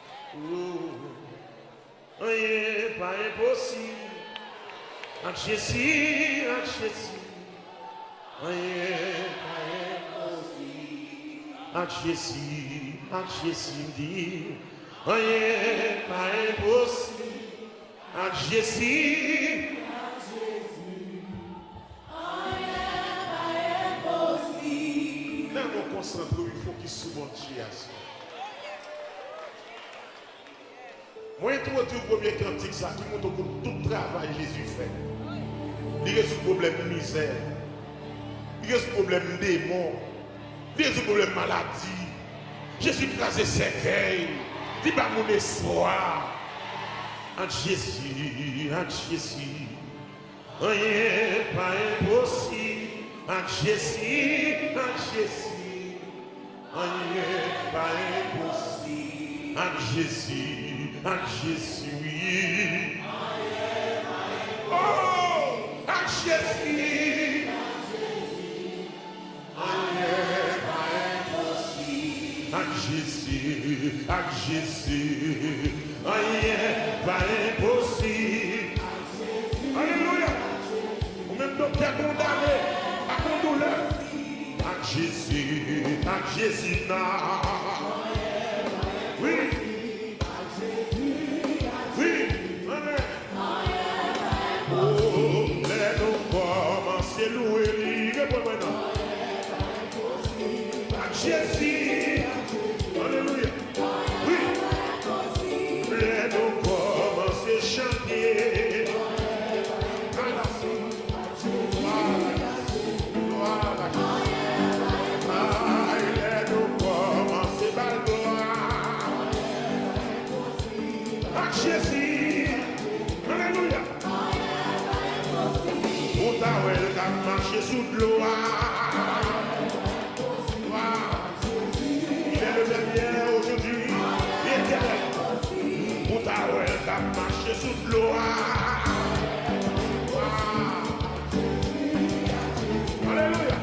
Oh, rien pas impossible. À Jésus, à Jésus. Rien pas impossible. À Jésus. À Jésus dit, rien pas impossible. À Jésus, À Jésus, rien pas impossible. là on concentre, il faut qu'il soit bon Dieu. Moi, je trouve le premier cantique ça qui montre que tout le travail Jésus fait. Il y a ce problème de misère, il y a ce problème de démon, il y a ce problème de maladie. Jésus crasé cercueil, il bat mon espoir. En Jésus, en Jésus, rien pas impossible. En Jésus, en Jésus, rien pas impossible. En Jésus, en Jésus, oui. Oh, en Jésus, rien pas impossible. À Jésus, à Jésus, rien pas impossible. Alléluia. Ou même docteur condamné à ton douleur. À Jésus, à Jésus, non. Oui. Oui. Amen. Oh, laisse-nous commencer à louer. Réponds maintenant. À Jésus. Alléluia. Oui. Laisse-nous commencer à chanter. Laisse-nous commencer par gloire. À Jésus. Alléluia. Pour ta ouelle qui marche sous l'eau. Le dernier aujourd'hui, éternel, pour ta ouelle qui marche sous l'eau. Alléluia.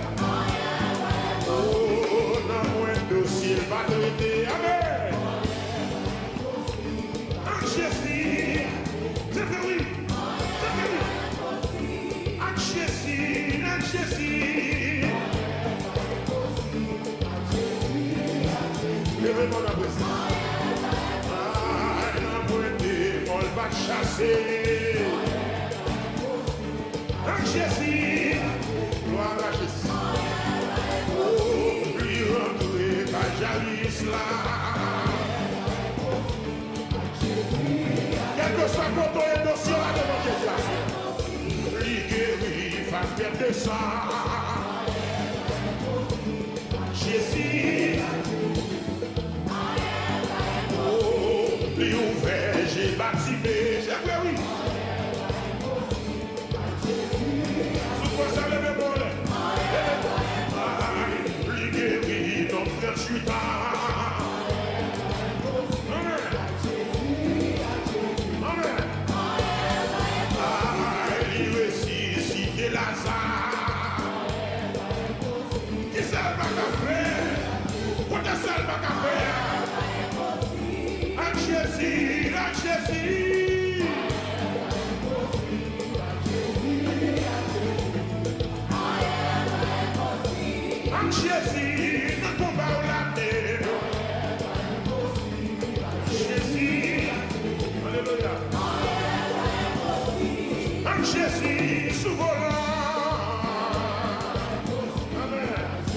Oh, non, moins de ciel, pas de été. Amen. En Jésus, c'est que oui, c'est que oui. En Jésus, en Jésus. Levez-moi la présence. Ah, la moitié, on va chasser. En Jésus, gloire à Jésus. Oh, lui rentrer, car j'arrive là. Quel que soit votre dossier là devant Jésus. Lui guérit, fasse perdre ça. Jésus. Lui ouvert, j'ai baptisé, j'ai fait oui. Sous quoi ça lève le bol? Lui guérit, donc trente-huit ans. Amen. Amen. Lui ressuscité Lazare. Qui ça va faire? Quoi ça va faire? Jésus, à Jésus. À Jésus, ne tombe pas la terre. Jésus, alléluia. À Jésus, sous volant. Amen.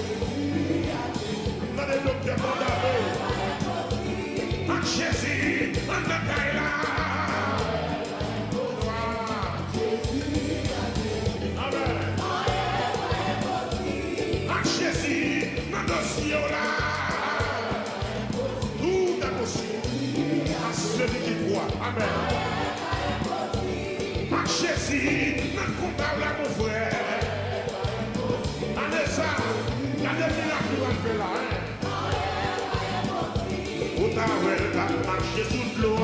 Marchez-y, dans le dossier là. Tout est possible à celui qui croit. Amen. Marchez-y, dans le comptable là, mon frère. Allez ça, regardez bien la qui va faire là. Où t'as marché sous l'eau.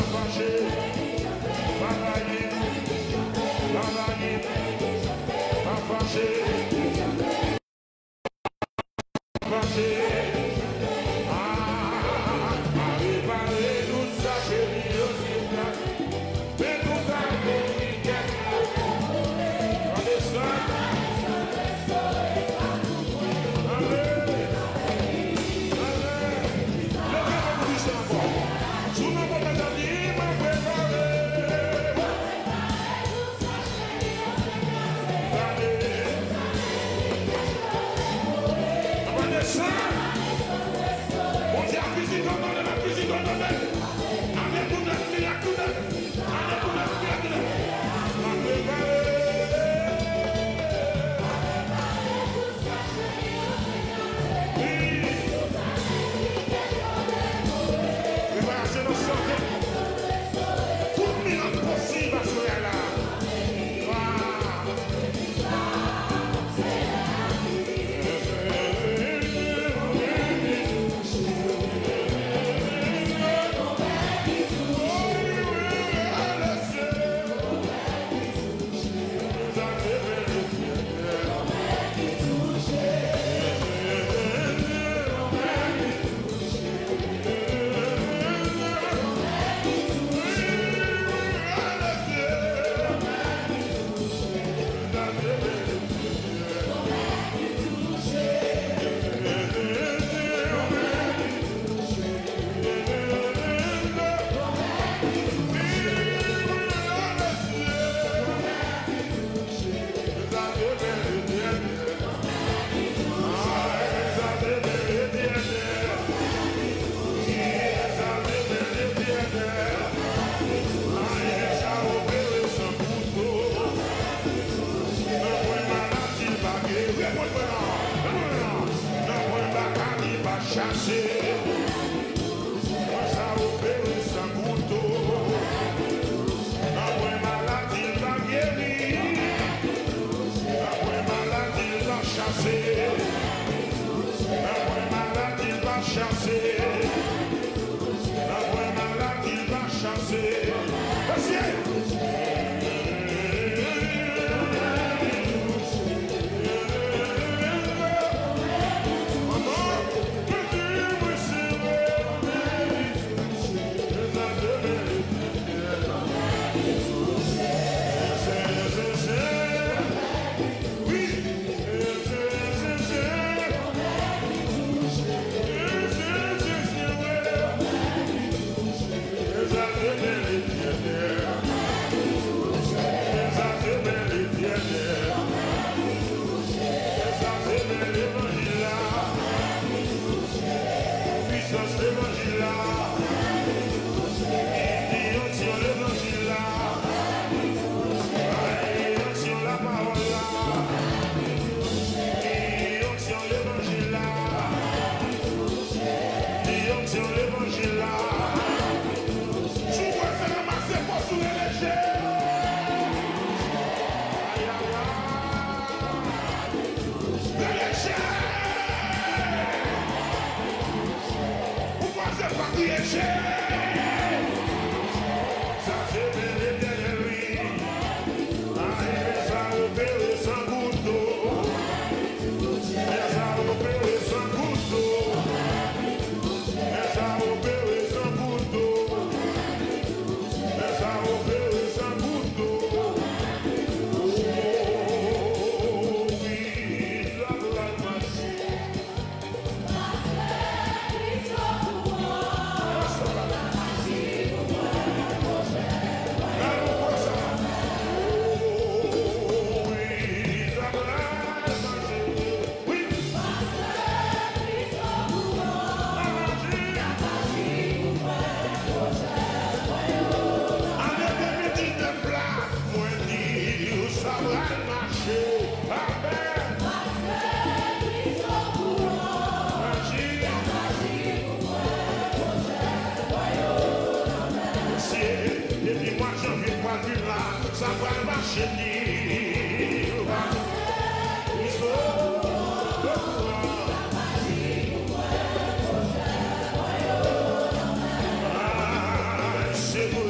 C'est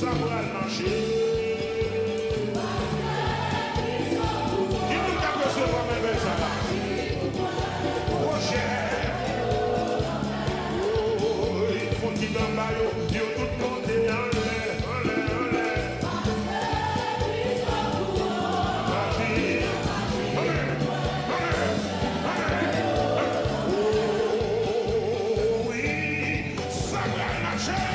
ça va marcher. Qui nous a recevoir mes belles ça là? Projet. Oh, il faut qu'il t'en baille, il faut tout monter en l'air, en l'air, en l'air. Magie. Amen. Amen. Amen. Oh, oui, ça va marcher.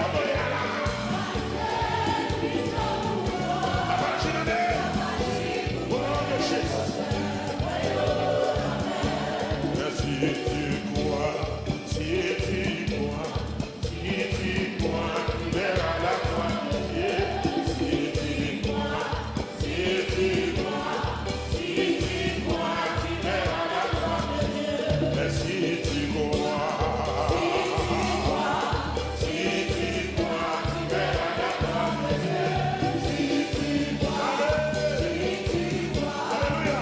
Si tu crois, si tu crois, si tu crois, tu verras la croix de Dieu. Si tu crois, si tu crois, si tu crois, tu verras la croix de Dieu. Mais si tu crois, si tu crois, tu verras la croix de Dieu. Si tu crois, si tu crois, alléluia.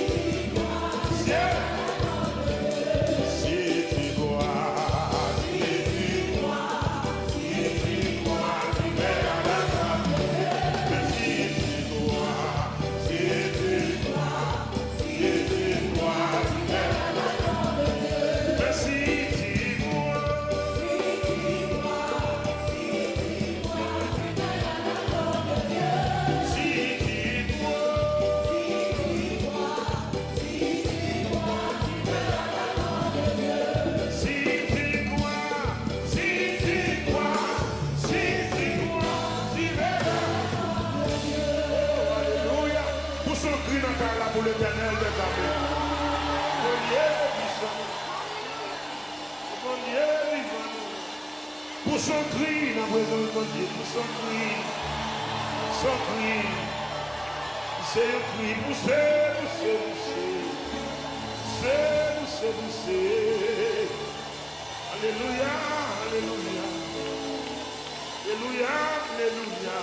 Pour l'éternel des armées. Mon Dieu vivant. Mon Dieu vivant. Pour son cri, dans la présence de mon Dieu, pour son cri. Son cri. C'est un cri poussé, poussé, poussé. C'est poussé, poussé. Alléluia, alléluia. Alléluia, alléluia.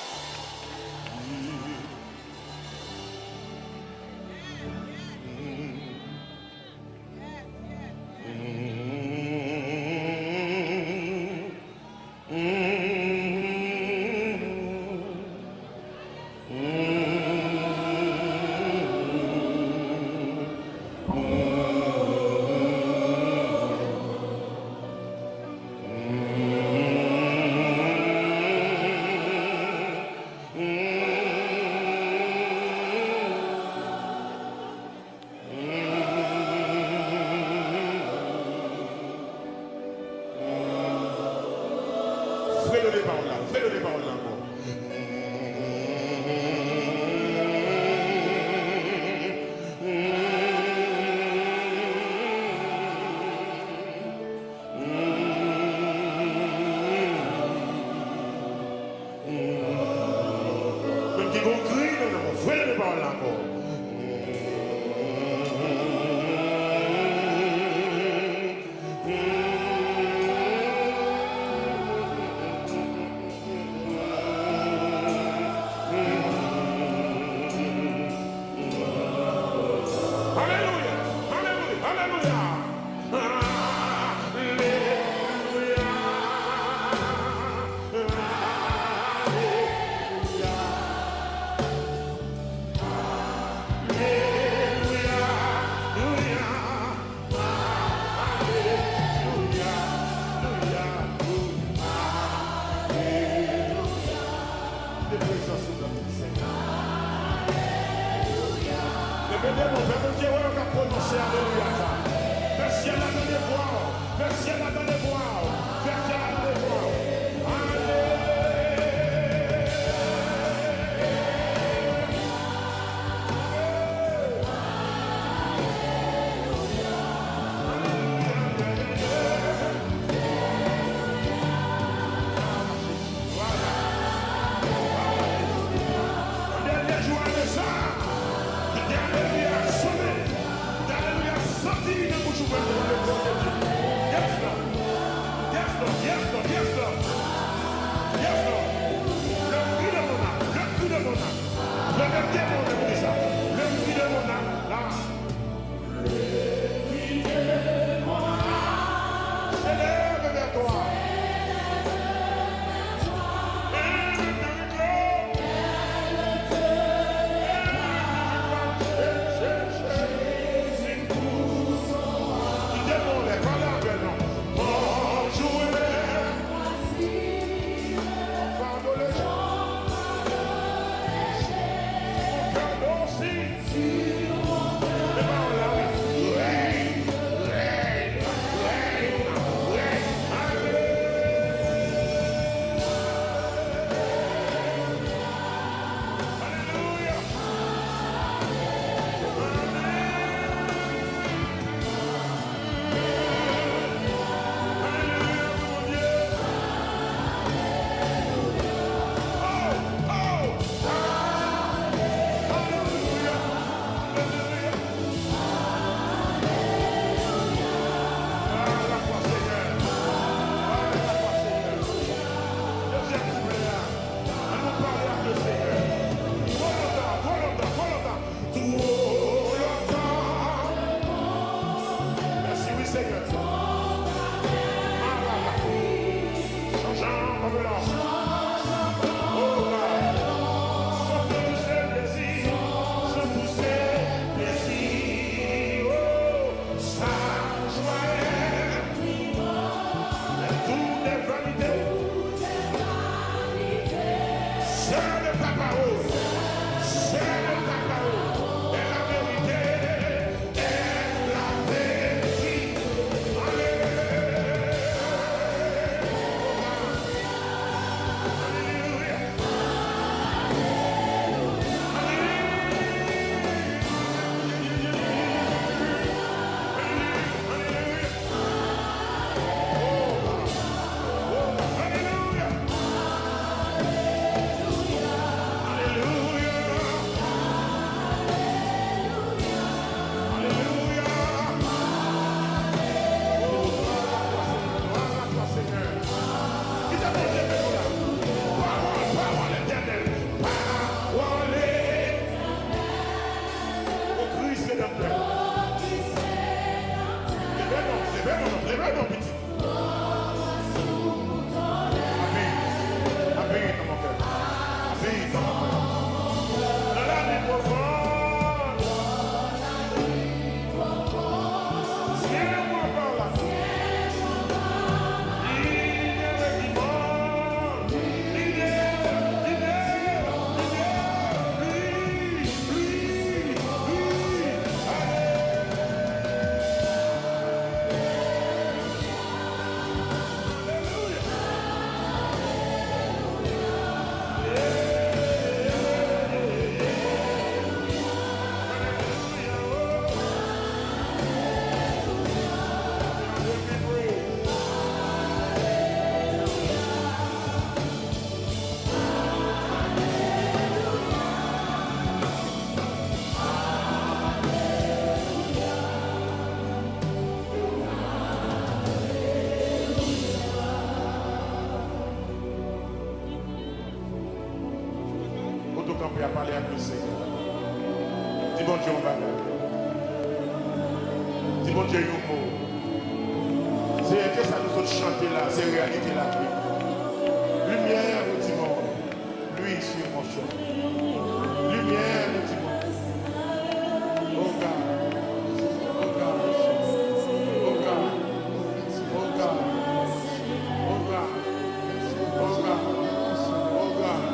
Fais-le les paroles là, fais-le les paroles là encore. Même qui vont crier, fais-le les paroles là encore. blanc. Oh God. Sans tous ces plaisirs, sans tous ces plaisirs. Oh, sa joie est tout est vanité. C'est le cacao. C'est le cacao. Et la vérité est la vérité. Camper à parler avec le Seigneur. Dis bon Dieu, on va. Dis bon Dieu, un mot. C'est que ça nous autres chanter là, c'est réalité là. Lumière, nous disons. Lui sur mon chemin. Lumière, nous disons. Oh God. Oh God. Oh God. Oh God. Oh God. Oh God. Oh God.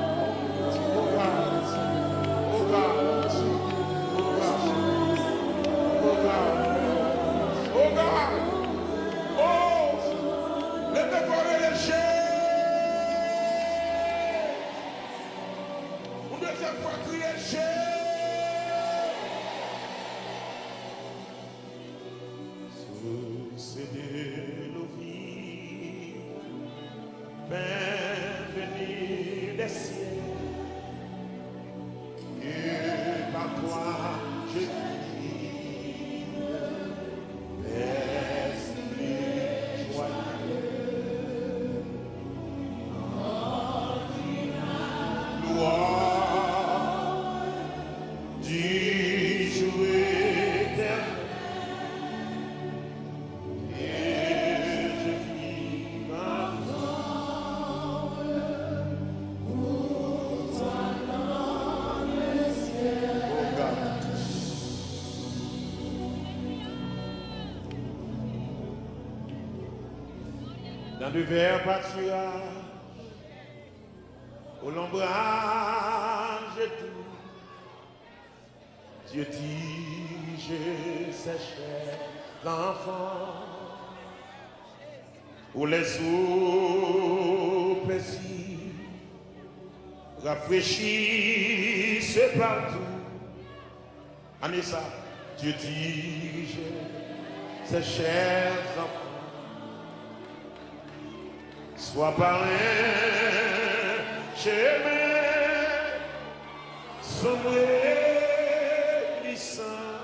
Bienvenue des cieux. Et par toi je vis, esprit joyeux. Gloire du jour éternel. Et je vis maintenant pour toi dans le ciel. Oh God. Dans le vert pâturage, au l'ombrage et tout, Dieu tige ses chers enfants, où les eaux paisibles rafraîchissent partout. Anissa, Dieu tige ses chers enfants. Soit par un chemin sombre et glissant,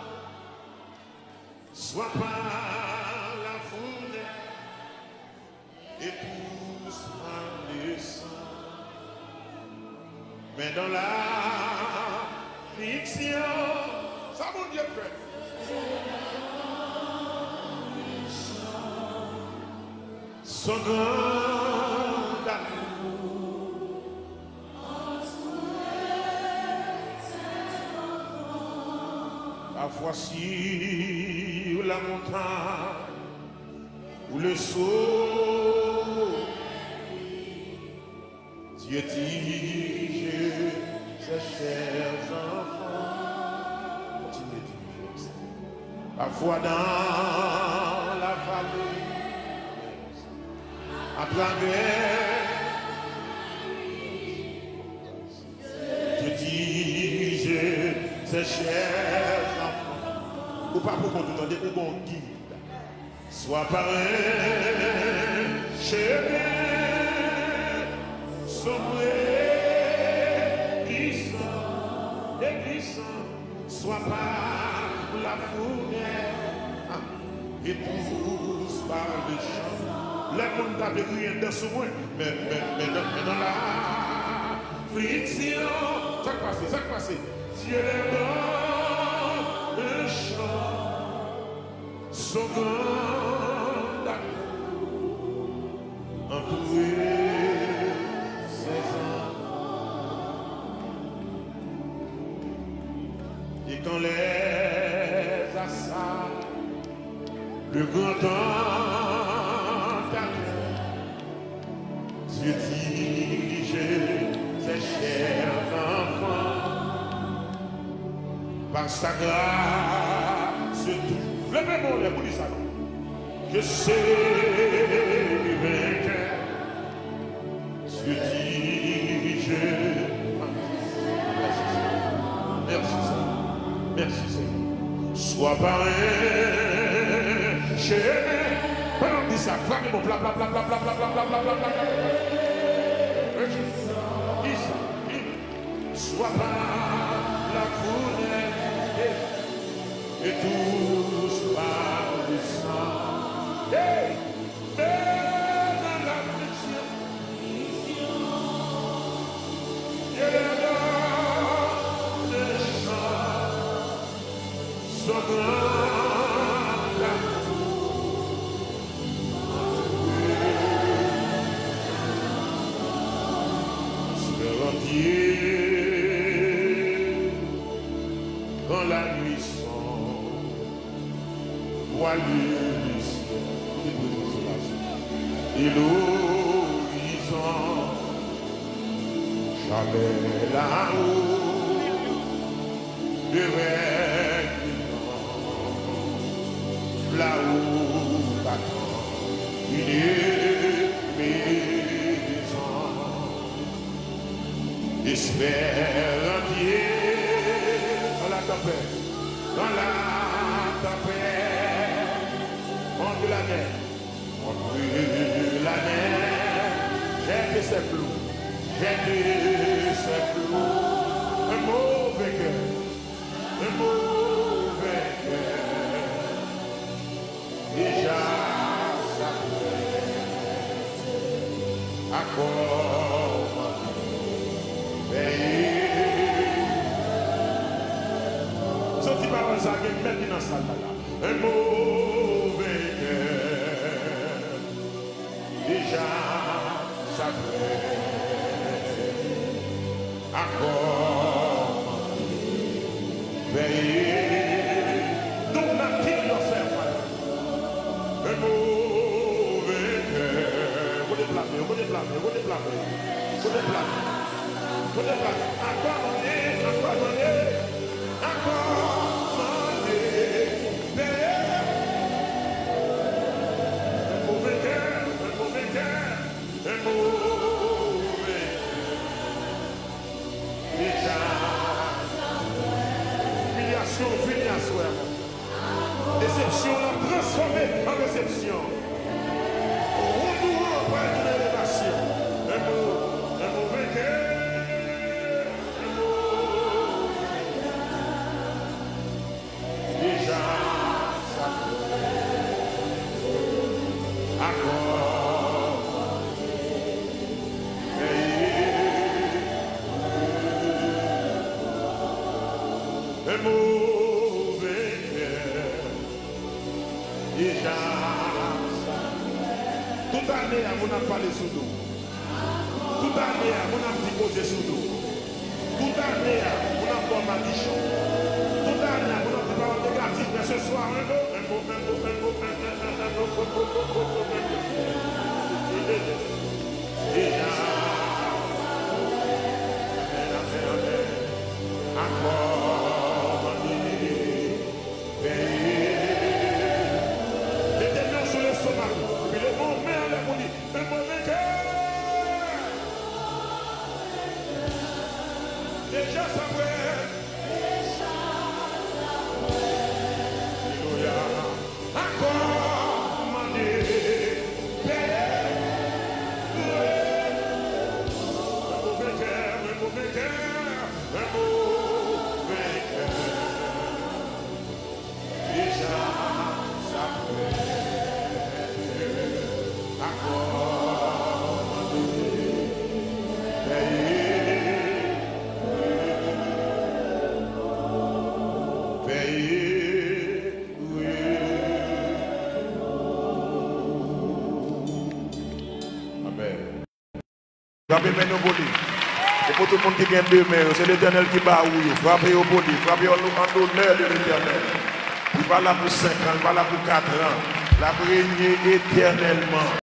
soit par la foule et tous par le sang, mais dans la fiction, ça mon Dieu fait. Son grand amour Parfois sur la montagne ou le saut, Dieu dirige ses chers enfants. Continuez de diriger. Parfois dans la vallée, à travers, Dieu dirige ses chers enfants. Ou pas pour qu'on te donne des bons guides. Sois par un chemin sombre, glissant et glissant. Sois par la fournaise et tous par le champ. Les monde t'avait rien dans ce moins, mais, mais, mais, dans, mais dans la friction, ça qui passe, ça qui passe. Dieu est dans le champ, sauvant d'amour, entouré ses enfants. Et quand les assailles, le grand temps t'attend, Dieu dirige ses chers enfants. Par sa grâce, tout. Levez-moi les bouts du salon. Je sais vainqueur. Dieu dirige. Merci Seigneur. Merci Seigneur. Sois par un chemin. Pendant que ça, frappez mon plat, plat, plat, plat, plat, plat, plat, plat, plat, plat, plat, sois par la fournaise et tous par le sang. Hey! Mais dans la mission, Dieu est dans le champ, sauvant l'amour. Dieu, quand la nuit sombre, voilée du ciel et l'horizon, jamais là-haut, de règlement, là-haut, battant une maison. Espère un Dieu dans la tempête, dans la tempête, contre la mer, contre la mer, j'ai fait ses flots, j'ai fait ses flots, un mauvais cœur, un mauvais cœur, déjà ça fait, accord. Sorti par un sac et mettre dans sa salle. Un mauvais cœur, déjà ça fait accord. Veillez, don't not kill yourself. Un mauvais cœur, vous déplacez, vous déplacez, vous déplacez, vous déplacez. Vous déplacez, accordez, accordez, accordez. Un mauvais cœur, un mauvais cœur, un mauvais déjà. Filiation, filiation. Déception l'a transformé en réception. Retour après une élévation. Un mauvais cœur. Un mauvais cœur, déjà. Toute année, on a parlé sous nous. Toute année, on a déposé sous nous. Toute année, on a fait ma bichon. Toute année, on a fait baptise, mais ce soir, un mot, un mot, un mot, un mot, un mot, un mot, un mot, un mot. Et là, encore, l'éternel sur le sommet, puis le bon mère, le bon dit, un mauvais cœur. Déjà ça ouais. Alléluia. Encore mandé. Un mauvais cœur, un mauvais cœur, un mauvais cœur. Déjà ça ouais. Encore mandé. Frappez maintenant au boli. Et pour tout le monde qui gagne deux mains, c'est l'Éternel qui bat oui. Frappez au boli, frappez en l'honneur de l'Éternel. Il va là pour cinq ans, il va là pour quatre ans. La régner éternellement.